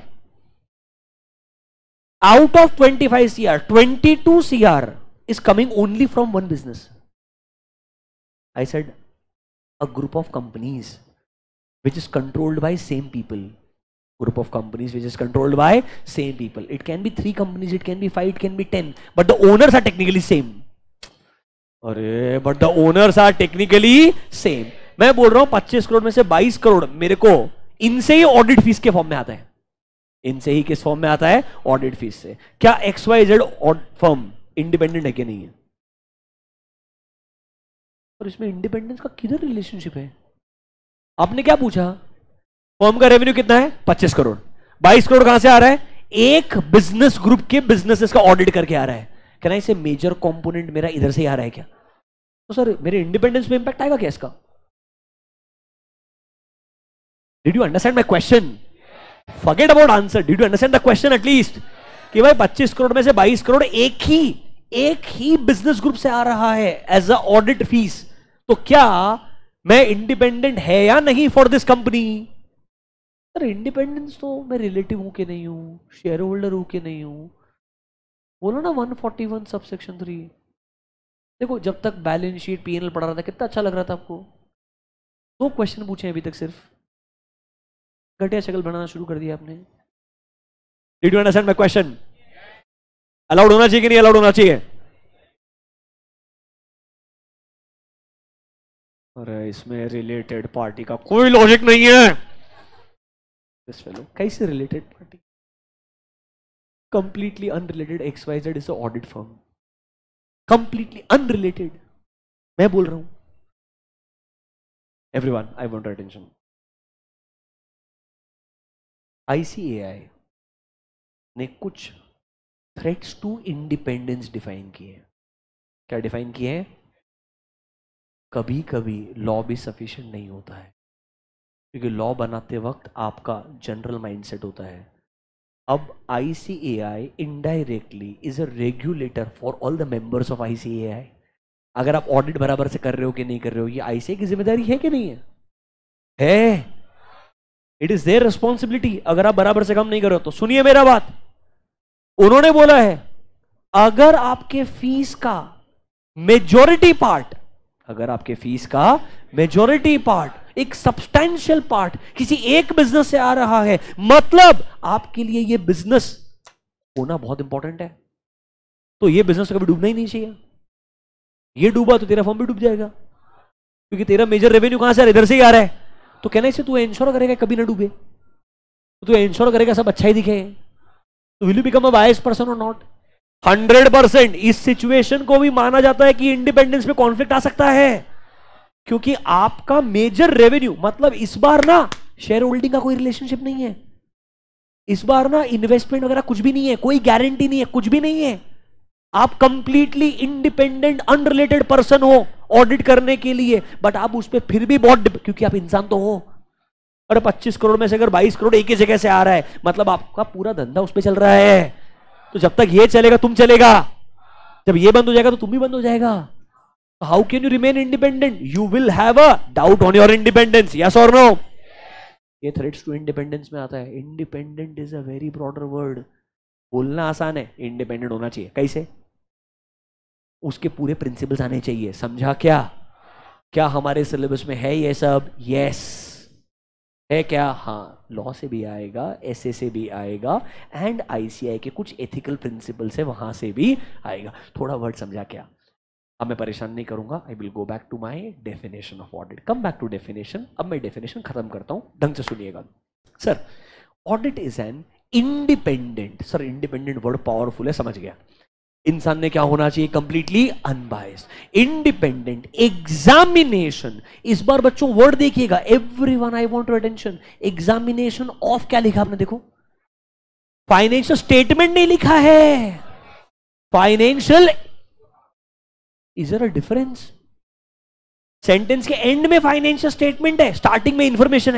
Out of 25 CR, 22 CR is coming only from one business. I said a group of companies which is controlled by same people. Group of companies which is controlled by same people. It can be 3 companies, it can be 5, it can be 10, but the owners are technically same. अरे but the owners are technically same. मैं बोल रहा हूं 25 करोड़ में से 22 करोड़ मेरे को इनसे ही ऑडिट फीस के फॉर्म में आता है. इनसे ही किस फॉर्म में आता है? ऑडिट फीस से. क्या XYZ फर्म इंडिपेंडेंट है कि नहीं है? और इसमें इंडिपेंडेंस का किधर रिलेशनशिप है? आपने क्या पूछा? फर्म का रेवेन्यू कितना है? 25 करोड़. 22 करोड़ कहां से आ रहा है? एक बिजनेस ग्रुप के बिजनेसेस का ऑडिट करके आ रहा है. क्या ना इसे मेजर कंपोनेंट मेरा इधर से ही आ रहा है क्या? तो सर मेरे इंडिपेंडेंस पे इंपैक्ट आएगा क्या इसका? Did you understand my question? Forget about answer. Did you understand the question at least? कि भाई 25 करोड़ में से 22 करोड़ एक ही बिजनेस ग्रुप से आ रहा है एज अ ऑडिट फीस. तो क्या मैं इंडिपेंडेंट है या नहीं for this company? Sir independence तो मैं रिलेटिव हूं कि नहीं हूं, शेयर होल्डर हूं कि नहीं हूं. बोलो ना 141 सबसेक्शन 3. देखो जब तक बैलेंस शीट P&L पढ़ा रहा था कितना अच्छा लग रहा था आपको. 2 क्वेश्चन पूछे अभी तक, सिर्फ घटिया शक्ल बनाना शुरू कर दिया आपने. Did you understand my question? Allowed होना चाहिए कि नहीं अलाउड होना चाहिए? अरे इसमें रिलेटेड पार्टी का कोई लॉजिक नहीं है. दिस फेलो कैसे related party? Completely unrelated. XYZ is a audit firm, completely unrelated. मैं बोल रहा हूं everyone, I want your attention. ICAI ने कुछ थ्रेट्स टू इंडिपेंडेंस डिफाइन किए हैं. क्या डिफाइन किए हैं? कभी कभी लॉ भी सफिशिएंट नहीं होता है, क्योंकि लॉ बनाते वक्त आपका जनरल माइंडसेट होता है. अब ICAI indirectly is a regulator for all the members of ICAI. अगर आप ऑडिट बराबर से कर रहे हो कि नहीं कर रहे हो, ये ICAI की जिम्मेदारी है कि नहीं है? है. It is their responsibility. अगर आप बराबर से काम नहीं कर रहे हो तो सुनिए मेरा बात. उन्होंने बोला है अगर आपके फीस का मेजॉरिटी पार्ट, अगर आपके फीस का मेजॉरिटी पार्ट, एक सब्सटैंशियल पार्ट किसी एक बिजनेस से आ रहा है, मतलब आपके लिए ये बिजनेस होना बहुत इंपॉर्टेंट है, तो ये बिजनेस कभी डूबना ही नहीं चाहिए. ये डूबा तो तेरा फर्म भी डूब जाएगा, क्योंकि तेरा मेजर रेवेन्यू कहां से आ रहा है? इधर से ही आ रहा है. तो कहने से तू इंश्योर करेगा कभी ना डूबे, तो तू इंश्योर करेगा सब अच्छा ही दिखे, तो will you become a biased person और नॉट? 100%. इस सिचुएशन को भी माना जाता है कि इंडिपेंडेंस में कॉन्फ्लिक्ट आ सकता है, क्योंकि आपका मेजर रेवेन्यू, मतलब इस बार ना शेयर होल्डिंग का कोई रिलेशनशिप नहीं है, इस बार ना इन्वेस्टमेंट वगैरह कुछ भी नहीं है, कोई गारंटी नहीं है, कुछ भी नहीं है. आप कंप्लीटली इंडिपेंडेंट अनरिलेटेड पर्सन हो ऑडिट करने के लिए, बट आप उस पर फिर भी बहुत, क्योंकि आप इंसान तो हो. अरे 25 करोड़ में से अगर 22 करोड़ एक ही जगह से आ रहा है, मतलब आपका पूरा धंधा उस पर चल रहा है. तो जब तक ये चलेगा तुम चलेगा, जब ये बंद हो जाएगा तो तुम भी बंद हो जाएगा. How can you remain independent? You will have a doubt on your independence, yes और नो? ये थ्रेट्स टू इंडिपेंडेंस में आता है. Independent is a very broader word. बोलना आसान है, इंडिपेंडेंट होना चाहिए. कैसे? उसके पूरे प्रिंसिपल्स आने चाहिए. समझा क्या? क्या हमारे सिलेबस में है ये सब? यस है. क्या? हाँ, लॉ से भी आएगा, एसए से भी आएगा, एंड आईसीआई के कुछ एथिकल प्रिंसिपल से वहां से भी आएगा. थोड़ा वर्ड समझा क्या? अब मैं परेशान नहीं करूंगा. I will go back to my definition of audit. Come back to definition. अब मैं डेफिनेशन खत्म करता हूं, ढंग से सुनिएगा. Sir, audit is an independent. Sir, independent word powerful है, समझ गया. इंसान ने क्या होना चाहिए? Completely unbiased, independent examination. इस बार बच्चों वर्ड देखिएगा, everyone I want your attention. Examination of क्या लिखा आपने? देखो, फाइनेंशियल स्टेटमेंट नहीं लिखा है, financial. Is there a difference? Sentence के एंड में फाइनेंशियल स्टेटमेंट है, स्टार्टिंग में इंफॉर्मेशन है.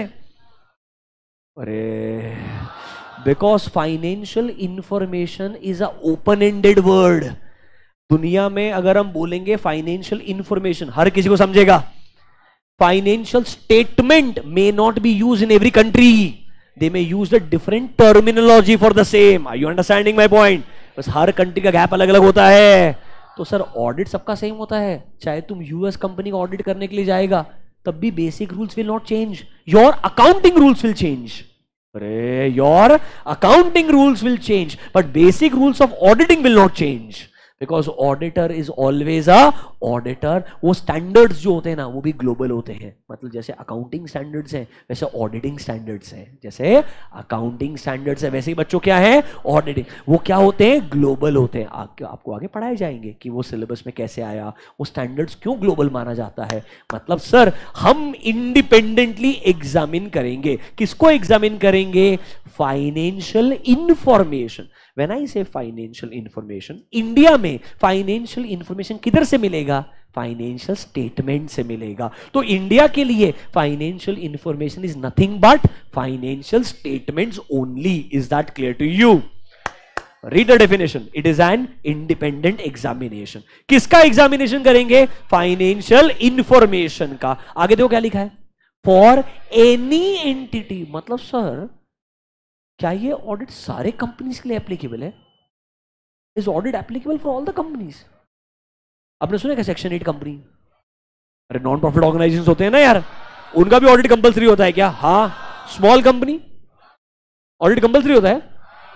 अरे, because financial information is a open ended word. दुनिया में अगर हम बोलेंगे फाइनेंशियल इंफॉर्मेशन, हर किसी को समझेगा. Financial statement may not be use in every country. They may use the different terminology for the same. Are you understanding my point? बस हर कंट्री का गैप अलग अलग होता है. तो सर, ऑडिट सबका सेम होता है. चाहे तुम यूएस कंपनी का ऑडिट करने के लिए जाएगा, तब भी basic rules will not change. Your accounting rules will change. अरे, your accounting rules will change, but basic rules of auditing will not change. Because auditor is always a auditor. वो standards जो होते हैं ना, वो भी ग्लोबल होते हैं. मतलब जैसे अकाउंटिंग स्टैंडर्ड्स हैं, वैसे ऑडिटिंग स्टैंडर्ड्स हैं. जैसे अकाउंटिंग स्टैंडर्ड्स है, वैसे ही बच्चों क्या है? ऑडिटिंग. वो क्या होते हैं? ग्लोबल होते हैं. आपको आगे पढ़ाए जाएंगे कि वो सिलेबस में कैसे आया, वो स्टैंडर्ड्स क्यों ग्लोबल माना जाता है. मतलब सर, हम इंडिपेंडेंटली एग्जामिन करेंगे. किसको एग्जामिन करेंगे? Financial information. When I say financial information, India में फाइनेंशियल इंफॉर्मेशन किधर से मिलेगा? फाइनेंशियल स्टेटमेंट से मिलेगा. तो इंडिया के लिए financial information is nothing but financial statements only. Is that clear to you? Read the definition. It is an independent examination. किसका एग्जामिनेशन करेंगे? फाइनेंशियल इंफॉर्मेशन का. आगे देखो क्या लिखा है? For any entity. मतलब सर, क्या ये ऑडिट सारे कंपनीज के लिए एप्लीकेबल है? Is audit applicable for all the companies? आपने सुना क्या सेक्शन 8 कंपनी? अरे, नॉन प्रॉफिट ऑर्गेनाइजेशंस होते हैं ना यार, उनका भी ऑडिट कंपलसरी होता है क्या? हाँ. स्मॉल कंपनी ऑडिट कंपलसरी होता है?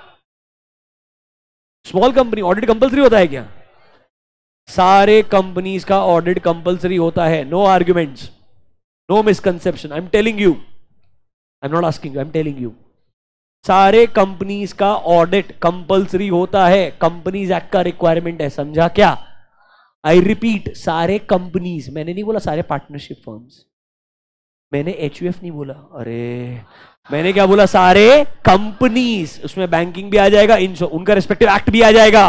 स्मॉल कंपनी ऑडिट कंपलसरी होता है क्या? सारे कंपनीज का ऑडिट कंपलसरी होता है. No arguments, no misconception. I am telling you, I am not asking you, I am telling you. सारे कंपनीज का ऑडिट कंपलसरी होता है. कंपनीज एक्ट का रिक्वायरमेंट है. समझा क्या? आई रिपीट, सारे कंपनीज. मैंने नहीं बोला सारे पार्टनरशिप फर्म्स, मैंने एचयूएफ नहीं बोला. अरे, मैंने क्या बोला? सारे कंपनीज. उसमें बैंकिंग भी आ जाएगा, उनका रिस्पेक्टिव एक्ट भी आ जाएगा.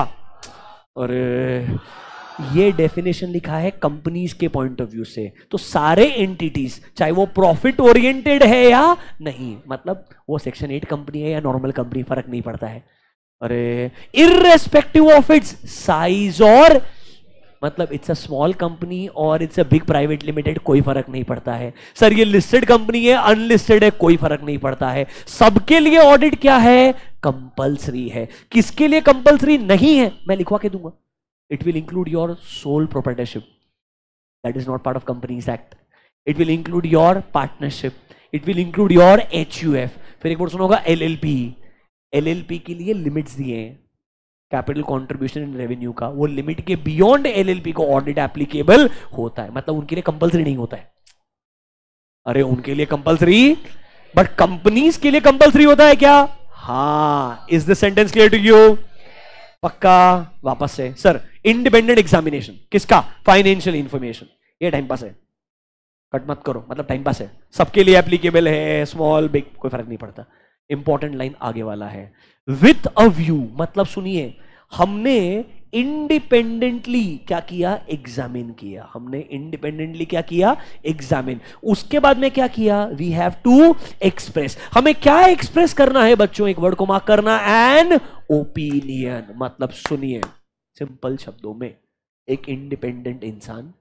अरे, ये डेफिनेशन लिखा है कंपनीज के पॉइंट ऑफ व्यू से. तो सारे एंटिटीज, चाहे वो प्रॉफिट ओरिएंटेड है या नहीं, मतलब वो सेक्शन 8 कंपनी है या नॉर्मल कंपनी, फर्क नहीं पड़ता है. अरे, इररेस्पेक्टिव ऑफ इट्स साइज, और मतलब इट्स अ स्मॉल कंपनी और it's a big private limited, कोई फर्क नहीं पड़ता है. सर, ये लिस्टेड कंपनी है, अनलिस्टेड है, कोई फर्क नहीं पड़ता है. सबके लिए ऑडिट क्या है? कंपलसरी है. किसके लिए कंपलसरी नहीं है? मैं लिखवा के दूंगा. It will include your sole proprietorship. That is not part of Companies Act. It will include your partnership. It will include your HUF. फिर एक बार सुना होगा LLP. LLP के लिए लिमिट्स दिए हैं, कैपिटल कॉन्ट्रीब्यूशन इन रेवेन्यू का. वो लिमिट के बियॉन्ड LLP को ऑडिट एप्लीकेबल होता है. मतलब उनके लिए कंपलसरी नहीं होता है. अरे, उनके लिए कंपलसरी, बट कंपनीज के लिए कंपलसरी होता है क्या? हाँ. Is this sentence clear to you? पक्का? वापस से. सर, इंडिपेंडेंट एग्जामिनेशन किसका? Financial information. ये टाइम पास है, कट मत करो. मतलब टाइम पास है, सबके लिए एप्लीकेबल है, स्मॉल बिग कोई फर्क नहीं पड़ता. इंपॉर्टेंट लाइन आगे वाला है, विथ अ व्यू. मतलब सुनिए, हमने इंडिपेंडेंटली क्या किया? एग्जामिन किया. हमने इंडिपेंडेंटली क्या किया? एग्जामिन. उसके बाद में क्या किया? We have to express. हमें क्या एक्सप्रेस करना है बच्चों? एक वर्ड को मार्क करना, एन ओपिनियन. मतलब सुनिए, सिंपल शब्दों में, एक इंडिपेंडेंट इंसान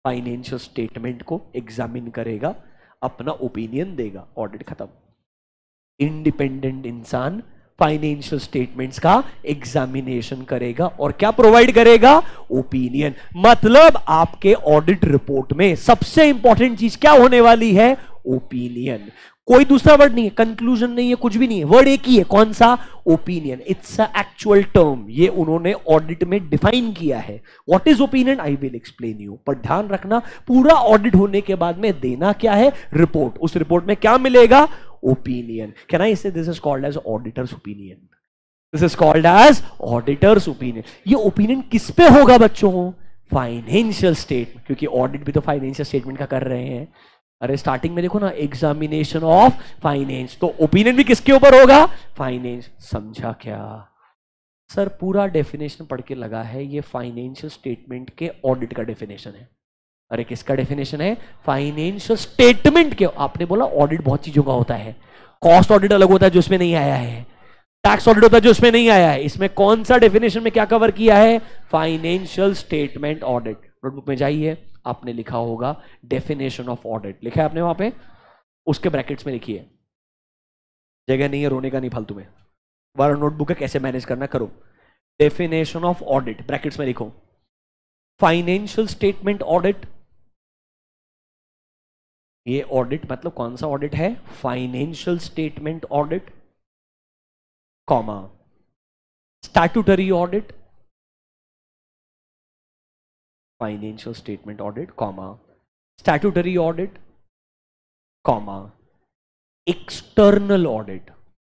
फाइनेंशियल स्टेटमेंट को एग्जामिन करेगा, अपना ओपिनियन देगा, ऑडिट खत्म। इंडिपेंडेंट इंसान फाइनेंशियल स्टेटमेंट्स का एग्जामिनेशन करेगा और क्या प्रोवाइड करेगा? ओपिनियन। मतलब आपके ऑडिट रिपोर्ट में सबसे इंपॉर्टेंट चीज क्या होने वाली है? ओपिनियन। कोई दूसरा वर्ड नहीं है, कंक्लूजन नहीं है, कुछ भी नहीं है, वर्ड एक ही है। कौन सा? Opinion. It's a actual term, ये उन्होंने ऑडिट में डिफाइन किया है। What is opinion? I will explain you. पर ध्यान रखना, पूरा ऑडिट होने के बाद में देना क्या है? रिपोर्ट। उस रिपोर्ट में क्या मिलेगा? Opinion. Can I say this is called as auditor's opinion? This is called as auditor's opinion. ये ओपिनियन किस पे होगा बच्चों? फाइनेंशियल स्टेटमेंट, क्योंकि ऑडिट भी तो फाइनेंशियल स्टेटमेंट का कर रहे हैं। अरे स्टार्टिंग में देखो ना, एग्जामिनेशन ऑफ फाइनेंस, तो ओपिनियन भी किसके ऊपर होगा? फाइनेंस। समझा क्या? सर पूरा डेफिनेशन पढ़ के लगा है, ये फाइनेंशियल स्टेटमेंट के ऑडिट का डेफिनेशन है। अरे किसका डेफिनेशन है? फाइनेंशियल स्टेटमेंट के। आपने बोला ऑडिट बहुत चीजों का होता है, कॉस्ट ऑडिट अलग होता है जो इसमें नहीं आया है, टैक्स ऑडिट होता है जो इसमें नहीं आया है। इसमें कौन सा डेफिनेशन में क्या कवर किया है? Financial statement audit. नोटबुक में जाइए, आपने लिखा होगा डेफिनेशन ऑफ ऑडिट, लिखा है आपने वहां पे, उसके ब्रैकेट्स में लिखिए। जगह नहीं है रोने का, नहीं फालतू में। बार नोटबुक है, कैसे मैनेज करना करो। डेफिनेशन ऑफ ऑडिट ब्रैकेट्स में लिखो, फाइनेंशियल स्टेटमेंट ऑडिट। ये ऑडिट मतलब कौन सा ऑडिट है? Financial statement audit, comma statutory audit, financial statement audit, comma statutory audit, comma external audit.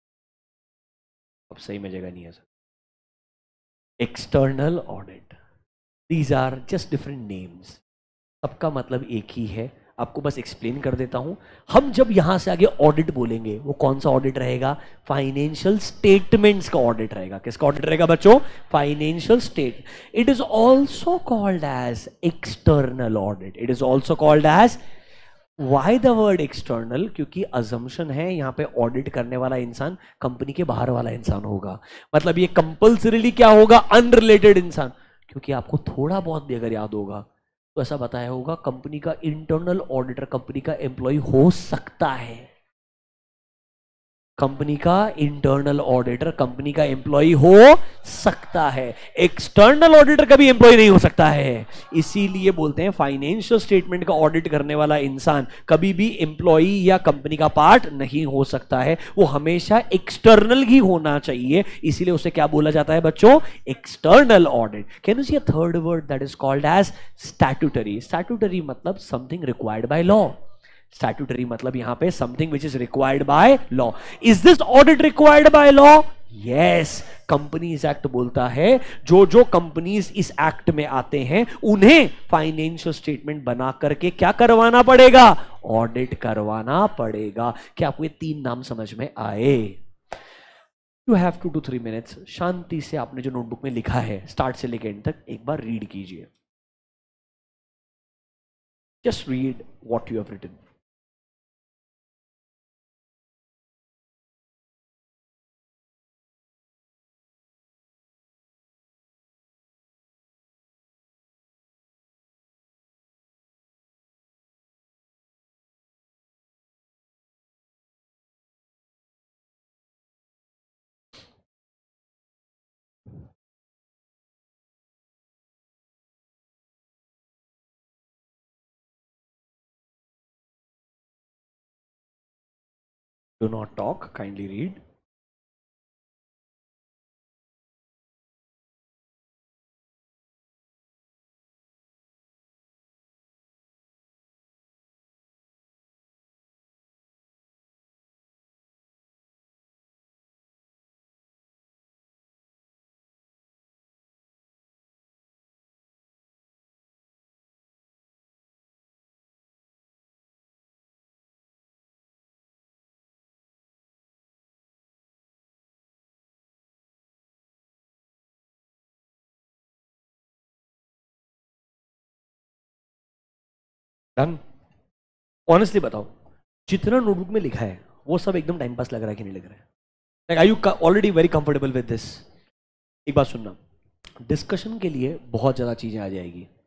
अब सही में जगह नहीं है सर। External audit, these are just different names, सबका मतलब एक ही है। आपको बस एक्सप्लेन कर देता हूं। हम जब यहां से आगे ऑडिट बोलेंगे, वो कौन सा ऑडिट रहेगा? फाइनेंशियल स्टेटमेंट्स का ऑडिट रहेगा। किसका ऑडिट रहेगा बच्चों? Financial state. It is also called as external audit. It is also called as, why the word external? क्योंकि अजम्पशन है यहां पे ऑडिट करने वाला इंसान कंपनी के बाहर वाला इंसान होगा। मतलब ये कंपल्सरीली क्या होगा? अनरिलेटेड इंसान। क्योंकि आपको थोड़ा बहुत भी अगर याद होगा तो ऐसा बताया होगा, कंपनी का इंटरनल ऑडिटर कंपनी का एम्प्लॉय हो सकता है। कंपनी का इंटरनल ऑडिटर कंपनी का एम्प्लॉय हो सकता है, एक्सटर्नल ऑडिटर कभी एम्प्लॉय नहीं हो सकता है। इसीलिए बोलते हैं फाइनेंशियल स्टेटमेंट का ऑडिट करने वाला इंसान कभी भी एम्प्लॉय या कंपनी का पार्ट नहीं हो सकता है, वो हमेशा एक्सटर्नल ही होना चाहिए। इसीलिए उसे क्या बोला जाता है बच्चों? External audit. Can you see a third word that is called as statutory? Statutory मतलब something required by law. Statutory मतलब यहां पे something which is required by law. Is this audit required by law? Yes. Companies act बोलता है जो जो companies इस act में आते हैं उन्हें फाइनेंशियल स्टेटमेंट बना करके क्या करवाना पड़ेगा? ऑडिट करवाना पड़ेगा। क्या आपको ये 3 नाम समझ में आए? यू हैव 2 to 3 minutes, शांति से आपने जो नोटबुक में लिखा है स्टार्ट से लेकर एंड तक एक बार रीड कीजिए। Just read what you have written. Do not talk, kindly read. Done? Honestly बताओ, जितना नोटबुक में लिखा है वो सब एकदम टाइम पास लग रहा है कि नहीं लग रहा है? Like are you already very comfortable with this? एक बात सुनना, डिस्कशन के लिए बहुत ज्यादा चीजें आ जाएगी।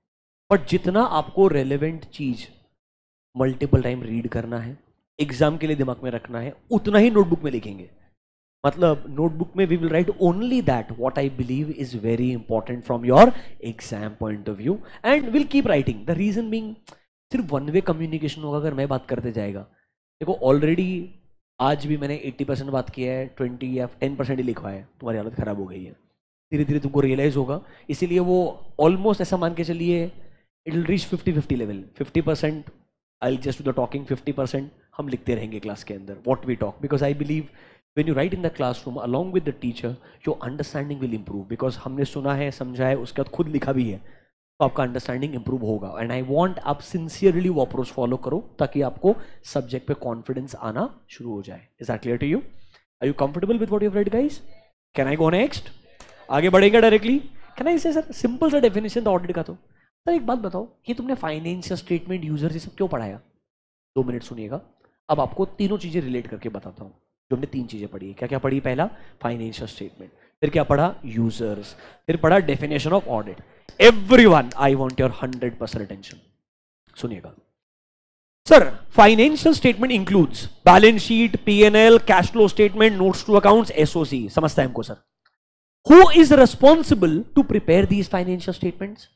बट जितना आपको रेलेवेंट चीज मल्टीपल टाइम रीड करना है, एग्जाम के लिए दिमाग में रखना है, उतना ही नोटबुक में लिखेंगे. मतलब नोटबुक में we will write only that what I believe is very important from your exam point of view and will keep writing. The reason being सिर्फ वन वे कम्युनिकेशन होगा अगर मैं बात करते जाएगा. देखो ऑलरेडी आज भी मैंने 80% बात किया है, 20 या 10% ही लिखवा है, तुम्हारी हालत खराब हो गई है. धीरे धीरे तुमको रियलाइज होगा, इसीलिए वो ऑलमोस्ट ऐसा मान के चलिए it will reach 50-50 level. 50% I will just do the talking, 50% हम लिखते रहेंगे क्लास के अंदर what we talk, because I believe when you write in the classroom along with the teacher your understanding will improve, because हमने सुना है, समझा है, उसके बाद खुद लिखा भी है, तो आपका अंडरस्टैंडिंग इंप्रूव होगा. एंड आई वांट आप सिंसियरली वो अप्रोच फॉलो करो ताकि आपको सब्जेक्ट पे कॉन्फिडेंस आना शुरू हो जाए. Is that clear to you? Are you comfortable with what you have read guys? Can I go next? आगे बढ़ेंगे directly? Can I say sir simple सा डेफिनेशन था ऑडिट का. तो सर एक बात बताओ, ये तुमने फाइनेंशियल स्टेटमेंट, यूजर, ये सब क्यों पढ़ाया? 2 मिनट सुनिएगा. अब आपको तीनों चीजें रिलेट करके बताता हूँ. जो हमने 3 चीजें पढ़ी है. क्या क्या पढ़ी? पहला फाइनेंशियल स्टेटमेंट, फिर क्या पढ़ा? यूजर्स, फिर पढ़ा definition of audit. Everyone I want your 100% attention. सुनिएगा sir. Financial statement includes balance sheet, P&L, cash flow statement, notes to accounts, SOC. समझता है हमको sir? Who is responsible to prepare these financial statements?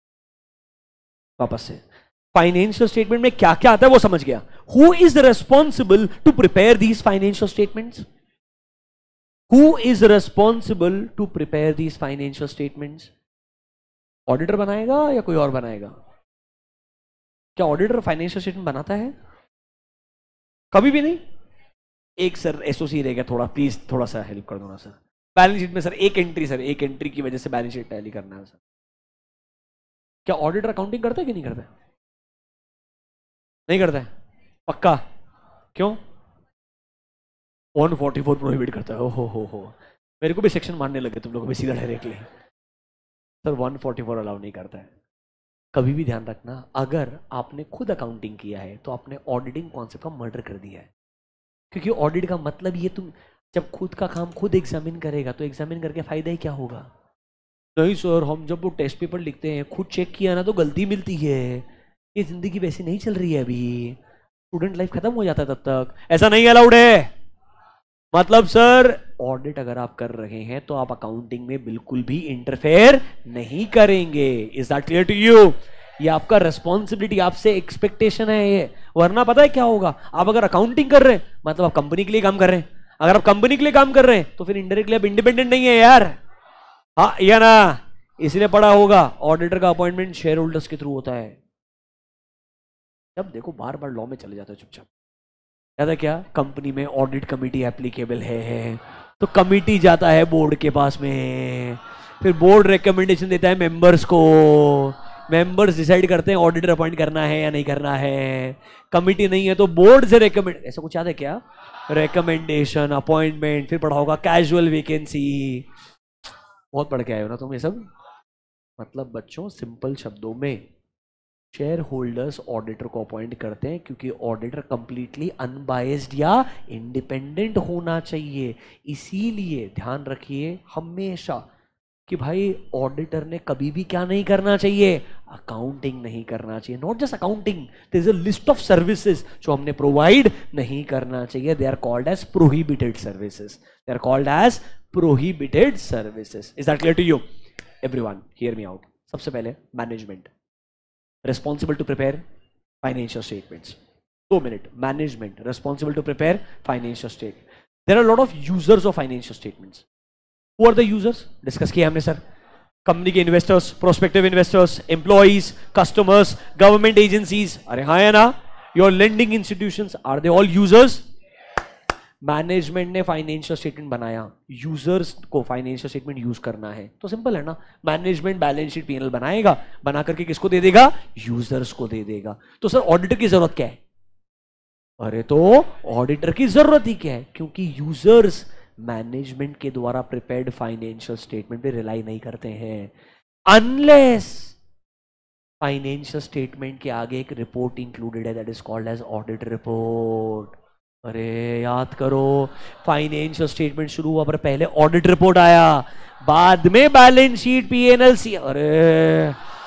वापस से, financial statement में क्या क्या आता है वो समझ गया. Who is responsible to prepare these financial statements? Who is responsible to prepare these financial statements? Auditor बनाएगा या कोई और बनाएगा? क्या ऑडिटर फाइनेंशियल स्टेटमेंट बनाता है? कभी भी नहीं. एक सर SOC रह गया, थोड़ा प्लीज थोड़ा सा हेल्प कर दो ना सर. बैलेंस शीट में सर एक एंट्री, सर एक एंट्री की वजह से बैलेंस शीट टैली करना है सर. क्या ऑडिटर अकाउंटिंग करता है कि नहीं करता है? नहीं करता है पक्का? क्यों? 144 प्रोहिबिट करता है. हो मेरे को भी सेक्शन मारने लगे तुम लोगों को भी सीधा डायरेक्टली. सर 144 अलाउ नहीं करता है. कभी भी ध्यान रखना, अगर आपने खुद अकाउंटिंग किया है तो आपने ऑडिटिंग कॉन्सेप्ट का मर्डर कर दिया है. क्योंकि ऑडिट का मतलब ये, तुम जब खुद का काम खुद एग्जामिन करेगा तो एग्जामिन करके फायदा ही क्या होगा? नहीं सर, हम जब वो टेस्ट पेपर लिखते हैं खुद चेक किया ना तो गलती मिलती है. ये जिंदगी वैसी नहीं चल रही है अभी. स्टूडेंट लाइफ खत्म हो जाता है तब तक. ऐसा नहीं अलाउड है. मतलब सर ऑडिट अगर आप कर रहे हैं तो आप अकाउंटिंग में बिल्कुल भी इंटरफेयर नहीं करेंगे. Is that clear to you? ये आपका रेस्पॉन्सिबिलिटी, आपसे एक्सपेक्टेशन है ये. वरना पता है क्या होगा? आप अगर अकाउंटिंग कर रहे हैं मतलब आप कंपनी के लिए काम कर रहे हैं. अगर आप कंपनी के लिए काम कर रहे हैं तो फिर इनडायरेक्टली आप इंडिपेंडेंट नहीं है यार. हाँ या ना? इसलिए पढ़ा होगा ऑडिटर का अपॉइंटमेंट शेयर होल्डर्स के थ्रू होता है. जब देखो बार बार लॉ में चले जाते हो चुपचाप. याद है क्या? कंपनी में ऑडिट कमिटी एप्लीकेबल है तो कमिटी जाता है बोर्ड के पास में, फिर बोर्ड रिकमेंडेशन देता है मेंबर्स को. मेंबर्स डिसाइड करते हैं ऑडिटर अपॉइंट करना है या नहीं करना है. कमिटी नहीं है तो बोर्ड से रिकमेंड, ऐसा कुछ याद है क्या? रिकमेंडेशन, अपॉइंटमेंट, फिर पढ़ा होगा कैजुअल वैकेंसी. बहुत पढ़ के आए हो ना तुम ये सब. मतलब बच्चों सिंपल शब्दों में शेयर होल्डर्स ऑडिटर को अपॉइंट करते हैं क्योंकि ऑडिटर कंप्लीटली अनबायस्ड या इंडिपेंडेंट होना चाहिए. इसीलिए ध्यान रखिए हमेशा कि भाई ऑडिटर ने कभी भी क्या नहीं करना चाहिए? अकाउंटिंग नहीं करना चाहिए. Not just accounting, there is a list of services जो हमने प्रोवाइड नहीं करना चाहिए. They are called as prohibited services. They are called as prohibited services. Is that clear to you? Everyone hear me out. सबसे पहले management, responsible to prepare financial statements. 2 minutes. Management responsible to prepare financial statement. There are a lot of users of financial statements. Who are the users? Discuss किया हमने सर. Company के investors, prospective investors, employees, customers, government agencies. अरे हाँ है ना? Your lending institutions, are they all users? Management ने financial statement बनाया, यूजर्स को फाइनेंशियल स्टेटमेंट यूज करना है तो सिंपल है ना. मैनेजमेंट बैलेंस शीट P&L बनाएगा, बना करके किसको दे देगा? यूजर्स को दे देगा. तो सर ऑडिटर की जरूरत क्या है? अरे तो ऑडिटर की जरूरत ही क्या है? क्योंकि यूजर्स मैनेजमेंट के द्वारा प्रिपेयर्ड फाइनेंशियल स्टेटमेंट पे रिलाई नहीं करते हैं अनलेस फाइनेंशियल स्टेटमेंट के आगे एक रिपोर्ट इंक्लूडेड है, that is called as audit report. अरे याद करो, फाइनेंशियल स्टेटमेंट शुरू हुआ पर पहले ऑडिट रिपोर्ट आया, बाद में बैलेंस शीट P&L. अरे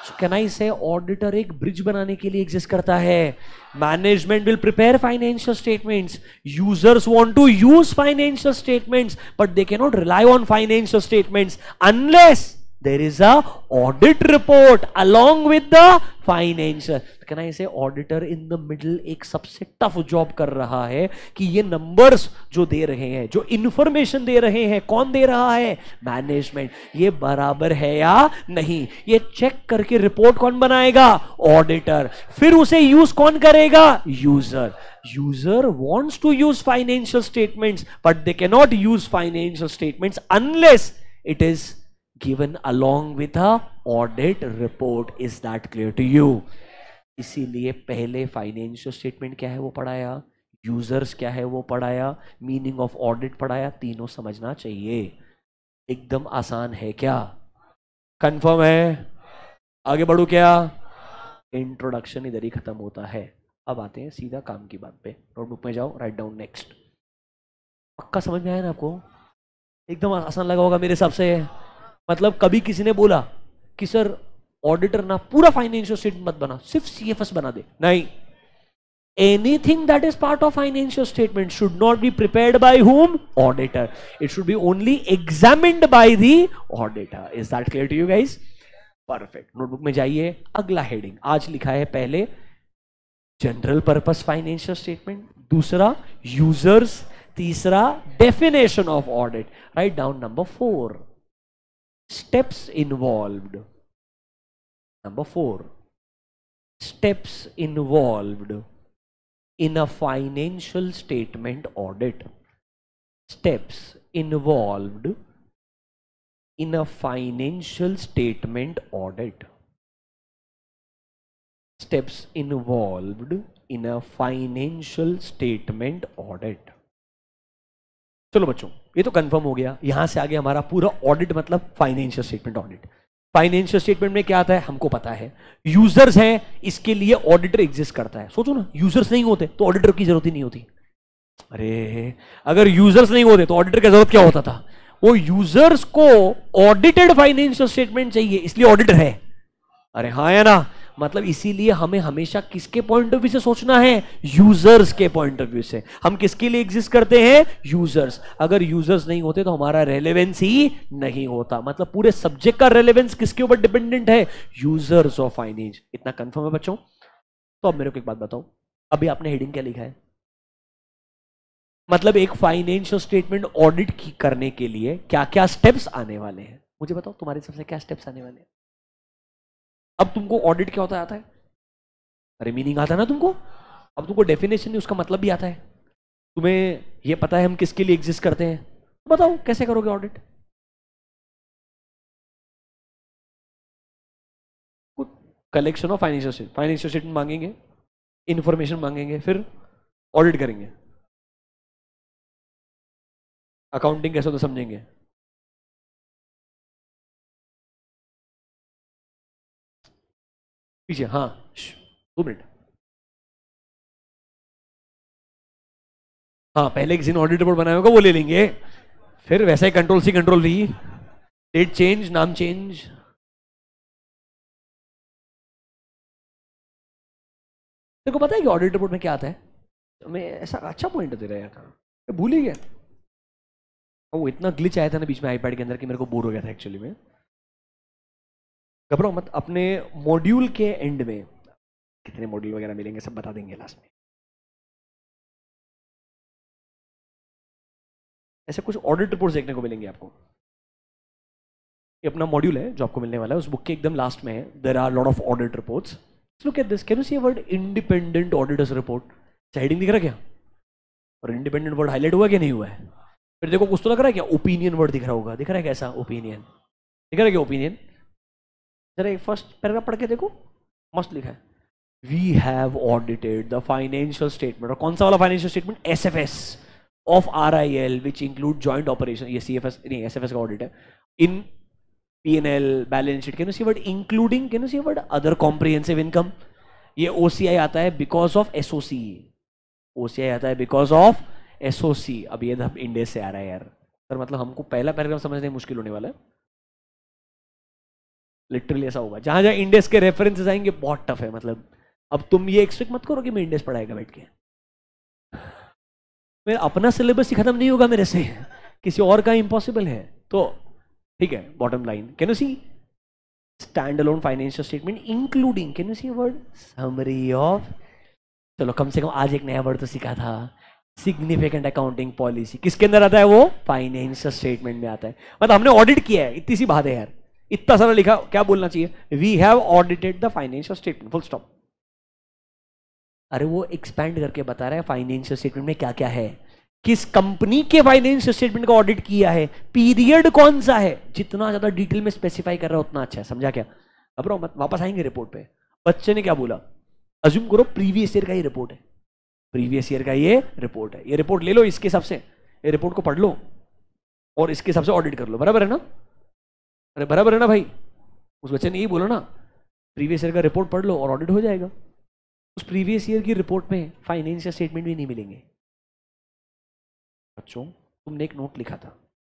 So can I say auditor एक ब्रिज बनाने के लिए एग्जिस्ट करता है. Management will prepare financial statements. Users want to use financial statements but they can not rely on financial statements unless there is a audit report along with the financial. Can I say auditor in the middle एक सबसे tough job कर रहा है कि ये numbers जो दे रहे हैं, जो इंफॉर्मेशन दे रहे हैं, कौन दे रहा है? मैनेजमेंट. ये बराबर है या नहीं, ये चेक करके रिपोर्ट कौन बनाएगा? ऑडिटर. फिर उसे यूज कौन करेगा? User. User wants to use financial statements but they cannot use financial statements unless it is given along with a audit report. Is that clear to you? इसीलिए पहले financial statement क्या है वो पढ़ाया, यूजर्स क्या है वो पढ़ाया, मीनिंग ऑफ ऑडिट पढ़ाया. तीनों समझना चाहिए. एकदम आसान है क्या? कंफर्म है? आगे बढ़ू क्या? इंट्रोडक्शन इधर ही खत्म होता है. अब आते हैं सीधा काम की बात पे. नोटबुक में जाओ, राइट डाउन नेक्स्ट. पक्का समझ में आया ना आपको? एकदम आसान लगा होगा मेरे हिसाब से. मतलब कभी किसी ने बोला कि सर ऑडिटर ना पूरा फाइनेंशियल स्टेटमेंट मत बना, सिर्फ सीएफएस बना दे. नहीं. Anything that is part of financial statement should not be prepared by whom? Auditor. It should be only examined by the auditor. Is that clear to you guys? Perfect. Notebook में जाइए. अगला heading आज लिखा है पहले general purpose financial statement, दूसरा users, तीसरा definition of audit. Write down number 4. Steps involved. Number 4. Steps involved in a financial statement audit. Steps involved in a financial statement audit. Steps involved in a financial statement audit. चलो बच्चों, ये तो confirm हो गया. यहां से आगे हमारा पूरा ऑडिट मतलब financial statement audit. Financial statement में क्या आता है हमको पता है. यूजर्स हैं, इसके लिए ऑडिटर एग्जिस्ट करता है. सोचो ना, यूजर्स नहीं होते तो ऑडिटर की जरूरत ही नहीं होती. अरे अगर यूजर्स नहीं होते तो ऑडिटर की जरूरत क्या होता था? वो यूजर्स को ऑडिटेड फाइनेंशियल स्टेटमेंट चाहिए, इसलिए ऑडिटर है. अरे हाँ या ना? मतलब इसीलिए हमें हमेशा किसके पॉइंट ऑफ व्यू से सोचना है? यूजर्स के पॉइंट ऑफ व्यू से. हम किसके लिए एग्जिस्ट करते हैं? यूजर्स. अगर यूजर्स नहीं होते तो हमारा रेलेवेंस ही नहीं होता. मतलब पूरे सब्जेक्ट का रेलेवेंस किसके ऊपर डिपेंडेंट है? Users of finance. इतना कंफर्म है बच्चों? तो अब मेरे को एक बात बताओ, अभी आपने हेडिंग क्या लिखा है? मतलब एक फाइनेंशियल स्टेटमेंट ऑडिट करने के लिए क्या क्या स्टेप्स आने वाले हैं? मुझे बताओ तुम्हारे हिसाब से क्या स्टेप्स आने वाले हैं? अब तुमको ऑडिट क्या होता आता है? अरे मीनिंग आता है ना तुमको. अब तुमको डेफिनेशन उसका मतलब भी आता है. तुम्हें ये पता है हम किसके लिए एग्जिस्ट करते हैं. बताओ कैसे करोगे audit? Collection of financial statement मांगेंगे, इंफॉर्मेशन मांगेंगे, फिर ऑडिट करेंगे. अकाउंटिंग कैसे होता समझेंगे. पीछे हाँ 2 मिनट. हाँ पहले किसी ने ऑडिट रिपोर्ट बनाया होगा वो ले लेंगे, फिर वैसा ही control C control V, date change, नाम चेंज. तेरे को पता है कि ऑडिट रिपोर्ट में क्या आता है? मैं ऐसा अच्छा पॉइंट दे रहा है यार, मैं भूल ही गया. वो इतना ग्लिच आया था ना बीच में आईपैड के अंदर कि मेरे को बोर हो गया था एक्चुअली में. घबराओ मत, अपने मॉड्यूल के एंड में कितने मॉड्यूल वगैरह मिलेंगे सब बता देंगे लास्ट में. ऐसे कुछ ऑडिट रिपोर्ट्स देखने को मिलेंगे आपको. ये अपना मॉड्यूल है जो आपको मिलने वाला है, उस बुक के एकदम लास्ट में है. There are lot of audit reports. Look at this. Can you see word independent auditors report? Heading दिख रहा है क्या? और इंडिपेंडेंट वर्ड हाईलाइट हुआ कि नहीं हुआ है? फिर देखो कुछ तो लग रहा है क्या? ओपिनियन वर्ड दिख रहा होगा. दिख रहा है कैसा? ओपिनियन दिख रहा है क्या? ओपिनियन. जरा फर्स्ट पैराग्राफ पढ़ के देखो, मस्त लिखा है. We have audited the financial statement. और कौन सा वाला financial statement? SFS of RIL which include joint operation. ये सीएफएस नहीं, एसएफएस का ऑडिट है. In PNL, balance sheet. Can you see word including? Can you see word other comprehensive income? ये OCI आता है बिकॉज ऑफ एसओसी. ओसीआई आता है because of SOC. अब ये इंडेस से आ रहा है यार. सर मतलब हमको पहला पैराग्राफ समझने मुश्किल होने वाला है. लिटरली ऐसा होगा। जहां जहां इंडेस के रेफरेंसेस आएंगे बहुत टफ है, मतलब अब तुम ये एक्सपेक्ट मत करो कि मैं इंडेस पढ़ाएगा बैठ के, मेरा अपना सिलेबस ही खत्म नहीं होगा मेरे से, किसी और का इम्पॉसिबल है। तो ठीक है, bottom line, can you see standalone financial statement including, can you see word summary of, चलो कम से कम आज एक नया वर्ड तो सीखा था, सिग्निफिकेंट अकाउंटिंग पॉलिसी। किसके अंदर आता है वो? फाइनेंशियल स्टेटमेंट में आता है। मतलब हमने ऑडिट किया है, इतनी सी बात है यार, इतना सारा लिखा, क्या बोलना चाहिए? We have audited the financial statement, full stop. अरे वो एक्सपैंड करके बता रहा है फाइनेंशियल स्टेटमेंट में क्या क्या है, किस कंपनी के फाइनेंशियल स्टेटमेंट का ऑडिट किया है, पीरियड कौन सा है, जितना ज्यादा डिटेल में स्पेसिफाई कर रहा है उतना अच्छा है। समझा क्या? अब मत, वापस आएंगे रिपोर्ट पे। बच्चे ने क्या बोला? अज्यूम करो प्रीवियस ईयर का ही रिपोर्ट है, प्रीवियस ईयर का ये रिपोर्ट है, ये रिपोर्ट ले लो, इसके हिसाब से ये रिपोर्ट को पढ़ लो और इसके हिसाब से ऑडिट कर लो, बराबर है ना? अरे बराबर है ना भाई? उस बच्चे ने यही बोला ना, प्रीवियस ईयर का रिपोर्ट पढ़ लो और ऑडिट हो जाएगा। उस प्रीवियस ईयर की रिपोर्ट में फाइनेंशियल स्टेटमेंट भी नहीं मिलेंगे। बच्चों तुमने एक नोट लिखा था,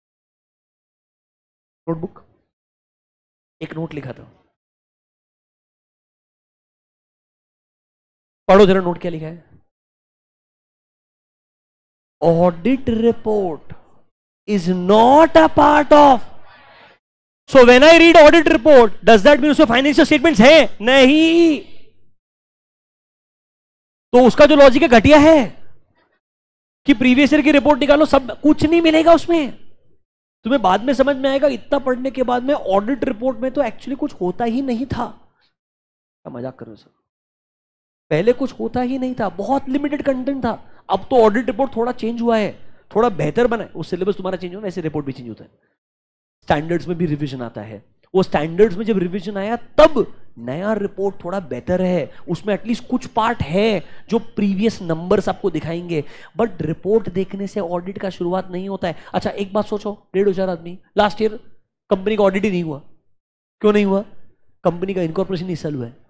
नोटबुक, एक नोट लिखा था, पढ़ो जरा नोट क्या लिखा है। Audit report is not a part of, so when I read audit report does that mean उसमें फाइनेंशियल स्टेटमेंट्स है? नहीं। तो उसका जो लॉजिक है घटिया है कि प्रीवियस ईयर की रिपोर्ट निकालो, सब कुछ नहीं मिलेगा उसमें। तुम्हें बाद में समझ में आएगा, इतना पढ़ने के बाद में ऑडिट रिपोर्ट में तो एक्चुअली कुछ होता ही नहीं था। मजाक कर रहे हो सर? पहले कुछ होता ही नहीं था, बहुत लिमिटेड कंटेंट था। अब तो ऑडिट रिपोर्ट थोड़ा चेंज हुआ है, थोड़ा बेहतर बना है। उस सिलेबस तुम्हारा चेंज हो ना, ऐसे रिपोर्ट भी चेंज होता है, स्टैंडर्ड्स में भी रिवीजन आता है। वो स्टैंडर्ड्स में जब रिवीजन आया तब नया रिपोर्ट थोड़ा बेटर है, उसमें एटलीस्ट कुछ पार्ट है जो प्रीवियस नंबर्स आपको दिखाएंगे। बट रिपोर्ट देखने से ऑडिट का शुरुआत नहीं होता है। अच्छा एक बात सोचो, 1,500 आदमी लास्ट ईयर कंपनी का ऑडिट ही नहीं हुआ। क्यों नहीं हुआ? कंपनी का इनकॉर्पोरेशन इस साल हुआ है।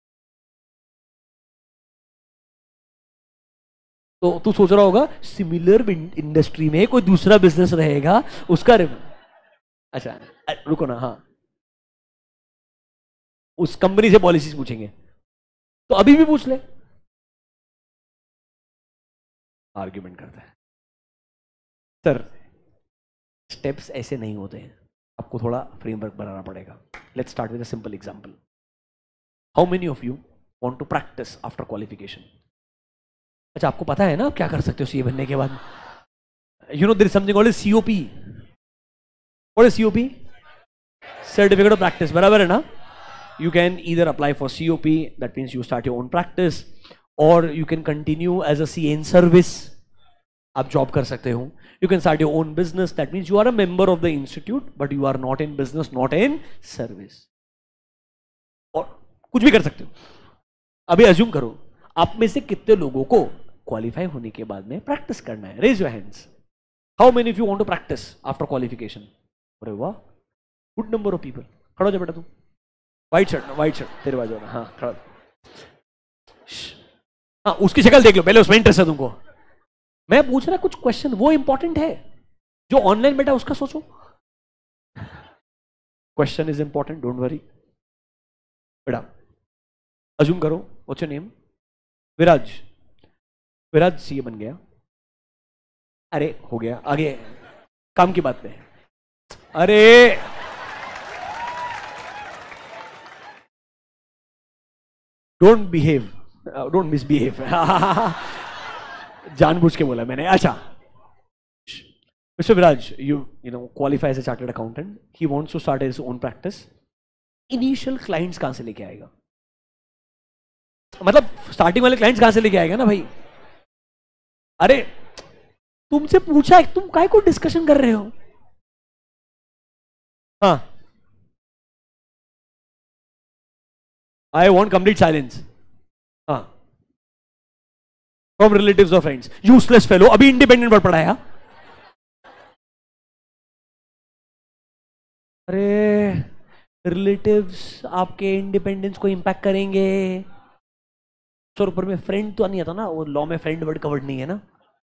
तो तू सोच रहा होगा सिमिलर इंडस्ट्री में कोई दूसरा बिजनेस रहेगा उसका अच्छा रुको ना, हाँ उस कंपनी से पॉलिसीज पूछेंगे तो अभी भी पूछ ले, आर्ग्यूमेंट करता है। सर स्टेप्स ऐसे नहीं होते हैं, आपको थोड़ा फ्रेमवर्क बनाना पड़ेगा। Let's start with a simple example. How many of you want to practice after qualification? अच्छा आपको पता है ना आप क्या कर सकते हो सीए बनने के बाद? You know there is something called COP. What is COP? Certificate of practice, बराबर है ना? You can either apply for COP, that means you start your own practice, or you can continue as a CA in service. आप job कर सकते हो. You can start your own business, that means you are a member of the institute, but you are not in business, not in service. और कुछ भी कर सकते हो. अभी अज्यूम करो आप में से कितने लोगों को क्वालिफाई होने के बाद में प्रैक्टिस करना है? Raise your hands. How many of you want to practice after qualification? अरे वाह, गुड नंबर ऑफ पीपल. खड़ा हो जा बेटा तू. व्हाइट शर्ट तेरे बाजू में. हाँ खड़ा. हाँ उसकी शक्ल देख लो पहले, उसमें इंटरेस्ट है तुमको. मैं पूछ रहा कुछ क्वेश्चन, वो इंपॉर्टेंट है. जो ऑनलाइन बेटा उसका सोचो. Question is important, don't worry बेटा. अज्यूम करो, what's your name? Viraj. Viraj CA बन गया. अरे हो गया, आगे काम की बात पे. अरे डोंट बिहेव, डोंट मिसबिहेव. जानबूझ के बोला मैंने. अच्छा mister Viraj, you know qualify as a chartered accountant. He wants to start his own practice. Initial clients कहां से लेके आएगा? मतलब स्टार्टिंग वाले क्लाइंट्स कहां से लेके आएगा ना भाई? अरे तुमसे पूछा है, तुम काय को डिस्कशन कर रहे हो? हाँ आई वॉन्ट कंप्लीट साइलेंस. हाँ फ्रॉम रिलेटिव्स और फ्रेंड्स. यूजलेस फेलो, अभी इंडिपेंडेंट वर्ड पढ़ाया. अरे रिलेटिव्स आपके इंडिपेंडेंस को इंपैक्ट करेंगे. सर ऊपर में फ्रेंड तो नहीं आता ना, वो लॉ में फ्रेंड वर्ड कवर्ड नहीं है ना.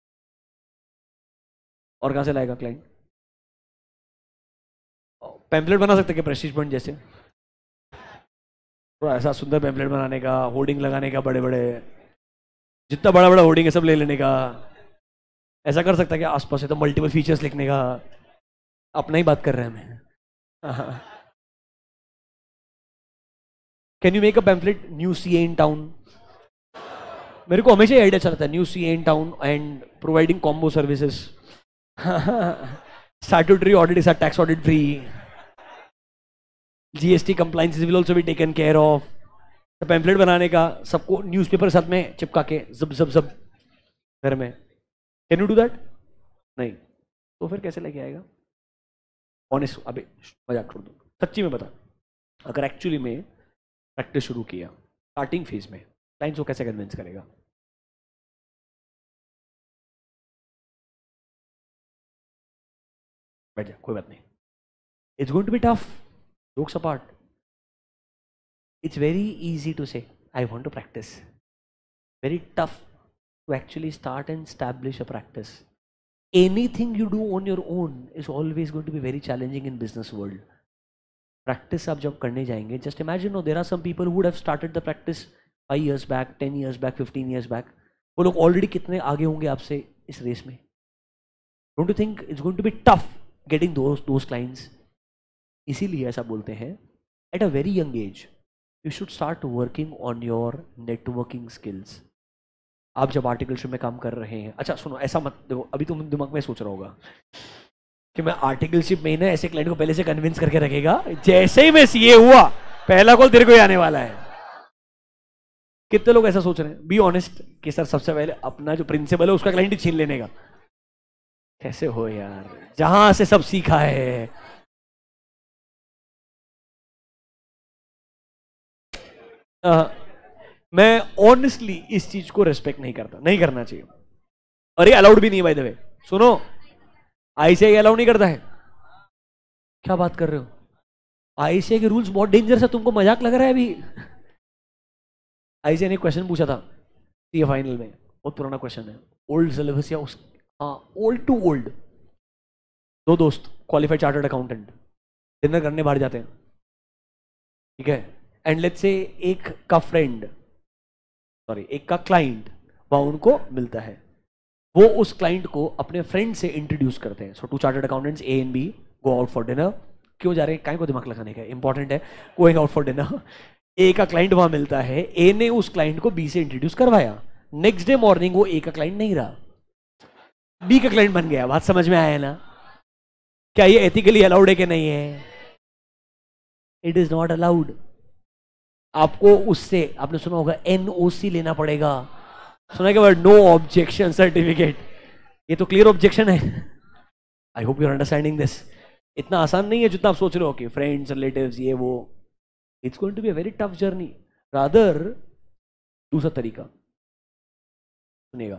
और कहां से लाएगा क्लाइंट? पैम्पलेट बना सकते क्या प्रेस्टीज पॉइंट जैसे? थोड़ा ऐसा सुंदर पैम्पलेट बनाने का, होर्डिंग लगाने का, बड़े बड़े जितना बड़ा बड़ा होर्डिंग है सब ले लेने का। ऐसा कर सकता है कि आसपास है तो मल्टीपल फीचर्स लिखने का। अपना ही बात कर रहे हैं हमें। Can you make a pamphlet new CA in town? मेरे को हमेशा आइडिया चलता है new CA in town and providing combo services. Statutory audit is a tax audit free, GST compliances will also be taken care of. Pamphlet बनाने का, सबको newspaper साथ में चिपका के जब जब जब घर में। Can you do that? नहीं तो फिर कैसे लेके आएगा? ऑनेस्ट अबे मजाक छोड़ दो, सच्ची में बता, अगर एक्चुअली में प्रैक्टिस शुरू किया स्टार्टिंग फेज में, क्लाइंट्स को कैसे कन्विंस करेगा? बैठ जा, कोई बात नहीं। It's going to be tough, jokes apart. It's very easy to say I want to practice, very tough to actually start and establish a practice. Anything you do on your own is always going to be very challenging in business world. Practice आप जब करने जाएंगे, just imagine, there are some people who would have started the practice 5 years back, 10 years back, 15 years back. वो लोग already कितने आगे होंगे आपसे इस रेस में? Don't you think it's going to be tough getting those clients? इसीलिए ऐसा बोलते हैं, at a very young age you should start working on your networking skills. आप जब आर्टिकलशिप में काम कर रहे हैं, अच्छा सुनो, ऐसा मत देखो, अभी तुम दिमाग में सोच रहा होगा कि मैं आर्टिकलशिप में ना ऐसे क्लाइंट को पहले से कन्विंस करके रखेगा, जैसे ही मैं सीए हुआ पहला कॉल तेरे को ही आने वाला है। कितने लोग ऐसा सोच रहे हैं? बी ऑनेस्ट कि सर सबसे पहले अपना जो प्रिंसिपल है उसका क्लाइंट ही छीन लेने का। कैसे हो यार, जहां से सब सीखा है। मैं ऑनेस्टली इस चीज को रिस्पेक्ट नहीं करता, नहीं करना चाहिए, और ये अलाउड भी नहीं है बाय द वे। सुनो, आईसीआई अलाउ नहीं करता है। क्या बात कर रहे हो? आईसीआई के रूल्स बहुत डेंजरस है, तुमको मजाक लग रहा है अभी? आईसीआई ने क्वेश्चन पूछा था ये फाइनल में, बहुत पुराना क्वेश्चन है, ओल्ड सिलेबस या उस ओल्ड टू ओल्ड। दो दोस्त क्वालिफाइड चार्टर्ड अकाउंटेंट डिनर करने बाहर जाते हैं, ठीक है, एंड लेट्स से एक का फ्रेंड, सॉरी एक का क्लाइंट वहां उनको मिलता है, वो उस क्लाइंट को अपने फ्रेंड से इंट्रोड्यूस करते हैं। So two chartered accountants A and B go out for dinner. क्यों जा रहे हैं? काहे को दिमाग लगाने का, इंपॉर्टेंट है, going out for dinner. A का क्लाइंट वहां मिलता है, ए ने उस क्लाइंट को बी से इंट्रोड्यूस करवाया। नेक्स्ट डे मॉर्निंग वो ए का क्लाइंट नहीं रहा, बी का क्लाइंट बन गया। बात समझ में आया ना? क्या ये एथिकली अलाउड है कि नहीं है? It is not allowed. आपको उससे, आपने सुना होगा, एनओसी लेना पड़ेगा। सुना है क्या वर्ड? No objection certificate. ये तो क्लियर ऑब्जेक्शन है। I hope you are understanding this. इतना आसान नहीं है जितना आप सोच रहे हो कि फ्रेंड्स रिलेटिव्स ये वो। It's going to be a very tough journey. Rather दूसरा तरीका सुनिएगा,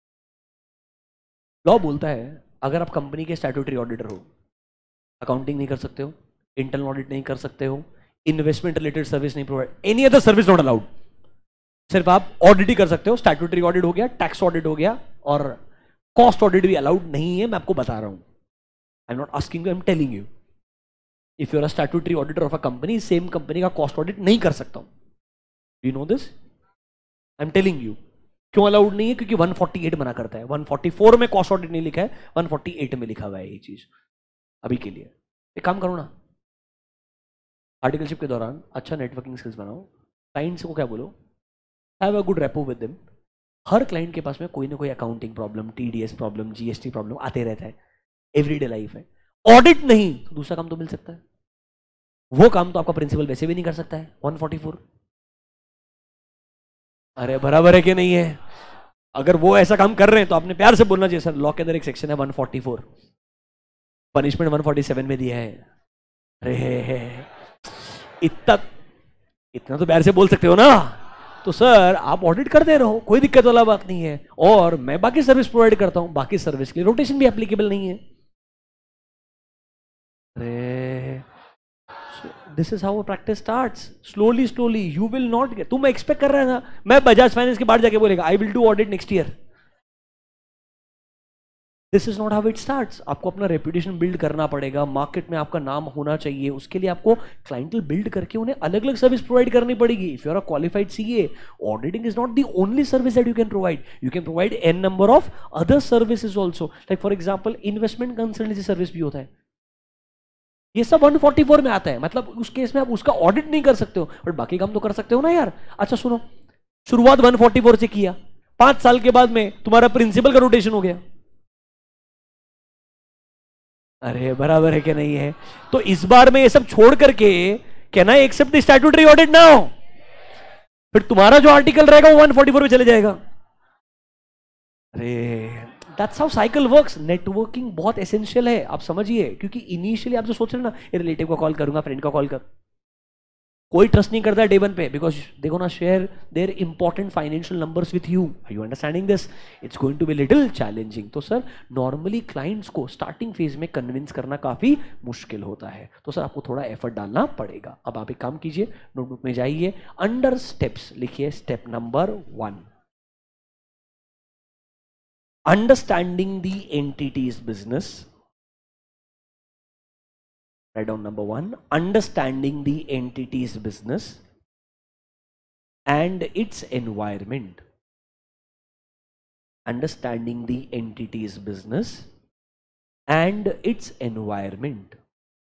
लॉ बोलता है अगर आप कंपनी के स्टैट्यूटरी ऑडिटर हो, अकाउंटिंग नहीं कर सकते हो, इंटरनल ऑडिट नहीं कर सकते हो, इन्वेस्टमेंट रिलेटेड सर्विस नहीं provide, any other service not allowed, सिर्फ आप ऑडिट ही कर सकते हो। स्टैट्यूटरी ऑडिट हो गया, टैक्स ऑडिट हो गया, और कॉस्ट ऑडिट भी अलाउड नहीं है। मैं आपको बता रहा हूं, I am not asking you, I am telling you. If you are a statutory auditor of a company, same company का कॉस्ट ऑडिट नहीं कर सकता हूं। You know this? I am telling you. क्यों अलाउड नहीं है? क्योंकि 148 मना करता है। 144 में कॉस्ट ऑडिट नहीं लिखा है, 148 में लिखा हुआ है ये चीज। अभी के लिए एक काम करो ना, आर्टिकलशिप के दौरान अच्छा नेटवर्किंग स्किल्स बनाओ, क्लाइंट्स को क्या बोलो, have a good rapport with them. हर क्लाइंट के पास में कोई ना कोई accounting problem, TDS problem, GST problem आते रहता है, एवरीडे लाइफ है। ऑडिट नहीं तो दूसरा काम तो मिल सकता है। वो काम तो आपका प्रिंसिपल वैसे भी नहीं कर सकता है। 144, अरे बराबर है कि नहीं है? अगर वो ऐसा काम कर रहे हैं तो आपने प्यार से बोलना चाहिए, सर लॉ के अंदर एक सेक्शन है 144, पनिशमेंट 147 में दिया है। अरे इतना तो प्यार से बोल सकते हो ना। तो सर आप ऑडिट करते रहो, कोई दिक्कत वाला बात नहीं है, और मैं बाकी सर्विस प्रोवाइड करता हूं, बाकी सर्विस के लिए रोटेशन भी एप्लीकेबल नहीं है। अरे this is how practice starts, slowly slowly. You will not get, तुम एक्सपेक्ट कर रहे हैं ना मैं बजाज फाइनेंस के बाहर जाके बोलेगा I will do audit next year. This is not how it starts. आपको अपना रेपुटेशन बिल्ड करना पड़ेगा, मार्केट में आपका नाम होना चाहिए, उसके लिए आपको क्लाइंटल बिल्ड करके उन्हें अलग अलग सर्विस प्रोवाइड करनी पड़ेगी। If you are a qualified CA, auditing is not the only service that you can provide, you can provide an number of other services also. Like for example investment consultancy service भी होता है, ये सब 144 में आता है। मतलब उस केस में आप उसका ऑडिट नहीं कर सकते हो, बट बाकी काम तो कर सकते हो ना यार। अच्छा सुनो, शुरुआत 144 से किया, 5 साल के बाद में तुम्हारा प्रिंसिपल का रोटेशन हो गया। अरे बराबर है कि नहीं है? तो इस बार में ये सब छोड़ करके can I accept the statutory audit now? फिर तुम्हारा जो आर्टिकल रहेगा वो 144 में चले जाएगा। अरे that's how cycle works. Networking बहुत एसेंशियल है, आप समझिए, क्योंकि इनिशियली आप जो सोच रहे हैं ना, रिलेटिव को कॉल करूंगा, फ्रेंड का कॉल कर, कोई ट्रस्ट नहीं करता है डे वन पे, because they gonna share their important financial numbers with you. Are you understanding this? It's going to be little challenging. तो सर नॉर्मली क्लाइंट्स को स्टार्टिंग फेज में कन्विंस करना काफी मुश्किल होता है, तो सर आपको थोड़ा एफर्ट डालना पड़ेगा। अब आप एक काम कीजिए, नोटबुक में जाइए, अंडर स्टेप्स लिखिए step number 1, understanding the entity's business. Write down number 1, understanding the entity's business and its environment. Understanding the entity's business and its environment.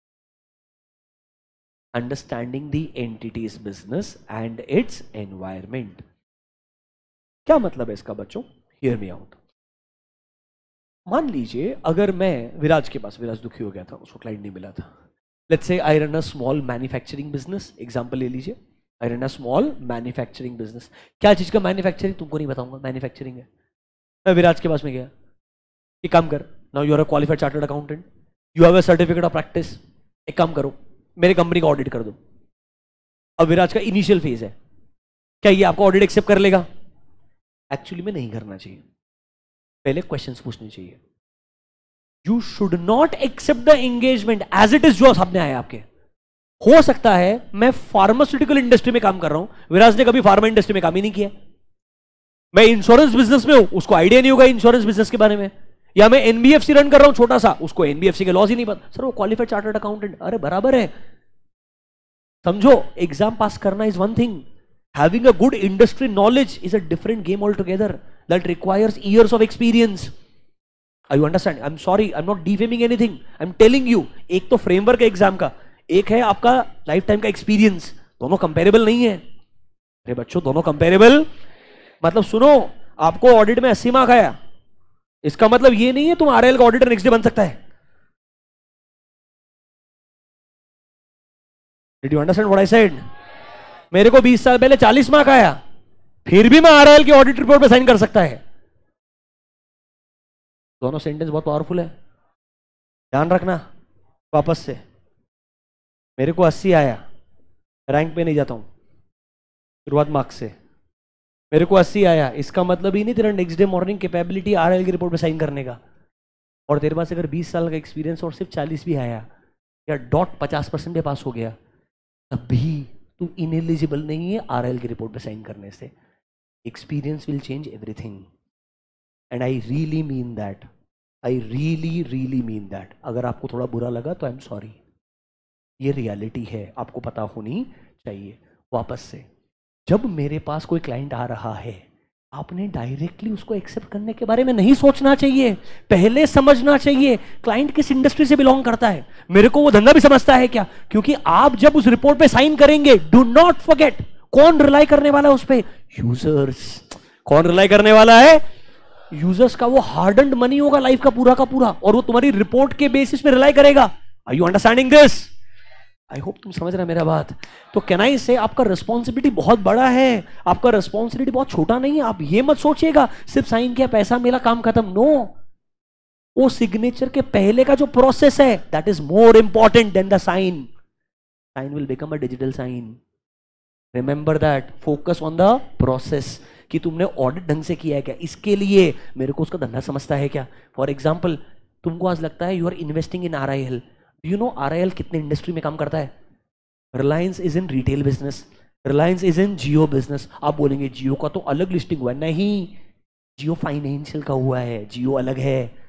Understanding the entity's business and its environment. क्या मतलब है इसका बच्चों? Hear me out. मान लीजिए अगर मैं विराज के पास, विराज दुखी हो गया था, उसको क्लाइंट नहीं मिला था। Let's say I run a small manufacturing business, example ले लीजिए, I run a small manufacturing business. क्या चीज का मैन्युफैक्चरिंग तुमको नहीं बताऊंगा, मैन्युफैक्चरिंग है। मैं विराज के पास में गया, एक काम कर, now you are a qualified chartered accountant, you have a certificate of practice, एक काम करो मेरे कंपनी का ऑडिट कर दो। अब विराज का इनिशियल फेज है, क्या ये आपका ऑडिट एक्सेप्ट कर लेगा? एक्चुअली में नहीं करना चाहिए, पहले क्वेश्चंस पूछने चाहिए। You should not accept the engagement as it is जो सामने आया आपके। हो सकता है मैं फार्मास्यूटिकल इंडस्ट्री में काम कर रहा हूं, विराज ने कभी फार्मा इंडस्ट्री में काम ही नहीं किया। मैं इंश्योरेंस बिजनेस में हूं, उसको आइडिया नहीं होगा इंश्योरेंस बिजनेस के बारे में। या मैं एनबीएफसी रन कर रहा हूं छोटा सा, उसको एनबीएफसी के लॉज ही नहीं पता। सर वो क्वालिफाइड चार्टर्ड अकाउंटेंट, अरे बराबर है। समझो, एग्जाम पास करना is one thing, having a good industry knowledge is a different game altogether that requires years of experience. Are you understand? I'm sorry, I'm not defaming anything, I'm telling you, एक तो framework है exam का, एक है आपका life time का experience, दोनों comparable नहीं है। अरे बच्चों दोनों कंपेरेबल मतलब सुनो, आपको ऑडिट में 80 मार्क आया, इसका मतलब ये नहीं है तुम आरएल का ऑडिटर नेक्स्ट डे बन सकता है। Did you understand what I said? मेरे को 20 साल पहले 40 मार्क आया, फिर भी मैं आरएल की ऑडिट रिपोर्ट पे साइन कर सकता है। दोनों सेंटेंस बहुत पावरफुल है, ध्यान रखना। वापस से, मेरे को 80 आया, रैंक पे नहीं जाता हूं, शुरुआत मार्क्स से। मेरे को 80 आया, इसका मतलब ही नहीं तेरा next day morning capability RL की रिपोर्ट पे साइन करने का। और तेरे पास अगर 20 साल का एक्सपीरियंस और सिर्फ 40 भी आया या डॉट 50% पे पास हो गया, तब भी तू इनएलिजिबल नहीं है आरएल की रिपोर्ट पे साइन करने से। Experience will change everything and I really mean that, I really mean that. अगर आपको थोड़ा बुरा लगा तो आई एम सॉरी, ये रियलिटी है, आपको पता होनी चाहिए। वापस से, जब मेरे पास कोई क्लाइंट आ रहा है, आपने डायरेक्टली उसको एक्सेप्ट करने के बारे में नहीं सोचना चाहिए, पहले समझना चाहिए क्लाइंट किस इंडस्ट्री से बिलोंग करता है, मेरे को वो धंधा भी समझता है क्या। क्योंकि आप जब उस रिपोर्ट पे साइन करेंगे, डू नॉट फॉरगेट, कौन रिलाई करने वाला है उस पे? यूजर्स। कौन रिलाई करने वाला है? यूजर्स का वो हार्ड अर्न्ड मनी होगा लाइफ का पूरा, और वो तुम्हारी रिपोर्ट के बेसिस पे रिलाई करेगा। Are you understanding this? I hope तुम समझ रहे मेरा बात। तो कैन आई से आपका रिस्पॉन्सिबिलिटी बहुत बड़ा है, आपका रिस्पॉन्सिबिलिटी बहुत छोटा नहीं है। आप ये मत सोचिएगा सिर्फ साइन किया, पैसा मिला, काम खत्म। नो, वो सिग्नेचर के पहले का जो प्रोसेस है, that is more important than the sign. Sign will become a digital sign, remember that. Focus on the process, कि तुमने ऑडिट ढंग से किया है क्या, इसके लिए मेरे को उसका धंधा समझता है क्या। फॉर एग्जाम्पल, तुमको आज लगता है you are investing in RIL, you know RIL कितने इंडस्ट्री में काम करता है? Reliance is in retail business, Reliance is in Jio business. आप बोलेंगे जियो का तो अलग लिस्टिंग हुआ है, नहीं, जियो फाइनेंशियल का हुआ है, जियो अलग है।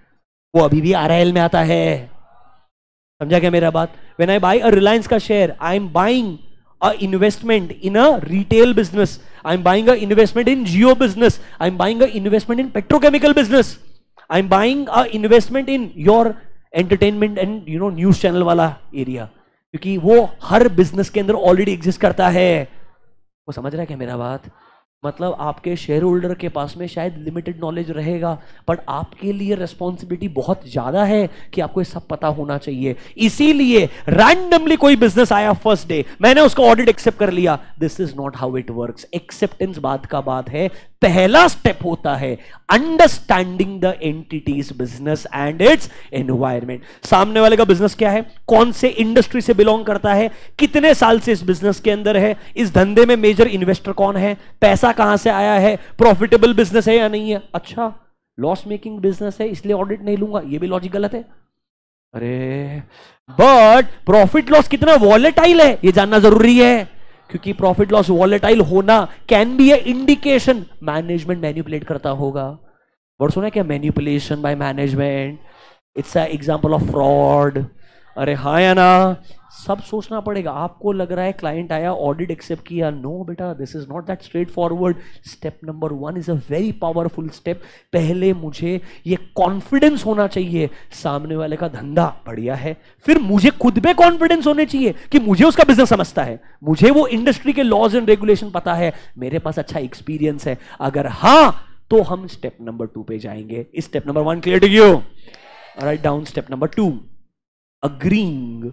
वो अभी भी RIL में आता है। समझा क्या मेरा बात? When I buy a Reliance का share, I am buying a investment in a retail business, I am buying a investment in Jio business, I am buying a investment in petrochemical business, I am buying a investment in your entertainment and news channel वाला area, क्योंकि वो हर business के अंदर already exist करता है। वो समझ रहा है क्या मेरा बात? मतलब आपके शेयर होल्डर के पास में शायद लिमिटेड नॉलेज रहेगा, बट आपके लिए रिस्पॉन्सिबिलिटी बहुत ज्यादा है कि आपको ये सब पता होना चाहिए। इसीलिए रैंडमली कोई बिजनेस आया फर्स्ट डे, मैंने उसका ऑडिट एक्सेप्ट कर लिया, this is not how it works. Acceptance बात का बात है, पहला स्टेप होता है understanding the entity's business and its environment. सामने वाले का बिजनेस क्या है, कौन से इंडस्ट्री से बिलोंग करता है, कितने साल से इस बिजनेस के अंदर है, इस धंधे में मेजर इन्वेस्टर कौन है, पैसा कहां से आया है, प्रॉफिटेबल बिजनेस है या नहीं है। अच्छा, लॉस मेकिंग बिजनेस है इसलिए ऑडिट नहीं लूंगा, ये भी लॉजिक गलत है। अरे बट प्रॉफिट लॉस कितना वॉलेटाइल है ये जानना जरूरी है, क्योंकि प्रॉफिट लॉस वॉलेटाइल होना can be a indication management manipulate करता होगा। वर्ड सुना है क्या, manipulation by management, it's a example of fraud. अरे हाँ या ना, सब सोचना पड़ेगा। आपको लग रहा है क्लाइंट आया, ऑडिट एक्सेप्ट किया, नो बेटा, this is not that straight forward. Step number 1 is a very powerful step. पहले मुझे ये कॉन्फिडेंस होना चाहिए सामने वाले का धंधा बढ़िया है, फिर मुझे खुद पे कॉन्फिडेंस होने चाहिए कि मुझे उसका बिजनेस समझता है, मुझे वो इंडस्ट्री के लॉज एंड रेगुलेशन पता है, मेरे पास अच्छा एक्सपीरियंस है। अगर हाँ, तो हम स्टेप नंबर 2 पे जाएंगे। इस step number 1 clear to you? Write down step number 2, agreeing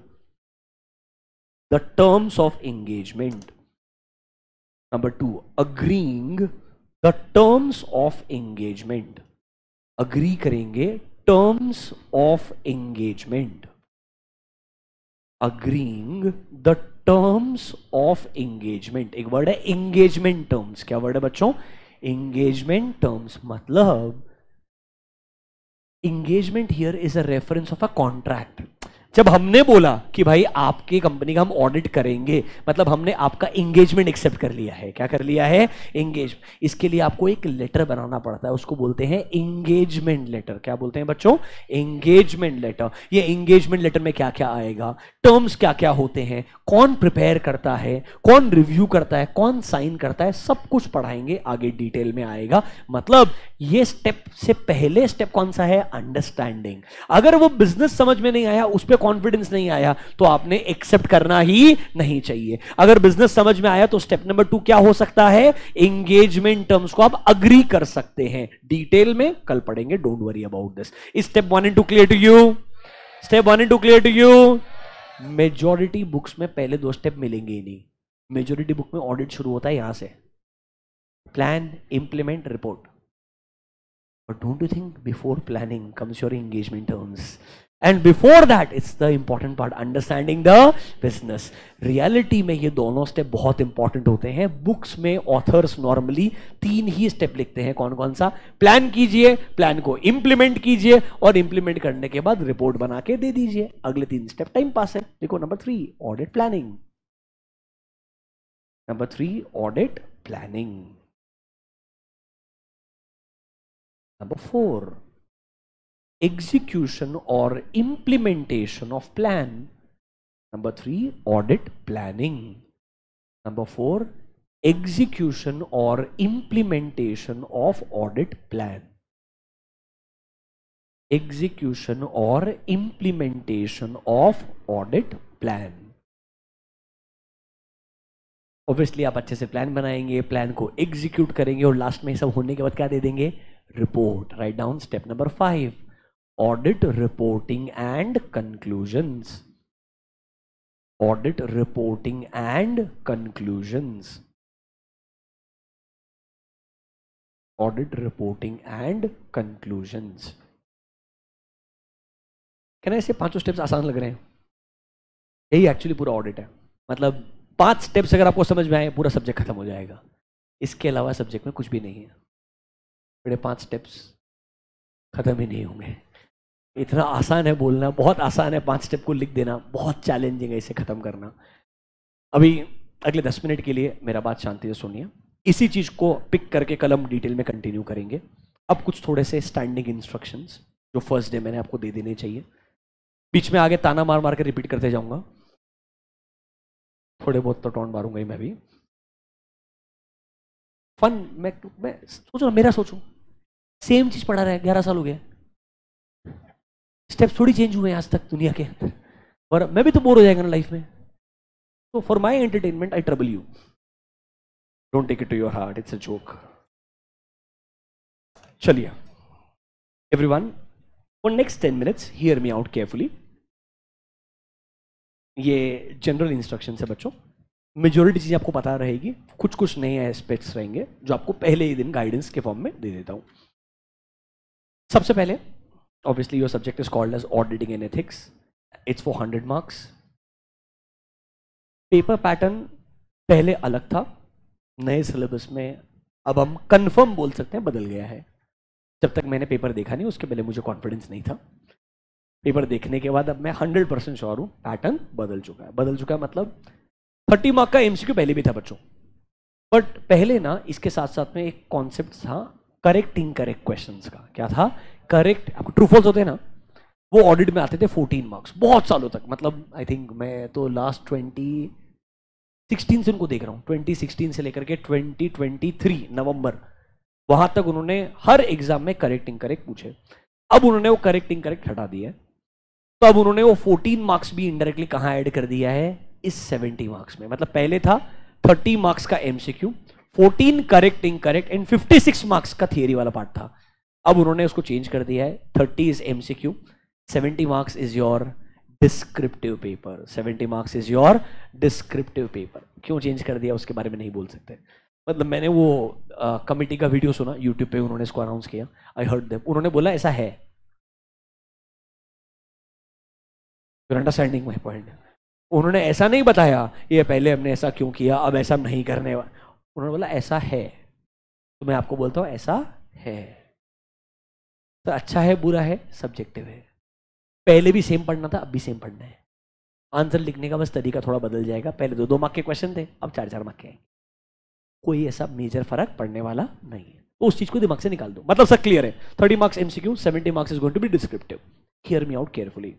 the terms of engagement. Number 2, agreeing the terms of engagement. Agree करेंगे terms of engagement. Agreeing the terms of engagement. एक word है engagement terms. क्या word है बच्चों? engagement terms मतलब engagement here is a reference of a contract. जब हमने बोला कि भाई आपकी कंपनी का हम ऑडिट करेंगे, मतलब हमने आपका एंगेजमेंट एक्सेप्ट कर लिया है। क्या कर लिया है? एंगेज। इसके लिए आपको एक लेटर बनाना पड़ता है, उसको बोलते हैं एंगेजमेंट लेटर। क्या बोलते हैं बच्चों? Engagement letter. ये एंगेजमेंट लेटर में क्या क्या आएगा, टर्म्स क्या क्या होते हैं, कौन प्रिपेयर करता है, कौन रिव्यू करता है, कौन साइन करता है, सब कुछ पढ़ाएंगे आगे, डिटेल में आएगा। मतलब ये स्टेप से पहले स्टेप कौन सा है? अंडरस्टैंडिंग। अगर वो बिजनेस समझ में नहीं आया, उस पर कॉन्फिडेंस नहीं आया, तो आपने एक्सेप्ट करना ही नहीं चाहिए। अगर बिजनेस समझ में आया तो स्टेप नंबर 2 क्या हो सकता है? एंगेजमेंट टर्म्स को आप अग्री कर सकते हैं। डिटेल में कल पढ़ेंगे, don't worry about this. Step 1 and 2 clear to you? Step 1 and 2 clear to you? Majority books में पहले 2 स्टेप मिलेंगे ही नहीं। मेजॉरिटी बुक में ऑडिट शुरू होता है यहां से, plan, implement, report. But don't you think before planning comes your engagement terms? And before that, it's the important part, understanding the business. Reality में ये दोनों स्टेप बहुत इंपॉर्टेंट होते हैं। बुक्स में ऑथर्स नॉर्मली 3 ही स्टेप लिखते हैं। कौन कौन सा? प्लान कीजिए, प्लान को इंप्लीमेंट कीजिए, और इंप्लीमेंट करने के बाद रिपोर्ट बना के दे दीजिए। अगले 3 स्टेप टाइम पास है। देखो number 3, audit planning. Number 3, audit planning. Number 4, execution or implementation of plan. Number 3, audit planning. Number 4, execution or implementation of audit plan. Execution or implementation of audit plan. Obviously आप अच्छे से plan बनाएंगे, plan को execute करेंगे, और last में सब होने के बाद क्या दे देंगे? Report. Write down step number 5, audit reporting and conclusions. Audit reporting and conclusions. Audit reporting and conclusions. क्या ऐसे 5 स्टेप्स आसान लग रहे हैं? यही एक्चुअली पूरा ऑडिट है। मतलब 5 स्टेप्स अगर आपको समझ में आए, पूरा सब्जेक्ट खत्म हो जाएगा। इसके अलावा सब्जेक्ट में कुछ भी नहीं है। बड़े 5 स्टेप्स खत्म ही नहीं होंगे। इतना आसान है बोलना, बहुत आसान है 5 स्टेप को लिख देना, बहुत चैलेंजिंग है इसे खत्म करना। अभी अगले 10 मिनट के लिए मेरा बात शांति से सुनिए। इसी चीज को पिक करके कल हम डिटेल में कंटिन्यू करेंगे। अब कुछ थोड़े से स्टैंडिंग इंस्ट्रक्शंस जो फर्स्ट डे मैंने आपको दे देने चाहिए। बीच में आगे ताना मार मार के रिपीट करते जाऊंगा, थोड़े बहुत तो टॉन्ट मारूंगा ही मैं भी। फन, मैं सोच रहा, मेरा सोचो, सेम चीज पढ़ा रहा है, 11 साल हो गए, स्टेप्स थोड़ी चेंज हुए हैं आज तक दुनिया के अंदर, और मैं भी तो बोर हो जाएगा ना लाइफ में। तो for my entertainment I trouble you, don't take it to your heart, it's a joke. चलिए everyone, for next 10 minutes hear me out carefully. ये जनरल इंस्ट्रक्शन है बच्चों, मेजोरिटी चीज़ आपको पता रहेगी, कुछ कुछ नए एस्पेक्ट्स रहेंगे जो आपको पहले ही दिन गाइडेंस के फॉर्म में दे देता हूं। सबसे पहले obviously your subject is called as auditing and ethics, it's for 100 marks. Paper pattern पहले अलग था, नए सिलेबस में अब हम कंफर्म बोल सकते हैं बदल गया है। जब तक मैंने पेपर देखा नहीं उसके पहले मुझे कॉन्फिडेंस नहीं था। पेपर देखने के बाद अब मैं 100% श्योर हूं पैटर्न बदल चुका है। बदल चुका है मतलब 30 मार्क का एमसीक्यू पहले भी था बच्चों, बट पहले ना इसके साथ साथ में एक कॉन्सेप्ट था करेक्ट इनकरेक्ट क्वेश्चंस का। क्या था? करेक्ट, आपको ट्रू फॉल्स होते हैं ना, वो ऑडिट में आते थे 14 मार्क्स बहुत सालों तक। मतलब आई थिंक मैं तो लास्ट 2016 से उनको देख रहा हूँ, 2016 से लेकर के 2023 नवंबर, वहां तक उन्होंने हर एग्जाम में करेक्ट इनकरेक्ट पूछे। अब उन्होंने वो करेक्ट इनकरेक्ट हटा दिया है, तो अब उन्होंने वो 14 मार्क्स भी इनडायरेक्टली कहां ऐड कर दिया है? इस 70 मार्क्स में। मतलब पहले था 30 मार्क्स का MCQ, 14 correct incorrect and 56 marks का थियरी वाला पार्ट था। अब उन्होंने उसको चेंज कर दिया है, 30 is MCQ, 70 marks is your descriptive paper. 70 marks is your descriptive paper. क्यों चेंज कर दिया उसके बारे में नहीं बोल सकते। मतलब मैंने वो कमिटी का वीडियो सुना यूट्यूब पे, उन्होंने इसको अनाउंस किया, आई हर्ड देम, उन्होंने बोला ऐसा है। You understanding my point? उन्होंने ऐसा नहीं बताया ये पहले हमने ऐसा क्यों किया अब ऐसा नहीं करने वाला, उन्होंने बोला ऐसा है। तो मैं आपको बोलता हूं ऐसा है। तो अच्छा है बुरा है सब्जेक्टिव है। पहले भी सेम पढ़ना था, अब भी सेम पढ़ना है। आंसर लिखने का बस तरीका थोड़ा बदल जाएगा। पहले 2-2 मार्क के क्वेश्चन थे, अब 4-4 मार्क के आएंगे। कोई ऐसा मेजर फर्क पड़ने वाला नहीं है, तो उस चीज को दिमाग से निकाल दो। मतलब सब क्लियर है, 30 marks MCQ, 70 marks is going to be descriptive. Hear me out carefully.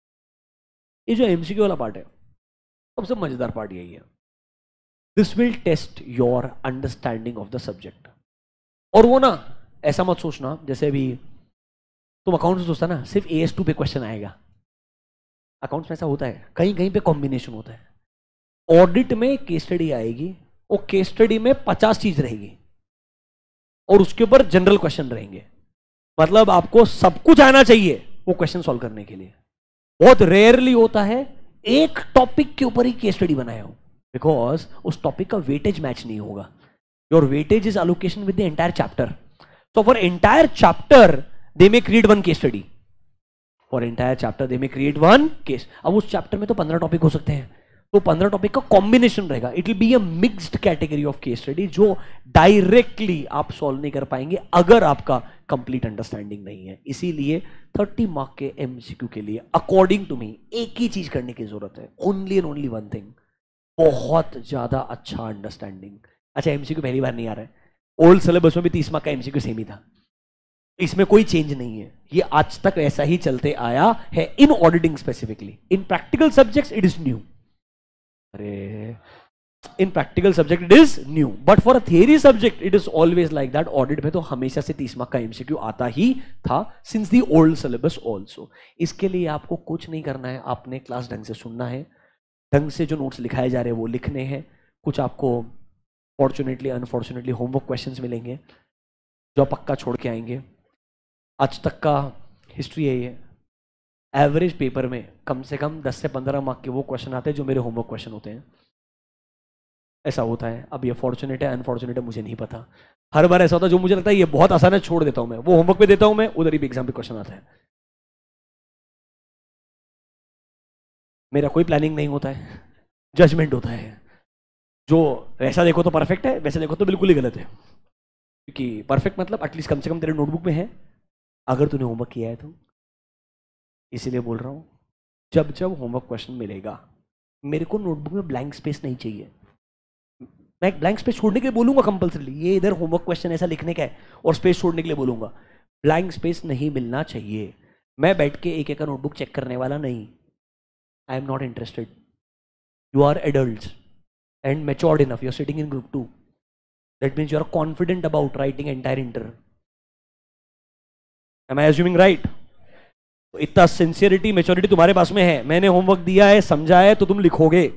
ये जो एमसीक्यू वाला पार्ट है सबसे मजेदार पार्ट यही है। This will test your understanding of the subject. और वो ना ऐसा मत सोचना जैसे अभी तुम अकाउंट से सोचता ना सिर्फ AS2 पे क्वेश्चन आएगा। अकाउंट्स में ऐसा होता है, कहीं कहीं पे कॉम्बिनेशन होता है। ऑडिट में केस स्टडी आएगी, वो केस स्टडी में 50 चीज रहेगी और उसके ऊपर जनरल क्वेश्चन रहेंगे। मतलब आपको सब कुछ आना चाहिए वो क्वेश्चन सॉल्व करने के लिए। बहुत रेयरली होता है एक टॉपिक के ऊपर ही केस स्टडी बनाया हो, बिकॉज उस टॉपिक का वेटेज मैच नहीं होगा। Your weightage is allocation with the entire chapter. So for entire chapter they may create one case study. For entire chapter they may create one case. अब उस chapter में तो 15 topic हो सकते हैं, तो 15 टॉपिक का कॉम्बिनेशन रहेगा। It will be a mixed category of case study जो डायरेक्टली आप सॉल्व नहीं कर पाएंगे अगर आपका कंप्लीट अंडरस्टैंडिंग नहीं है। इसीलिए 30 मार्क के एमसीक्यू के लिए अकॉर्डिंग टू मी एक ही चीज करने की जरूरत है, only and only one thing, बहुत ज्यादा अच्छा अंडरस्टैंडिंग। अच्छा एमसीक्यू पहली बार नहीं आ रहा है, ओल्ड सिलेबस में भी 30 मार्क का एमसीक्यू सेम ही था, इसमें कोई चेंज नहीं है। ये आज तक ऐसा ही चलते आया है in auditing specifically. In practical subjects it is new. अरे in practical subject it is new, but for a theory subject it is always like that. Audit में तो हमेशा से 30 मार्क का एमसीक्यू आता ही था since the old syllabus also. इसके लिए आपको कुछ नहीं करना है, आपने क्लास ढंग से सुनना है, ढंग से जो नोट्स लिखाए जा रहे हैं वो लिखने हैं। कुछ आपको फॉर्चुनेटली अनफॉर्चुनेटली होमवर्क क्वेश्चंस मिलेंगे जो पक्का छोड़ के आएंगे। आज तक का हिस्ट्री है ये, एवरेज पेपर में कम से कम 10 से 15 मार्क के वो क्वेश्चन आते हैं जो मेरे होमवर्क क्वेश्चन होते हैं। ऐसा होता है। अब ये फॉर्चुनेट है अनफॉर्चुनेट है मुझे नहीं पता। हर बार ऐसा होता है जो मुझे लगता है ये बहुत आसान है छोड़ देता हूं मैं, वो होमवर्क पे देता हूं मैं, उधर ही एग्जाम पे क्वेश्चन आता है। मेरा कोई प्लानिंग नहीं होता है, जजमेंट होता है। जो वैसा देखो तो परफेक्ट है, वैसा देखो तो बिल्कुल ही गलत है। क्योंकि परफेक्ट मतलब एटलीस्ट कम से कम तेरे नोटबुक में है, अगर तूने होमवर्क किया है तो। इसीलिए बोल रहा हूं जब जब होमवर्क क्वेश्चन मिलेगा मेरे को नोटबुक में ब्लैंक स्पेस नहीं चाहिए। मैं एक ब्लैंक स्पेस छोड़ने के लिए बोलूंगा कंपल्सरी, ये इधर होमवर्क क्वेश्चन ऐसा लिखने का है और स्पेस छोड़ने के लिए बोलूंगा। ब्लैंक स्पेस नहीं मिलना चाहिए। मैं बैठ के एक एक का नोटबुक चेक करने वाला नहीं. I am not interested. You are adults and matured enough. You are sitting in group 2. That means you are confident about writing entire inter. Am I assuming right? इतना सिंसियरिटी मैच्योरिटी तुम्हारे पास में है. मैंने homework दिया है, समझा है, तो तुम लिखोगे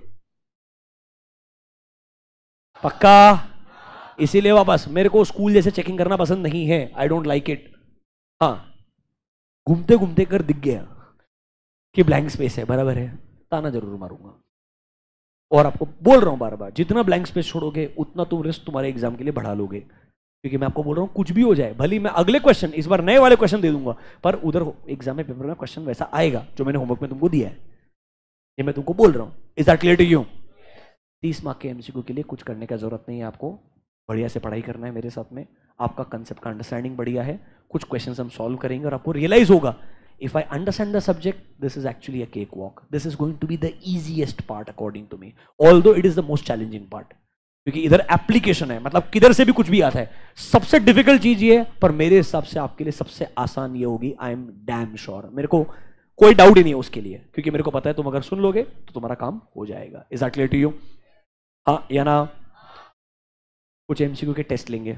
पक्का. इसीलिए वापस, मेरे को स्कूल जैसे चेकिंग करना पसंद नहीं है. I don't like it. हाँ, घूमते घूमते कर दिख गया कि ब्लैंक स्पेस है, बराबर है, ताना जरूर मारूंगा. और आपको बोल रहा हूं बार बार, जितना ब्लैंक स्पेस छोड़ोगे उतना तुम रिस्क तुम्हारे एग्जाम के लिए बढ़ा लोगे. क्योंकि मैं आपको बोल रहा हूं कुछ भी हो जाए, भले मैं अगले क्वेश्चन इस बार नए वाले क्वेश्चन दे दूंगा, पर उधर एग्जाम में पेपर में क्वेश्चन वैसा आएगा जो मैंने होमवर्क में तुमको दिया है. ये मैं तुमको बोल रहा हूं. Is that clear to you? 30 mark के एमसीक्यू के लिए कुछ करने का जरूरत नहीं है आपको. बढ़िया से पढ़ाई करना है मेरे साथ में. आपका कंसेप्ट का अंडरस्टैंडिंग बढ़िया है. कुछ क्वेश्चंस हम सॉल्व करेंगे और आपको रियलाइज होगा, if I understand the subject, this is actually a cakewalk. This is going to be the easiest part according to me, although it is the most challenging part. क्योंकि इधर application है, मतलब किधर से भी कुछ भी आता है. सबसे डिफिकल्ट चीज ये है, पर मेरे हिसाब से आपके लिए सबसे आसान ये होगी. I am damn sure. मेरे को कोई डाउट ही नहीं है उसके लिए, क्योंकि मेरे को पता है तुम अगर सुन लोगे तो तुम्हारा काम हो जाएगा. Is that clear to you? हाँ या ना? कुछ एमसीक्यू के टेस्ट लेंगे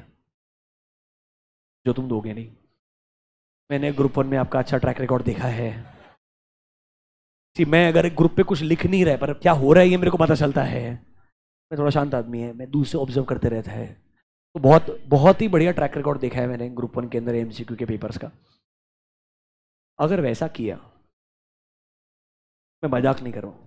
जो तुम दोगे नहीं. मैंने ग्रुप 1 में आपका अच्छा ट्रैक रिकॉर्ड देखा है. मैं अगर ग्रुप पे कुछ लिख नहीं रहा है, पर क्या हो रहा है ये मेरे को पता चलता है. मैं थोड़ा शांत आदमी है, मैं दूर से ऑब्जर्व करते रहता है. तो बहुत बहुत ही बढ़िया ट्रैक रिकॉर्ड देखा है मैंने ग्रुप 1 के अंदर एमसीक्यू के पेपर्स का. अगर वैसा किया, मैं मजाक नहीं कर रहा हूं,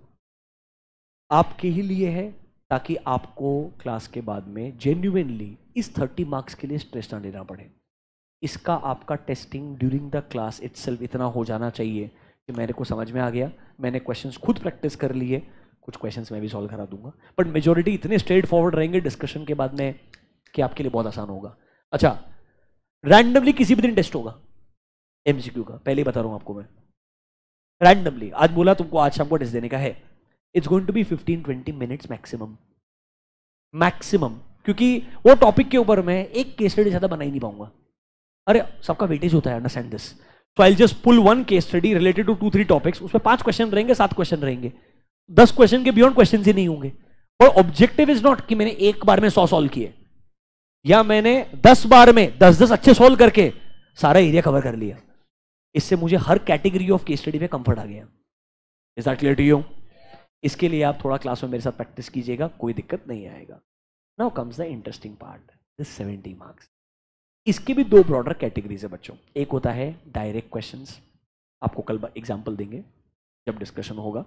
आपके ही लिए है, ताकि आपको क्लास के बाद में जेन्युइनली इस 30 मार्क्स के लिए स्ट्रेस ना लेना पड़े. इसका आपका testing during the class itself इतना हो जाना चाहिए कि मेरे को समझ में आ गया, मैंने क्वेश्चंस खुद प्रैक्टिस कर लिए, कुछ क्वेश्चंस मैं भी सॉल्व करा दूंगा. बट मेजोरिटी इतने स्ट्रेट फॉरवर्ड रहेंगे डिस्कशन के बाद में कि आपके लिए बहुत आसान होगा. अच्छा, रैंडमली किसी भी दिन टेस्ट होगा एमसीक्यू का, पहले ही बता रहा हूं आपको मैं. रैंडमली आज बोला तुमको आज शाम को टेस्ट देने का है. It's going to be 15-20 minutes maximum. Maximum, क्योंकि वो टॉपिक के ऊपर मैं एक केस स्टडी ज्यादा बना ही नहीं पाऊंगा. अरे सबका वेटेज होता है, understand this. So I just pull one case study related to 2-3 topics. उसमें 5 क्वेश्चन रहेंगे, 7 क्वेश्चन रहेंगे, 10 क्वेश्चन के बियॉन्ड क्वेश्चन ही नहीं होंगे. और ऑब्जेक्टिव इज नॉट कि मैंने एक बार में 100 सॉल्व किए, या मैंने 10 बार में 10-10 अच्छे सॉल्व करके सारा एरिया कवर कर लिया. इससे मुझे हर कैटेगरी ऑफ केस स्टडी पे कंफर्ट आ गया. Is that clear to you? इसके लिए आप थोड़ा क्लास में मेरे साथ प्रैक्टिस कीजिएगा, कोई दिक्कत नहीं आएगा. Now comes the interesting part, this 70 marks. इसके भी 2 ब्रॉडर कैटेगरीज है बच्चों. एक होता है डायरेक्ट क्वेश्चंस, आपको कल एग्जांपल देंगे जब डिस्कशन होगा.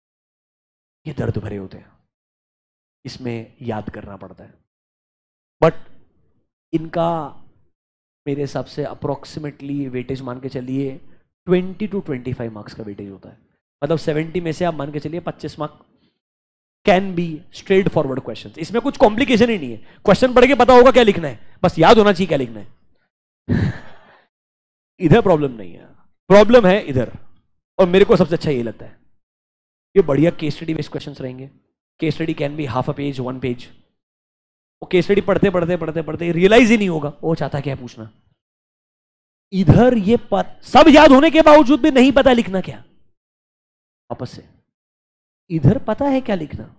ये दर्द भरे होते हैं, इसमें याद करना पड़ता है. बट इनका मेरे हिसाब से अप्रोक्सीमेटली वेटेज मान के चलिए 20 to 25 मार्क्स का वेटेज होता है. मतलब 70 में से आप मान के चलिए 25 mark can be straight forward question. इसमें कुछ कॉम्प्लिकेशन ही नहीं है. क्वेश्चन पढ़ के पता होगा क्या लिखना है, बस याद होना चाहिए क्या लिखना है. इधर प्रॉब्लम नहीं है, प्रॉब्लम है इधर. और मेरे को सबसे अच्छा ये लगता है, ये बढ़िया केस स्टडी बेस्ड क्वेश्चंस रहेंगे. Case study can be half a page, 1 page. वो केस स्टडी पढ़ते पढ़ते पढ़ते पढ़ते रियलाइज ही नहीं होगा वो चाहता क्या पूछना. इधर ये सब याद होने के बावजूद भी नहीं पता लिखना क्या. वापस से, इधर पता है क्या लिखना,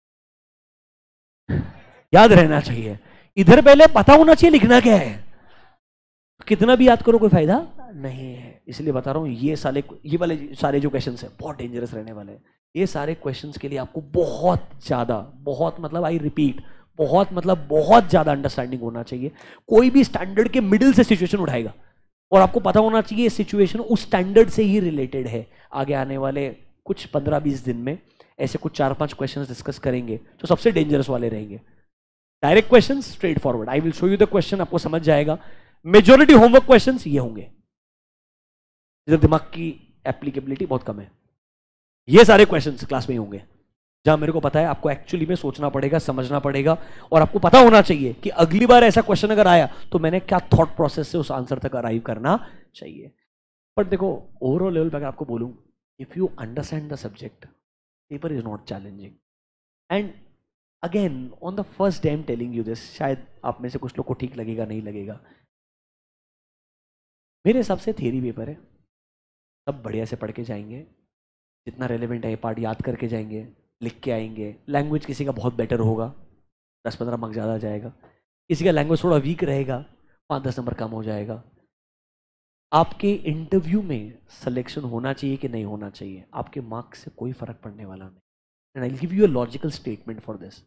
याद रहना चाहिए. इधर पहले पता होना चाहिए लिखना क्या है. कितना भी याद करो कोई फायदा नहीं है. इसलिए बता रहा हूं, ये वाले सारे जो क्वेश्चंस है बहुत डेंजरस रहने वाले हैं. ये सारे क्वेश्चंस के लिए आपको बहुत ज्यादा, बहुत मतलब आई रिपीट, बहुत मतलब बहुत ज्यादा अंडरस्टैंडिंग होना चाहिए. कोई भी स्टैंडर्ड के मिडिल से सिचुएशन उठाएगा और आपको पता होना चाहिए सिचुएशन उस स्टैंडर्ड से ही रिलेटेड है. आगे आने वाले कुछ 15-20 दिन में ऐसे कुछ 4-5 क्वेश्चंस डिस्कस करेंगे जो सबसे डेंजरस वाले रहेंगे. Direct questions, straight forward. I will show you the question, आपको समझ जाएगा. मेजॉरिटी होमवर्क क्वेश्चंस ये होंगे, इधर दिमाग की एप्लीकेबिलिटी बहुत कम है. ये सारे क्वेश्चंस क्लास में ही होंगे जहां मेरे को पता है आपको एक्चुअली में सोचना पड़ेगा, समझना पड़ेगा, और आपको पता होना चाहिए कि अगली बार ऐसा क्वेश्चन अगर आया तो मैंने क्या थॉट प्रोसेस से उस आंसर तक अराइव करना चाहिए. बट देखो, ओवरऑल लेवल पर अगर आपको बोलूं, if you understand the subject, paper is not challenging. And again on the first day I am telling you this, शायद आप में से कुछ लोग को ठीक लगेगा, नहीं लगेगा. मेरे हिसाब से थियरी पेपर है, सब बढ़िया से पढ़ के जाएंगे, जितना रेलेवेंट है ये पार्ट याद करके जाएंगे, लिख के आएंगे। लैंग्वेज किसी का बहुत बेटर होगा, 10-15 मार्क्स ज़्यादा जाएगा, किसी का लैंग्वेज थोड़ा वीक रहेगा, 5-10 नंबर कम हो जाएगा। आपके इंटरव्यू में सिलेक्शन होना चाहिए कि नहीं होना चाहिए, आपके मार्क्स से कोई फर्क पड़ने वाला नहीं। And I will give you a logical statement for this.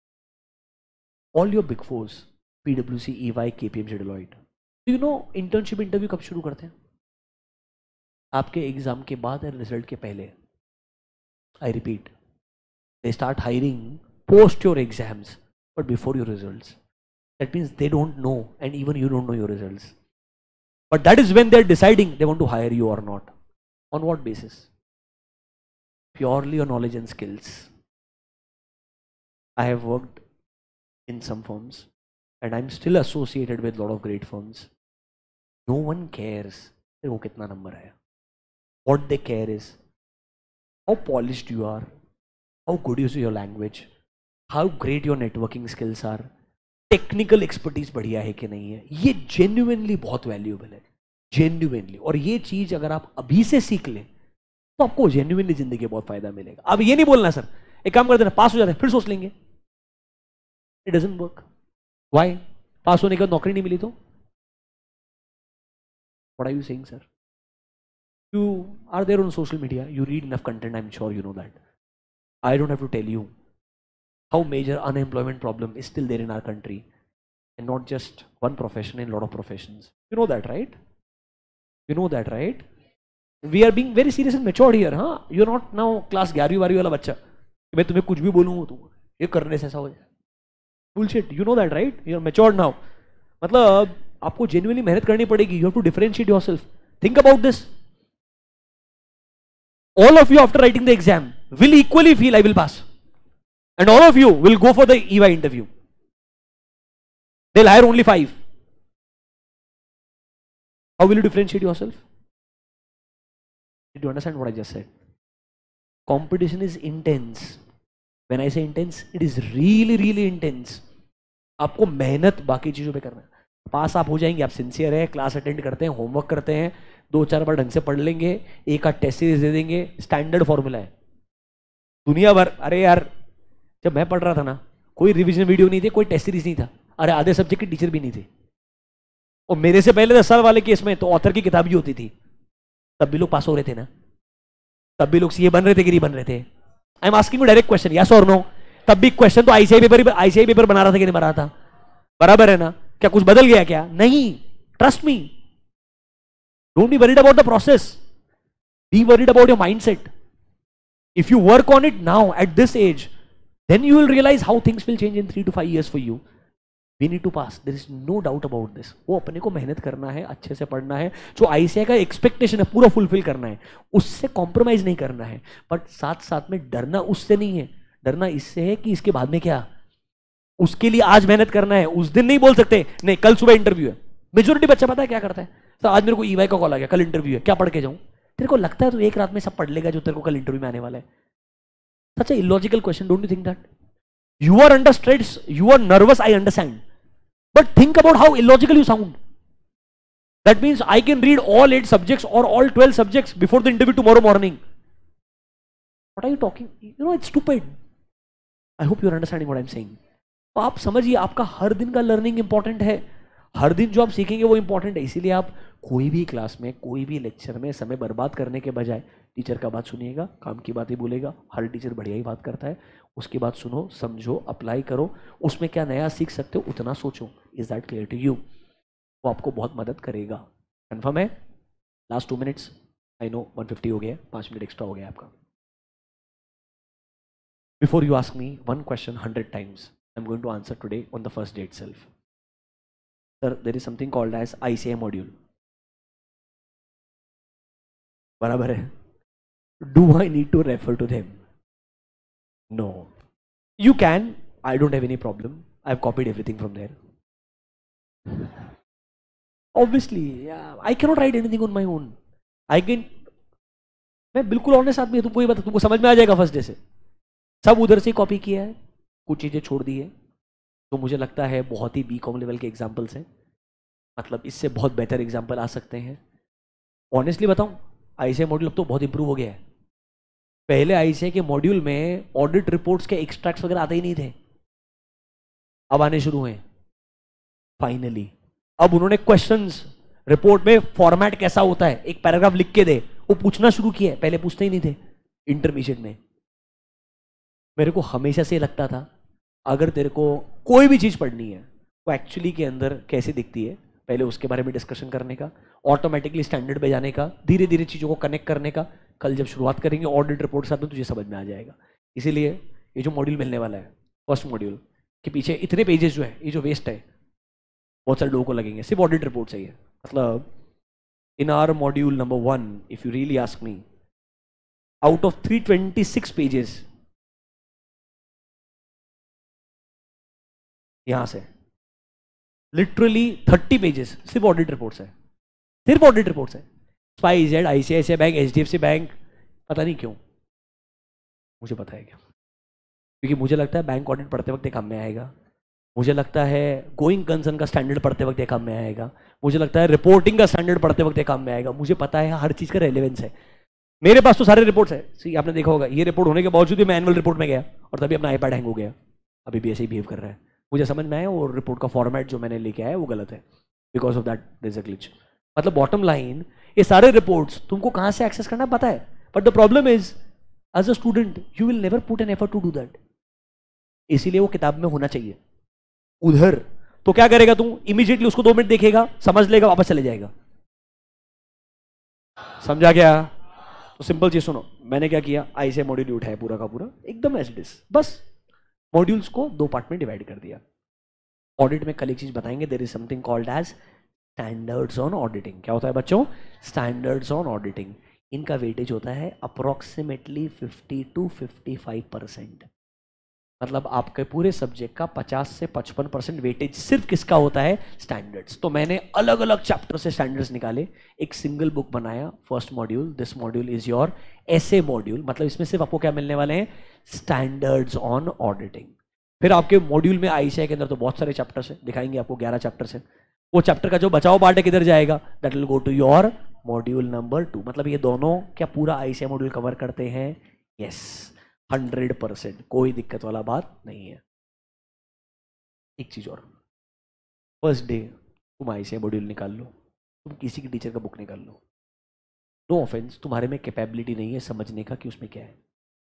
All your big fours, PwC, EY, KPMG, Deloitte, you know internship interview कब शुरू करते हैं? आपके एग्जाम के बाद या रिजल्ट के पहले। I repeat, they start hiring post your exams but before your results. That means they don't know and even you don't know your results, but that is when they are deciding they want to hire you or not. On what basis? Purely on knowledge and skills. I have worked in some firms and I'm still associated with a lot of great firms. No one cares wo kitna number hai. What they care is how polished you are, how good is your language, how great your networking skills are, technical expertise बढ़िया है कि नहीं है। ये genuinely बहुत valuable है, genuinely. और ये चीज अगर आप अभी से सीख लें तो आपको जेन्युइनली जिंदगी में बहुत फायदा मिलेगा। अब ये नहीं बोलना सर एक काम कर देना, पास हो जाते हैं फिर सोच लेंगे, it doesn't work. Why? Pass होने के बाद नौकरी नहीं मिली तो what are you saying sir? You are there on social media, you read enough content, I am sure you know that. I don't have to tell you how major unemployment problem is still there in our country, and not just one profession, in a lot of professions. You know that, right? You know that, right? We are being very serious and matured here, huh? You're not now class 11वीं वाला बच्चा मैं तुम्हें कुछ भी बोलूँ तो ये करने से ऐसा हो जाए। Bullshit. You know that, right? You're matured now. मतलब आपको genuinely मेहनत करनी पड़ेगी. You have to differentiate yourself. Think about this. All of you after writing the exam will equally feel I will pass. And all of you will go for the EY interview. They'll hire only 5. How will you differentiate yourself? Did you understand what I just said? Competition is intense. When I say intense, it is really, really intense. आपको मेहनत बाकी चीजों पे करना है। पास आप हो जाएंगे, आप सिंसियर है, क्लास अटेंड करते हैं, होमवर्क करते हैं, 2-4 बार ढंग से पढ़ लेंगे, एक आध टेस्ट सीरीज दे देंगे, स्टैंडर्ड फॉर्मूला है दुनिया भर। अरे यार जब मैं पढ़ रहा था ना, कोई रिवीजन वीडियो नहीं थे, कोई टेस्ट सीरीज नहीं था, अरे आधे सब्जेक्ट के टीचर भी नहीं थे। और मेरे से पहले 10 साल वाले केस में तो ऑथर की किताब भी होती थी, तब भी लोग पास हो रहे थे ना, तब भी लोग सीए बन रहे थे कि नहीं बन रहे थे? I am asking you direct question, yes और नो। तब भी क्वेश्चन तो आईसीआई पेपर बना रहा था कि नहीं बना रहा था? बराबर है ना? क्या कुछ बदल गया क्या? नहीं। Trust me, don't be worried about the process, be worried about your mindset. If you work on it now at this age, then you will realize how things will change in 3 to 5 years for you. We need to pass. There is no doubt about this. वो अपने को मेहनत करना है, अच्छे से पढ़ना है, जो आईसीआई का एक्सपेक्टेशन है पूरा फुलफिल करना है, उससे कॉम्प्रोमाइज नहीं करना है। बट साथ साथ में डरना उससे नहीं है, डरना इससे है कि इसके बाद में क्या, उसके लिए आज मेहनत करना है। उस दिन नहीं बोल सकते नहीं कल सुबह इंटरव्यू है। मेजोरिटी बच्चा पता है क्या करता है, तो आज मेरे को EY का कॉल आ गया, कल इंटरव्यू है, क्या पढ़ के जाऊं? तेरे को लगता है तो एक रात में सब पढ़ लेगा जो तेरे को कल इंटरव्यू में आने वाला है? Such an illogical question, don't you think that? You are under stress, you are nervous, I understand. But think about how illogical you sound. That means I can read all 8 subjects or all 12 subjects before the interview tomorrow morning. What are you talking? You know, it's stupid. I hope you are understanding what I'm saying. तो आप समझिए, आपका हर दिन का learning important है, हर दिन जो आप सीखेंगे वो इंपॉर्टेंट है। इसीलिए आप कोई भी क्लास में, कोई भी लेक्चर में समय बर्बाद करने के बजाय टीचर का बात सुनिएगा, काम की बात ही बोलेगा। हर टीचर बढ़िया ही बात करता है, उसकी बात सुनो, समझो, अप्लाई करो, उसमें क्या नया सीख सकते हो उतना सोचो। Is that clear to you? वो आपको बहुत मदद करेगा। कन्फर्म है? लास्ट 2 मिनट्स, आई नो 150 हो गया, 5 मिनट एक्स्ट्रा हो गया आपका। Before you ask me one question 100 times, I am going to answer today on the first day itself. Sir, there is something called as ICI module. बराबर है? Do I need to refer to them? No. You can. I don't have any problem. I've copied everything from there. Obviously, yeah, I cannot write anything on my own. I can. मैं बिल्कुल honest आदमी है, तुमको ये बता, तुमको समझ में आ जाएगा फर्स्ट डे से। सब उधर से कॉपी किया है, कुछ चीजें छोड़ दी है तो मुझे लगता है बहुत ही BCom लेवल के एग्जाम्पल्स हैं। मतलब इससे बहुत बेहतर एग्जाम्पल आ सकते हैं। ऑनेस्टली बताऊं, आईसीआई मॉड्यूल अब तो बहुत इंप्रूव हो गया है। पहले आईसीआई के मॉड्यूल में ऑडिट रिपोर्ट्स के एक्सट्रैक्ट्स वगैरह आते ही नहीं थे, अब आने शुरू हुए फाइनली। अब उन्होंने क्वेश्चंस रिपोर्ट में फॉर्मेट कैसा होता है, एक पैराग्राफ लिख के दे, वो पूछना शुरू किया है, पहले पूछते ही नहीं थे इंटरमीडिएट में। मेरे को हमेशा से लगता था अगर तेरे को कोई भी चीज पढ़नी है तो एक्चुअली के अंदर कैसे दिखती है, पहले उसके बारे में डिस्कशन करने का, ऑटोमेटिकली स्टैंडर्ड पे जाने का, धीरे धीरे चीजों को कनेक्ट करने का। कल जब शुरुआत करेंगे ऑडिट रिपोर्ट के साथ में तुझे समझ में आ जाएगा। इसीलिए ये जो मॉड्यूल मिलने वाला है फर्स्ट मॉड्यूल के पीछे इतने पेजेस जो है, ये जो वेस्ट है बहुत सारे लोगों को लगेंगे, सिर्फ ऑडिट रिपोर्ट चाहिए। मतलब in our module number 1 if you really ask me, out of 326 pages यहां से लिटरली 30 पेजेस सिर्फ ऑडिट रिपोर्ट्स है, सिर्फ ऑडिट रिपोर्ट्स है। SpiceJet, ICICI bank, HDFC bank, पता नहीं क्यों, मुझे पता है क्यों, क्योंकि मुझे लगता है बैंक ऑडिट पढ़ते वक्त ये काम में आएगा, मुझे लगता है गोइंग कंसर्न का स्टैंडर्ड पढ़ते वक्त ये काम में आएगा, मुझे लगता है रिपोर्टिंग का स्टैंडर्ड पढ़ते वक्त ये काम में आएगा। मुझे पता है हर चीज का रेलेवेंस है। मेरे पास तो सारे रिपोर्ट्स है। सी आपने देखा होगा ये रिपोर्ट होने के बावजूद भी मैं एनुअल रिपोर्ट में गया और तभी अपना आईपैड हैंग हो गया, अभी भी ऐसे ही बिहेव कर रहा है। मुझे समझ में आया और रिपोर्ट का फॉर्मेट जो मैंने लेके आया वो गलत है, because of that there is a glitch. मतलब बॉटम लाइन, ये सारे रिपोर्ट्स तुमको कहां से एक्सेस करना पता है, but the problem is as a student you will never put an effort to do that. इसीलिए वो किताब में होना चाहिए। उधर तो क्या करेगा तू, इमीडिएटली उसको 2 मिनट देखेगा, समझ लेगा, वापस चले जाएगा। समझा क्या? तो सिंपल चीज सुनो, मैंने क्या किया, आईसीआई मॉड्यूल उठाया पूरा का पूरा एकदम एज इट इज, बस मॉड्यूल्स को 2 पार्ट में डिवाइड कर दिया। ऑडिट में कल एक चीज बताएंगे, there is something called as standards on auditing. क्या होता है बच्चों? Standards on auditing. इनका वेटेज होता है अप्रोक्सीमेटली 50 to 55%। मतलब आपके पूरे सब्जेक्ट का 50 से 55% वेटेज सिर्फ किसका होता है? स्टैंडर्ड्स। तो मैंने अलग अलग चैप्टर से स्टैंडर्ड्स निकाले, एक सिंगल बुक बनाया, first module. This module is your SA module. मतलब इसमें सिर्फ आपको क्या मिलने वाले हैं? Standards on auditing. फिर आपके मॉड्यूल में आईसीआई के अंदर तो बहुत सारे चैप्टर्स है, दिखाएंगे आपको 11 चैप्टर्स है। वो चैप्टर का जो बचाओ पार्ट है किधर जाएगा? That will go to your module number 2। मतलब ये दोनों क्या पूरा आईसीआई मॉड्यूल कवर करते हैं? यस, 100%, कोई दिक्कत वाला बात नहीं है। एक चीज और, फर्स्ट डे तुम आईसीआई मॉड्यूल निकाल लो, तुम किसी की टीचर का बुक निकाल लो, नो ऑफेंस, तुम्हारे में कैपेबिलिटी नहीं है समझने का कि उसमें क्या है।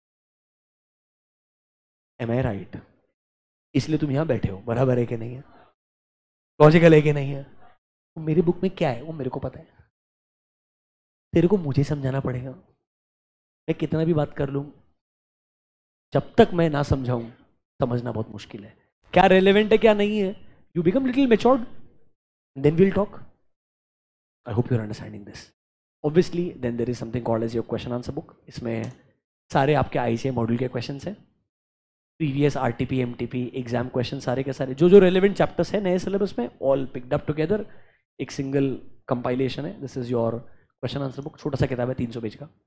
Am I right? इसलिए तुम यहां बैठे हो, बराबर है कि नहीं है? लॉजिकल है कि नहीं है? तो मेरी बुक में क्या है वो मेरे को पता है, तेरे को मुझे समझाना पड़ेगा। मैं कितना भी बात कर लूं, जब तक मैं ना समझाऊं समझना बहुत मुश्किल है। क्या रेलेवेंट है क्या नहीं है, you become little matured, then we'll talk. I hope you are understanding this. Obviously then there is something called as your question answer book. इसमें सारे आपके आईसीआई मॉड्यूल के क्वेश्चंस हैं, previous RTP MTP exam question सारे के सारे, जो जो रेलेवेंट चैप्टर्स है नए सिलेबस में, ऑल पिक्ड अप टुगेदर, एक सिंगल कंपाइलेशन है। This is your question answer book. छोटा सा किताब है 300 पेज का।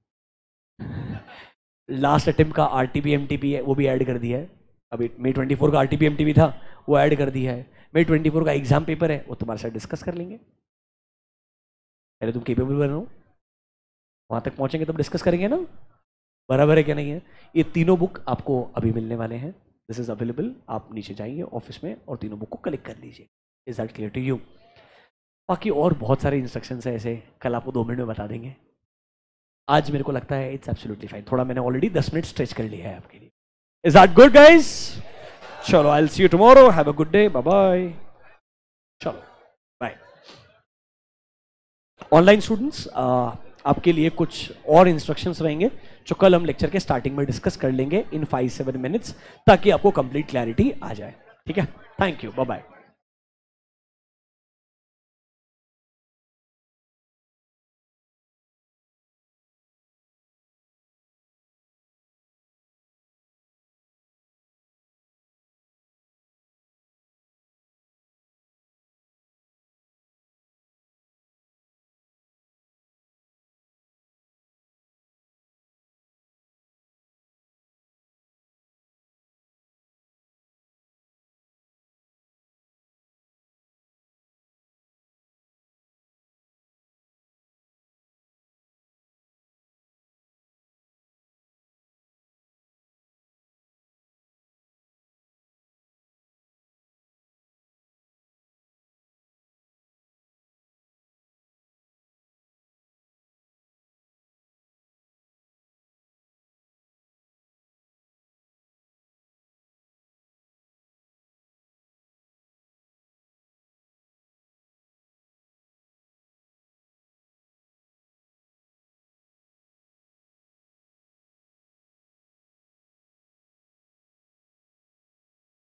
लास्ट अटेम्प्ट का आरटीपी एमटीपी है वो भी ऐड कर दिया है। अभी May 24 का आरटीपी एमटीपी था वो ऐड कर दिया है। May 24 का एग्जाम पेपर है वो तुम्हारे साथ डिस्कस कर लेंगे। पहले तुम केपेबल बनो, वहां तक पहुंचेंगे तब डिस्कस करेंगे ना, बराबर है क्या नहीं है? ये तीनों बुक आपको अभी मिलने वाले हैं। This is available. आप नीचे जाइए ऑफिस में और तीनों बुक को कलेक्ट कर लीजिए। Is that clear to you? बाकी और बहुत सारे इंस्ट्रक्शंस है ऐसे, कल आपको 2 मिनट में बता देंगे। आज मेरे को लगता है इट्स एब्सोल्युटली फाइन। थोड़ा मैंने ऑलरेडी 10 मिनट स्ट्रेच कर लिया है आपके लिए। Is that good guys? चलो, I will see you tomorrow. Have a good day, bye bye. चलो बाय। ऑनलाइन स्टूडेंट्स, आपके लिए कुछ और इंस्ट्रक्शंस रहेंगे जो कल हम लेक्चर के स्टार्टिंग में डिस्कस कर लेंगे इन 5-7 मिनट्स, ताकि आपको कंप्लीट क्लैरिटी आ जाए। ठीक है? Thank you, bye bye.